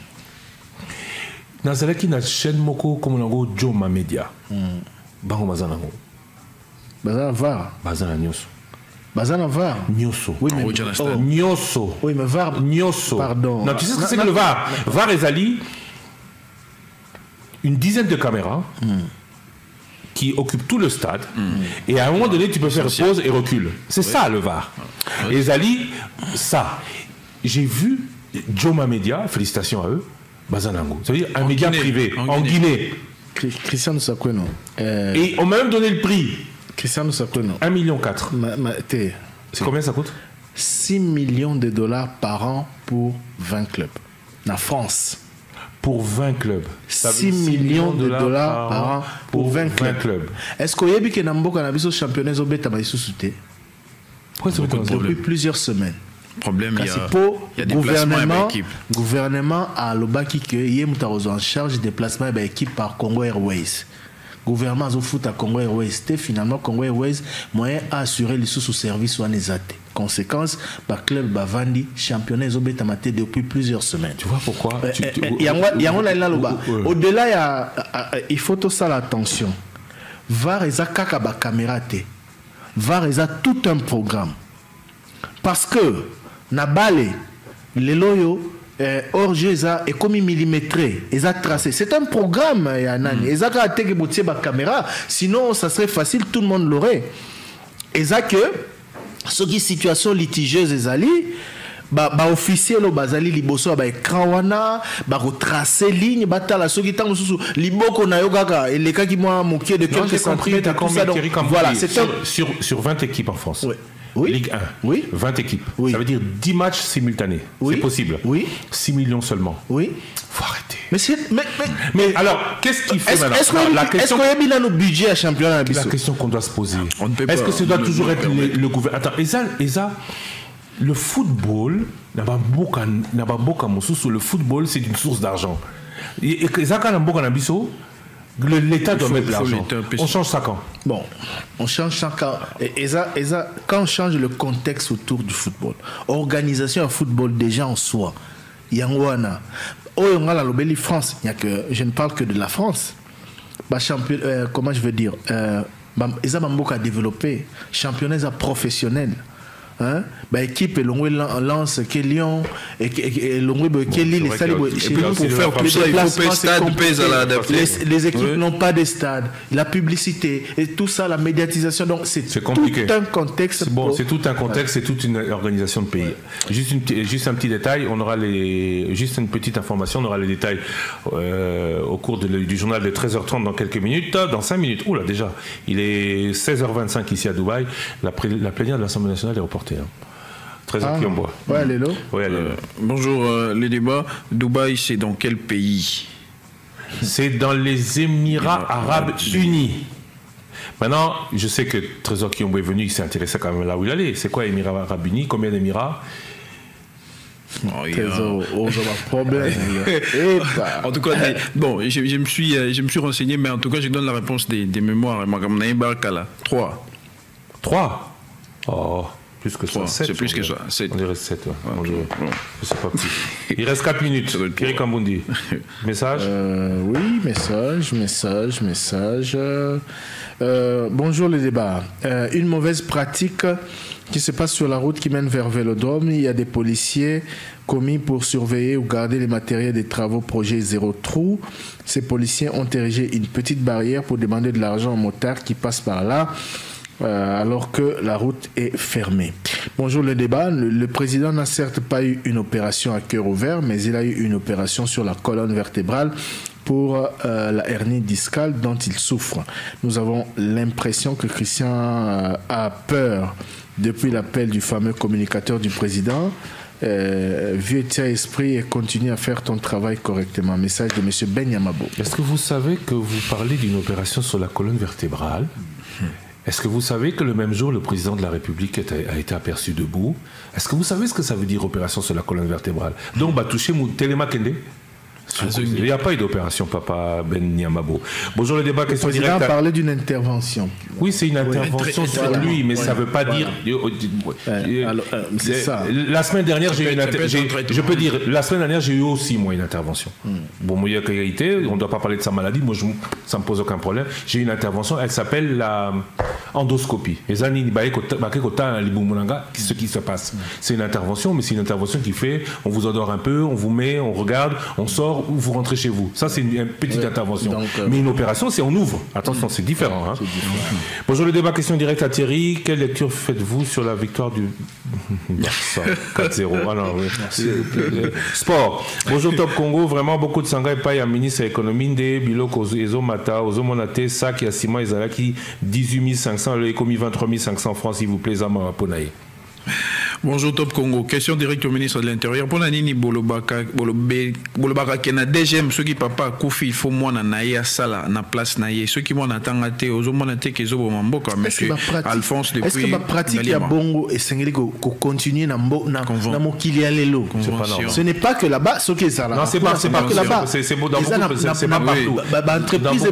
Nazaki n'a chaîne moko comme on a Joma Media. Bango Bazanango. Bazana var. Bazana Nyoso. Bazana var. Nyoso. Oui, mais oh. Nyoso. Oui, mais var. Nyoso. Pardon. Non, tu sais ce que c'est que le var? Var et Zali. Une dizaine de caméras mm. qui occupent tout le stade mm. et à un moment donné tu peux faire pause et recul. C'est oui. ça le V A R. Oui. Et Zali, ça. J'ai vu Joma Media, félicitations à eux, Bazanango. Ça veut dire un en média Guinée. privé en, en Guinée. Guinée. Christian Sakweno. Euh... Et on m'a même donné le prix. Christian Sakweno. un million quatre. C'est combien ça coûte? six millions de dollars par an pour vingt clubs. En France. Pour vingt clubs. six millions de dollars par an pour vingt clubs. Est-ce que vous avez vu que Namboka a vu ce championnat depuis plusieurs semaines? Problème, il y a, il y a des gouvernements, gouvernement à l'Obaki que y a en charge des déplacements de l'équipe par Congo Airways. Gouvernement a foot à Congo Airways. Finalement, Congo Airways moyen à assurer les sous-services ou anézaté. Conséquence, le club Bavandi, championnat Zobetamate depuis plusieurs semaines. Tu vois pourquoi? Au-delà, il faut tout ça l'attention. V A R et Kaka ba caméra te. V A R et tout un programme. Parce que Nabale, les loyaux, hors jeu est comme millimétré, ils ont tracé. C'est un programme, Yanani. Ils ont attaqué la caméra, sinon ça serait facile, tout le monde l'aurait. Ils ont que ce qui situation litigieuse est allée. Ba ba officiel lo bazali liboso ba écran wana ba retracer ligne batala soki tango susu liboko na yogaka et les cas qui moi moqué de quelques centimètres comme ça donc voilà c'est sur, sur sur vingt équipes en France. Oui. Oui. Ligue un. Oui. vingt équipes. Oui. Ça veut dire dix matchs simultanés. Oui. C'est possible. Oui. six millions seulement. Oui. Faut arrêter. Mais c'est mais, mais, mais alors qu'est-ce qu'il fait est-ce, maintenant? Est-ce qu'on la question est-ce qu'on a nos budgets à championnat la question qu'on doit se poser. On ne peut est-ce pas, que ça doit le, toujours le, être le, le gouvernement? Attends, et ça et ça le football n'a pas beaucoup n'a pas beaucoup sous le football c'est une source d'argent. Et ça quand on a beaucoup d'ambition. L'État doit mettre de l'argent. On change ça quand? Bon, on change ça quand. Et, et ça, et ça, quand on change le contexte autour du football, organisation du football déjà en soi, Yangwana. Oyo nga la lobeli France, y a que je ne parle que de la France. Bah champion euh, comment je veux dire euh ils ont beaucoup à développer championnat professionnel. Hein? Bah équipe l'ongwe lance que Lyon et l'ongwe Kelly les stades pour faire plus il faut stade pèse à l'adapter. Les équipes oui. n'ont pas de stade, la publicité et tout ça, la médiatisation, donc c'est compliqué. Tout un contexte. Bon, c'est tout un contexte, c'est toute une organisation de pays. Juste une, juste un petit détail, on aura les, juste une petite information, on aura les détails euh, au cours de, du journal de treize heures trente dans quelques minutes, dans cinq minutes. Oula déjà, il est seize heures vingt-cinq ici à Dubaï. La, la plénière de l'Assemblée nationale est reportée. Trésor ah, Kiomboa. Ouais, elle est là. Ouais, elle est là. Euh, bonjour, euh, les débats. Dubaï, c'est dans quel pays? C'est dans les Émirats Arabes Unis. Maintenant, je sais que Trésor Kiomboa est venu, il s'est intéressé quand même là où il allait. C'est quoi Émirats Arabes Unis? Combien d'Émirats? Oh, Trésor, oh, ça va problème. En tout cas, bon, je, je, me suis, je me suis renseigné, mais en tout cas, je donne la réponse des, des mémoires. Trois. Trois? Oh. Plus que ça. C'est plus que ça. On dirait sept. Ouais. Okay. Bon. C'est pas petit. Il reste quatre minutes. Pierre Kambundi. Message euh, Oui, message, message, message. Euh, bonjour les débats. Euh, une mauvaise pratique qui se passe sur la route qui mène vers Vélodrome. Il y a des policiers commis pour surveiller ou garder les matériels des travaux projet Zéro Trou. Ces policiers ont érigé une petite barrière pour demander de l'argent aux motards qui passent par là. Euh, alors que la route est fermée. Bonjour le débat. Le, le président n'a certes pas eu une opération à cœur ouvert, mais il a eu une opération sur la colonne vertébrale pour euh, la hernie discale dont il souffre. Nous avons l'impression que Christian euh, a peur depuis l'appel du fameux communicateur du président. Euh, vieux tiens esprit et continue à faire ton travail correctement. Message de M. Ben Yamabo. Est-ce que vous savez que vous parlez d'une opération sur la colonne vertébrale? hmm. Est-ce que vous savez que le même jour, le président de la République a été aperçu debout? Est-ce que vous savez ce que ça veut dire opération sur la colonne vertébrale? Donc, bah, toucher mon téléma Kende. Il n'y a pas eu d'opération, papa Ben Niamabo. Bonjour, le débat, question directe. Le président a parlé d'une intervention. Oui, c'est une intervention oui, sur lui, mais ouais, ça ne veut pas voilà. dire... Ouais, alors, euh, c'est ça. La semaine dernière, j'ai eu une intervention. Je peux dire, la semaine dernière, j'ai eu aussi, moi, une intervention. Mm. Bon, moi, il y a qualité, on ne doit pas parler de sa maladie, moi, je, ça ne me pose aucun problème. J'ai eu une intervention, elle s'appelle la endoscopie. Ce qui se passe. C'est une intervention, mais c'est une intervention qui fait, on vous endort un peu, on vous met, on regarde, on sort, ou vous rentrez chez vous. Ça, c'est une, une petite ouais, intervention. Donc, euh, mais une opération, c'est on ouvre. Attention, c'est différent. Hein. différent. Bonjour, le débat, question directe à Thierry. Quelle lecture faites-vous sur la victoire du Barça quatre zéro? Ah non, oui. Sport. Bonjour, Top Congo. Vraiment, beaucoup de sangai paille à ministre de l'économie de Biloko Ezo Mata, Ozo Monate, Sak, Yassima, Ezalaki, dix-huit mille cinq cents, le Ecomi vingt-trois mille cinq cents francs, s'il vous plaît, Zama Ponaï. Bonjour Top Congo, question directe au ministre de l'Intérieur. Pour la Nini Bolobaka, Bolobaka, qui a D G M, ceux qui papa Koufi, il faut moi naïa sala, na place naïe. Ceux qui m'ont attendu, aux hommes monate qui sont au Mamboka, monsieur Alphonse depuis. Est-ce que ma pratique à Bongo et Sengeli qu'on continue na mo na na mo kilialelo? Ce n'est pas que là-bas, ce qui est ça là. Non, c'est pas, c'est pas que là-bas. C'est beau dans beaucoup, c'est pas partout. Entreprise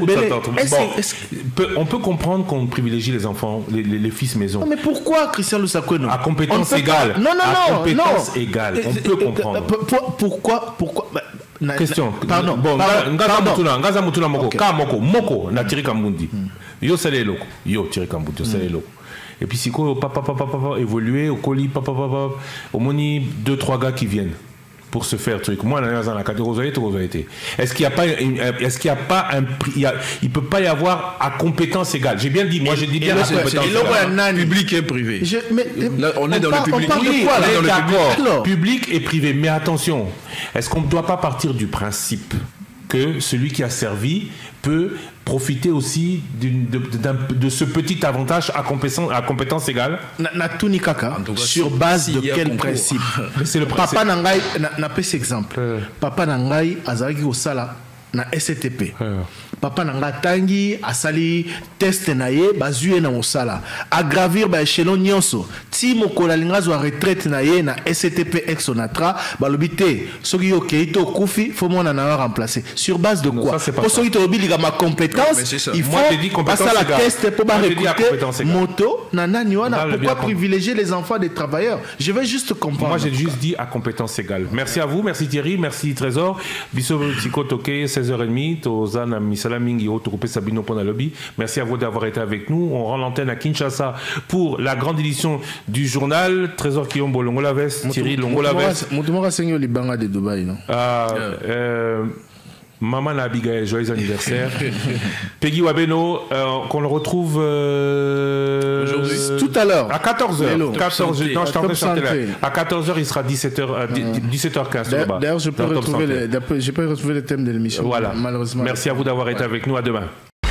on peut comprendre qu'on privilégie les enfants, les fils maison. Mais pourquoi Christian Lusakweno? À compétence égale. Non, non, à non, compétence non. égale. On peut comprendre. Pourquoi, pourquoi bah, question. Pardon. Bon, Ngaza Mutuna, Ngaza Mutuna Moko, Ka Moko, Moko, na Thierry Kambundi. Yo sele loko. Yo Thierry Kambundi, yo sele loko. Et puis si quoi, papa, papa, papa, évoluer au colis, papa, papa, au moni deux, trois gars qui viennent pour se faire truc. Moi, dans la catégorie, est-ce qu'il n'y a pas, est-ce qu'il n'y a pas un prix, il, il peut pas y avoir à compétence égale. J'ai bien dit, moi, j'ai dit bien à compétence égale. Public et privé. Je, mais, là, on, on est dans parle, le public. On parle de quoi, là, on est d'accord. Public et privé. Mais attention, est-ce qu'on ne doit pas partir du principe que celui qui a servi peut profiter aussi de, de, de ce petit avantage à compétence, à compétence égale? Na tout ni kaka. Sur base de quel principe? C'est le principe. Papa Nangai, n'a pas cet exemple. Papa Nangai, Azaraki Osala, na S T P. Papa Nangai Tangi, Asali, test naye, bazuye na Osala. Agravir ba échelon nyonso. si mokola lingazo a retraite na ye na S T P ex Onatra balobi te soki yo keito kufi faut mona na remplacer sur base de quoi pour soki to obiliga ma compétence il faut passer à la test pour ba recruter moto na nani wana pourquoi privilégier les enfants des travailleurs je vais juste comprendre. Moi j'ai juste dit à compétence égale. Merci à vous, merci Thierry, merci Trésor. Biso Tiko Toke seize heures trente Tozana Misala Mingi Otokopé Sabino Pona Lobby. Merci à vous d'avoir été avec nous. On rend l'antenne à Kinshasa pour la grande édition du journal. Trésor Kiyombo Longola Vest, Thierry Longola Vest. Moutoumora Seigneur Libanga de Dubaï, non? Ah, euh, Maman Abigail, joyeux anniversaire. Peggy Wabeno, euh, qu'on le retrouve euh, aujourd'hui. Tout à l'heure. À quatorze heures. quatorze heures. Non, je t'en prie, à quatorze heures, il sera dix-sept heures, dix-sept heures quinze. D'ailleurs, je peux retrouver les, je peux retrouver le thème de l'émission. Voilà. Malheureusement. Merci à vous d'avoir été avec nous. À demain.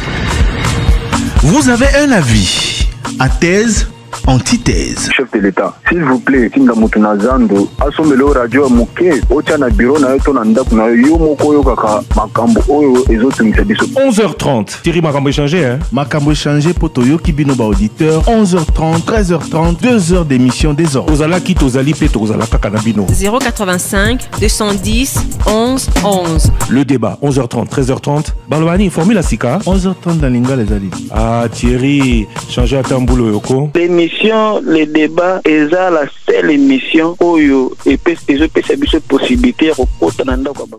Vous avez un avis à thèse, antithèse. Chef de l'État, s'il vous plaît, Tinga Mutunazando, asomelo radio muke, ocha na bureau na yoto na ndaku na yo moko yo kaka makambo oyo ezotu misabiso. onze heures trente. Thierry Makambo échangé, hein? Makambo échangé pour Toyo Kibinoba auditeur. onze heures trente, treize heures trente, deux heures d'émission des ordres. Ozala ki tozali pe tozala kakanabino. zéro quatre-vingt-cinq, deux cent dix, onze, onze. Le débat, onze heures trente, treize heures trente. Balwani, formule à Sika. onze heures trente dans l'Inga les Ali. Ah, Thierry, changé à Tamboulou Yoko. L'émission, le débat, est la seule émission où il y a une possibilité de